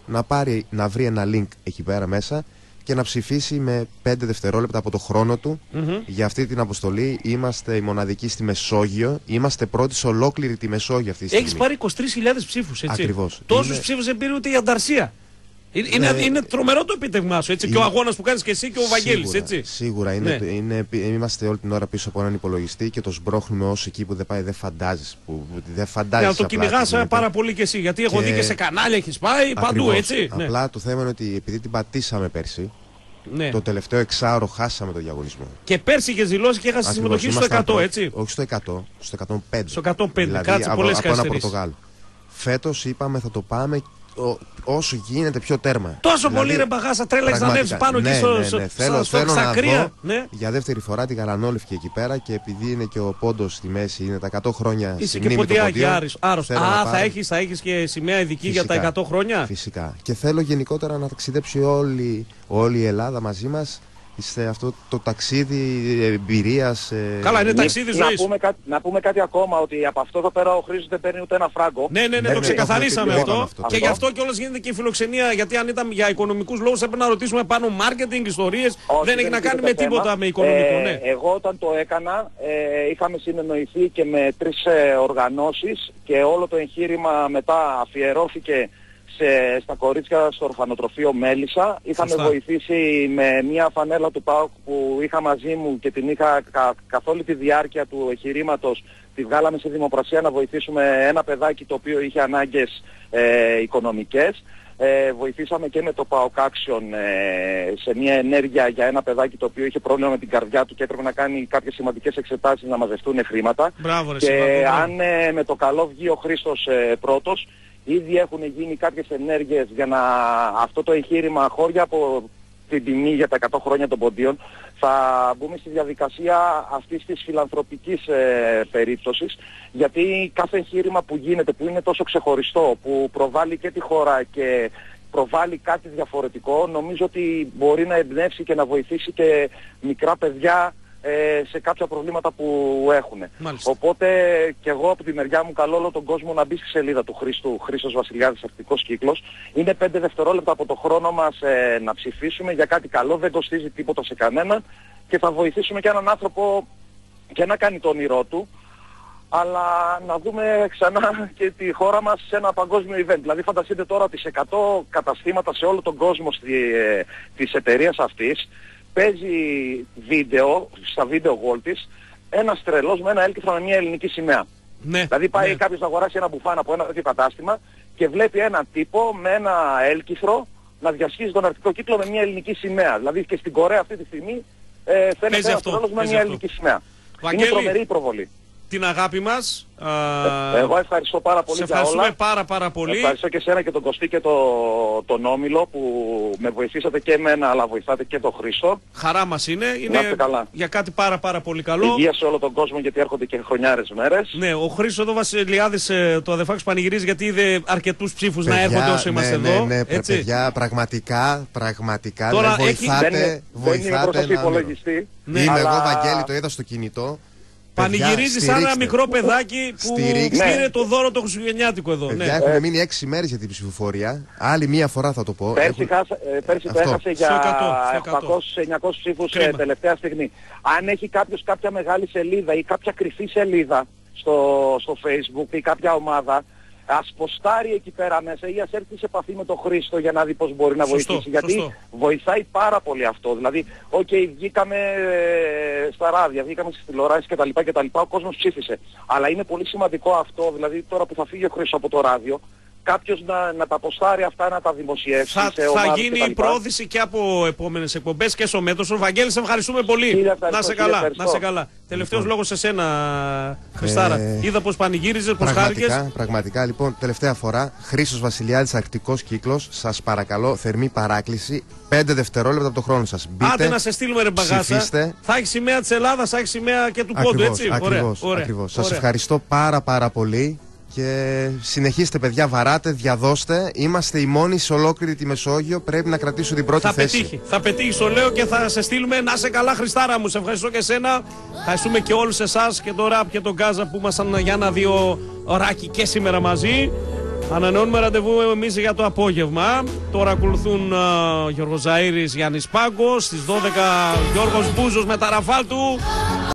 να βρει ένα link εκεί πέρα μέσα και να ψηφίσει με 5 δευτερόλεπτα από το χρόνο του για αυτή την αποστολή. Είμαστε οι μοναδικοί στη Μεσόγειο. Είμαστε πρώτοι σε ολόκληρη τη Μεσόγειο αυτή τη στιγμή. Έχεις πάρει 23.000 ψήφους, έτσι. Ακριβώς. Τόσους ψήφους δεν πήρε ούτε η Ανταρσία. Είναι τρομερό το επίτευγμά σου, έτσι. Και ο αγώνας που κάνεις και εσύ και ο Βαγγέλης, έτσι. Σίγουρα. Είμαστε όλη την ώρα πίσω από έναν υπολογιστή και το σμπρώχνουμε όσο εκεί που δεν πάει, δεν φαντάζεις. Να το κυνηγάς πάρα πολύ και εσύ. Γιατί έχω δει και σε κανάλια έχεις πάει παντού, έτσι. Απλά το θέμα είναι ότι επειδή την πατήσαμε πέρσι, το τελευταίο εξάωρο χάσαμε το διαγωνισμό. Και πέρσι είχε δηλώσει και έχασε συμμετοχή στο 100, έτσι. Όχι στο 100, στο 105. Στο 105, δηλαδή, κάτσε πολλές από ένα Πορτογάλο. Φέτος είπαμε θα το πάμε όσο γίνεται πιο τέρμα. Τόσο δηλαδή, πολύ ρε μπαγάσα, τρέλαξε να ανέβεις πάνω εκεί στο Ξακρία. Για δεύτερη φορά τη Γαλανόλευκη εκεί πέρα και επειδή είναι και ο πόντος στη μέση, είναι τα 100 χρόνια είσαι και Ποντιάκη Άρρος. Θα έχεις και σημαία ειδική για τα 100 χρόνια. Φυσικά. Και θέλω γενικότερα να ταξιδέψει όλη η Ελλάδα μαζί μας. Σε αυτό το ταξίδι εμπειρίας. Καλά, είναι ταξίδι ζωής. Να πούμε κάτι ακόμα, ότι από αυτό εδώ πέρα ο Χρήστος δεν παίρνει ούτε ένα φράγκο. Ναι, το ξεκαθαρίσαμε αυτό. Και γι' αυτό κιόλας γίνεται και η φιλοξενία. Γιατί αν ήταν για οικονομικούς λόγους έπρεπε να ρωτήσουμε πάνω μάρκετινγκ, ιστορίες. Δεν έχει να κάνει με τίποτα με οικονομικό. Εγώ όταν το έκανα είχαμε συνεννοηθεί και με 3 οργανώσεις και όλο το εγχείρημα μετά αφιερώθηκε στα κορίτσια στο ορφανοτροφείο Μέλισσα. Είχαμε βοηθήσει με μια φανέλα του ΠΑΟΚ που είχα μαζί μου και την είχα καθ' όλη τη διάρκεια του εγχειρήματος. Τη βγάλαμε σε δημοπρασία να βοηθήσουμε ένα παιδάκι το οποίο είχε ανάγκες οικονομικές. Βοηθήσαμε και με το ΠΑΟΚ Action σε μια ενέργεια για ένα παιδάκι το οποίο είχε πρόβλημα με την καρδιά του και έπρεπε να κάνει κάποιες σημαντικές εξετάσεις να μαζευτούν χρήματα. Μπράβο, και αν με το καλό βγει ο Χρήστος πρώτος, ήδη έχουν γίνει κάποιες ενέργειες για να αυτό το εγχείρημα, χώρια από την τιμή για τα 100 χρόνια των ποντίων, θα μπούμε στη διαδικασία αυτής της φιλανθρωπικής περίπτωσης, γιατί κάθε εγχείρημα που γίνεται, που είναι τόσο ξεχωριστό, που προβάλλει και τη χώρα και προβάλλει κάτι διαφορετικό, νομίζω ότι μπορεί να εμπνεύσει και να βοηθήσει και μικρά παιδιά σε κάποια προβλήματα που έχουν. Οπότε και εγώ από τη μεριά μου καλώ όλο τον κόσμο να μπει στη σελίδα του Χρήστος Βασιλιάδης Αρκτικός Κύκλος. Είναι 5 δευτερόλεπτα από το χρόνο μας να ψηφίσουμε για κάτι καλό, δεν κοστίζει τίποτα σε κανέναν και θα βοηθήσουμε και έναν άνθρωπο και να κάνει το όνειρό του, αλλά να δούμε ξανά και τη χώρα μας σε ένα παγκόσμιο event. Δηλαδή φανταστείτε τώρα τις 100 καταστήματα σε όλο τον κόσμο της εταιρείας αυτής. Παίζει βίντεο, στα βίντεο wall της, ένας τρελός με ένα έλκυθρο με μια ελληνική σημαία. Δηλαδή πάει κάποιος να αγοράσει ένα μπουφάν από ένα τέτοιο κατάστημα και βλέπει έναν τύπο με ένα έλκυθρο να διασχίζει τον Αρκτικό Κύκλο με μια ελληνική σημαία. Δηλαδή και στην Κορέα αυτή τη στιγμή φαίνεται ένας τρελός με μια ελληνική σημαία. Είναι τρομερή η προβολή. Την αγάπη μας. Εγώ ευχαριστώ πάρα πολύ για όλα. Σε ευχαριστούμε πάρα πολύ. Ευχαριστώ και εσένα και τον Κωστή και τον Όμιλο που με βοηθήσατε και εμένα, αλλά βοηθάτε και τον Χρήστο. Χαρά μας είναι καλά. Για κάτι πάρα πολύ καλό. Υγεία σε όλο τον κόσμο, γιατί έρχονται και χρονιάρες μέρες. Ναι, ο Χρήστος εδώ Βασιλιάδης, το αδερφάκι σου πανηγυρίζει, γιατί είδε αρκετούς ψήφους να έρχονται όσο είμαστε εδώ. Ναι, παιδιά, πραγματικά. Τώρα βοηθάτε. Δεν είμαι μπροστά στο υπολογιστή. Είμαι εγώ, Βαγγέλη, το είδα στο κινητό. Πανηγυρίζει σαν ένα μικρό παιδάκι που πήρε το δώρο το χριστουγεννιάτικο εδώ. Παιδιά, έχουν μείνει 6 μέρες για την ψηφοφορία. Άλλη μία φορά θα το πω. Πέρσι το έχασε για 800-900 ψήφους τελευταία στιγμή. Αν έχει κάποιος κάποια μεγάλη σελίδα ή κάποια κρυφή σελίδα στο Facebook ή κάποια ομάδα, ας ποστάρει εκεί πέρα μέσα ή ας έρθει σε επαφή με τον Χρήστο για να δει πώς μπορεί να βοηθήσει. Γιατί βοηθάει πάρα πολύ αυτό. Δηλαδή, βγήκαμε στα ράδια, βγήκαμε στις τηλεοράσεις κτλ. Ο κόσμος ψήφισε. Αλλά είναι πολύ σημαντικό αυτό, δηλαδή τώρα που θα φύγει ο Χρήστος από το ράδιο, κάποιος να τα αποστάρει αυτά, να τα δημοσιεύσει. Θα γίνει η πρόθεση και από επόμενες εκπομπές και στο μέτρο. Βαγγέλη, σε ευχαριστούμε πολύ. Να σε καλά. Να σε καλά. Τελευταίος λόγος σε σένα, Χριστάρα. Είδα πως πανηγύριζες, πως χάρηκες. Πραγματικά, λοιπόν, τελευταία φορά. Χρήστος Βασιλιάδης, Αρκτικός Κύκλος. Σας παρακαλώ, θερμή παράκληση. 5 δευτερόλεπτα από το χρόνο σας. Μπείτε, άντε να σε στείλουμε ρε μπαγάσα. Θα έχει σημαία της Ελλάδας, θα έχει σημαία και του Πόντου, έτσι. Ακριβώς. Σας ευχαριστώ πάρα πολύ. Και συνεχίστε, παιδιά, βαράτε, διαδώστε. Είμαστε οι μόνοι σε ολόκληρη τη Μεσόγειο. Πρέπει να κρατήσουν την πρώτη θέση. Θα πετύχει, το λέω, και θα σε στείλουμε. Να σε καλά, Χριστάρα μου. Σε ευχαριστώ και εσένα. Ευχαριστούμε και όλους εσάς και το Ραπ και τον Γκάζα που ήμασταν για 1-2 ωράκι και σήμερα μαζί. Ανανεώνουμε ραντεβού εμείς για το απόγευμα. Τώρα ακολουθούν Γιώργος Ζαΐρης, Γιάννης Πάγκος. Στις 12 Γιώργος Μπούζος με τα Ραφάλ του.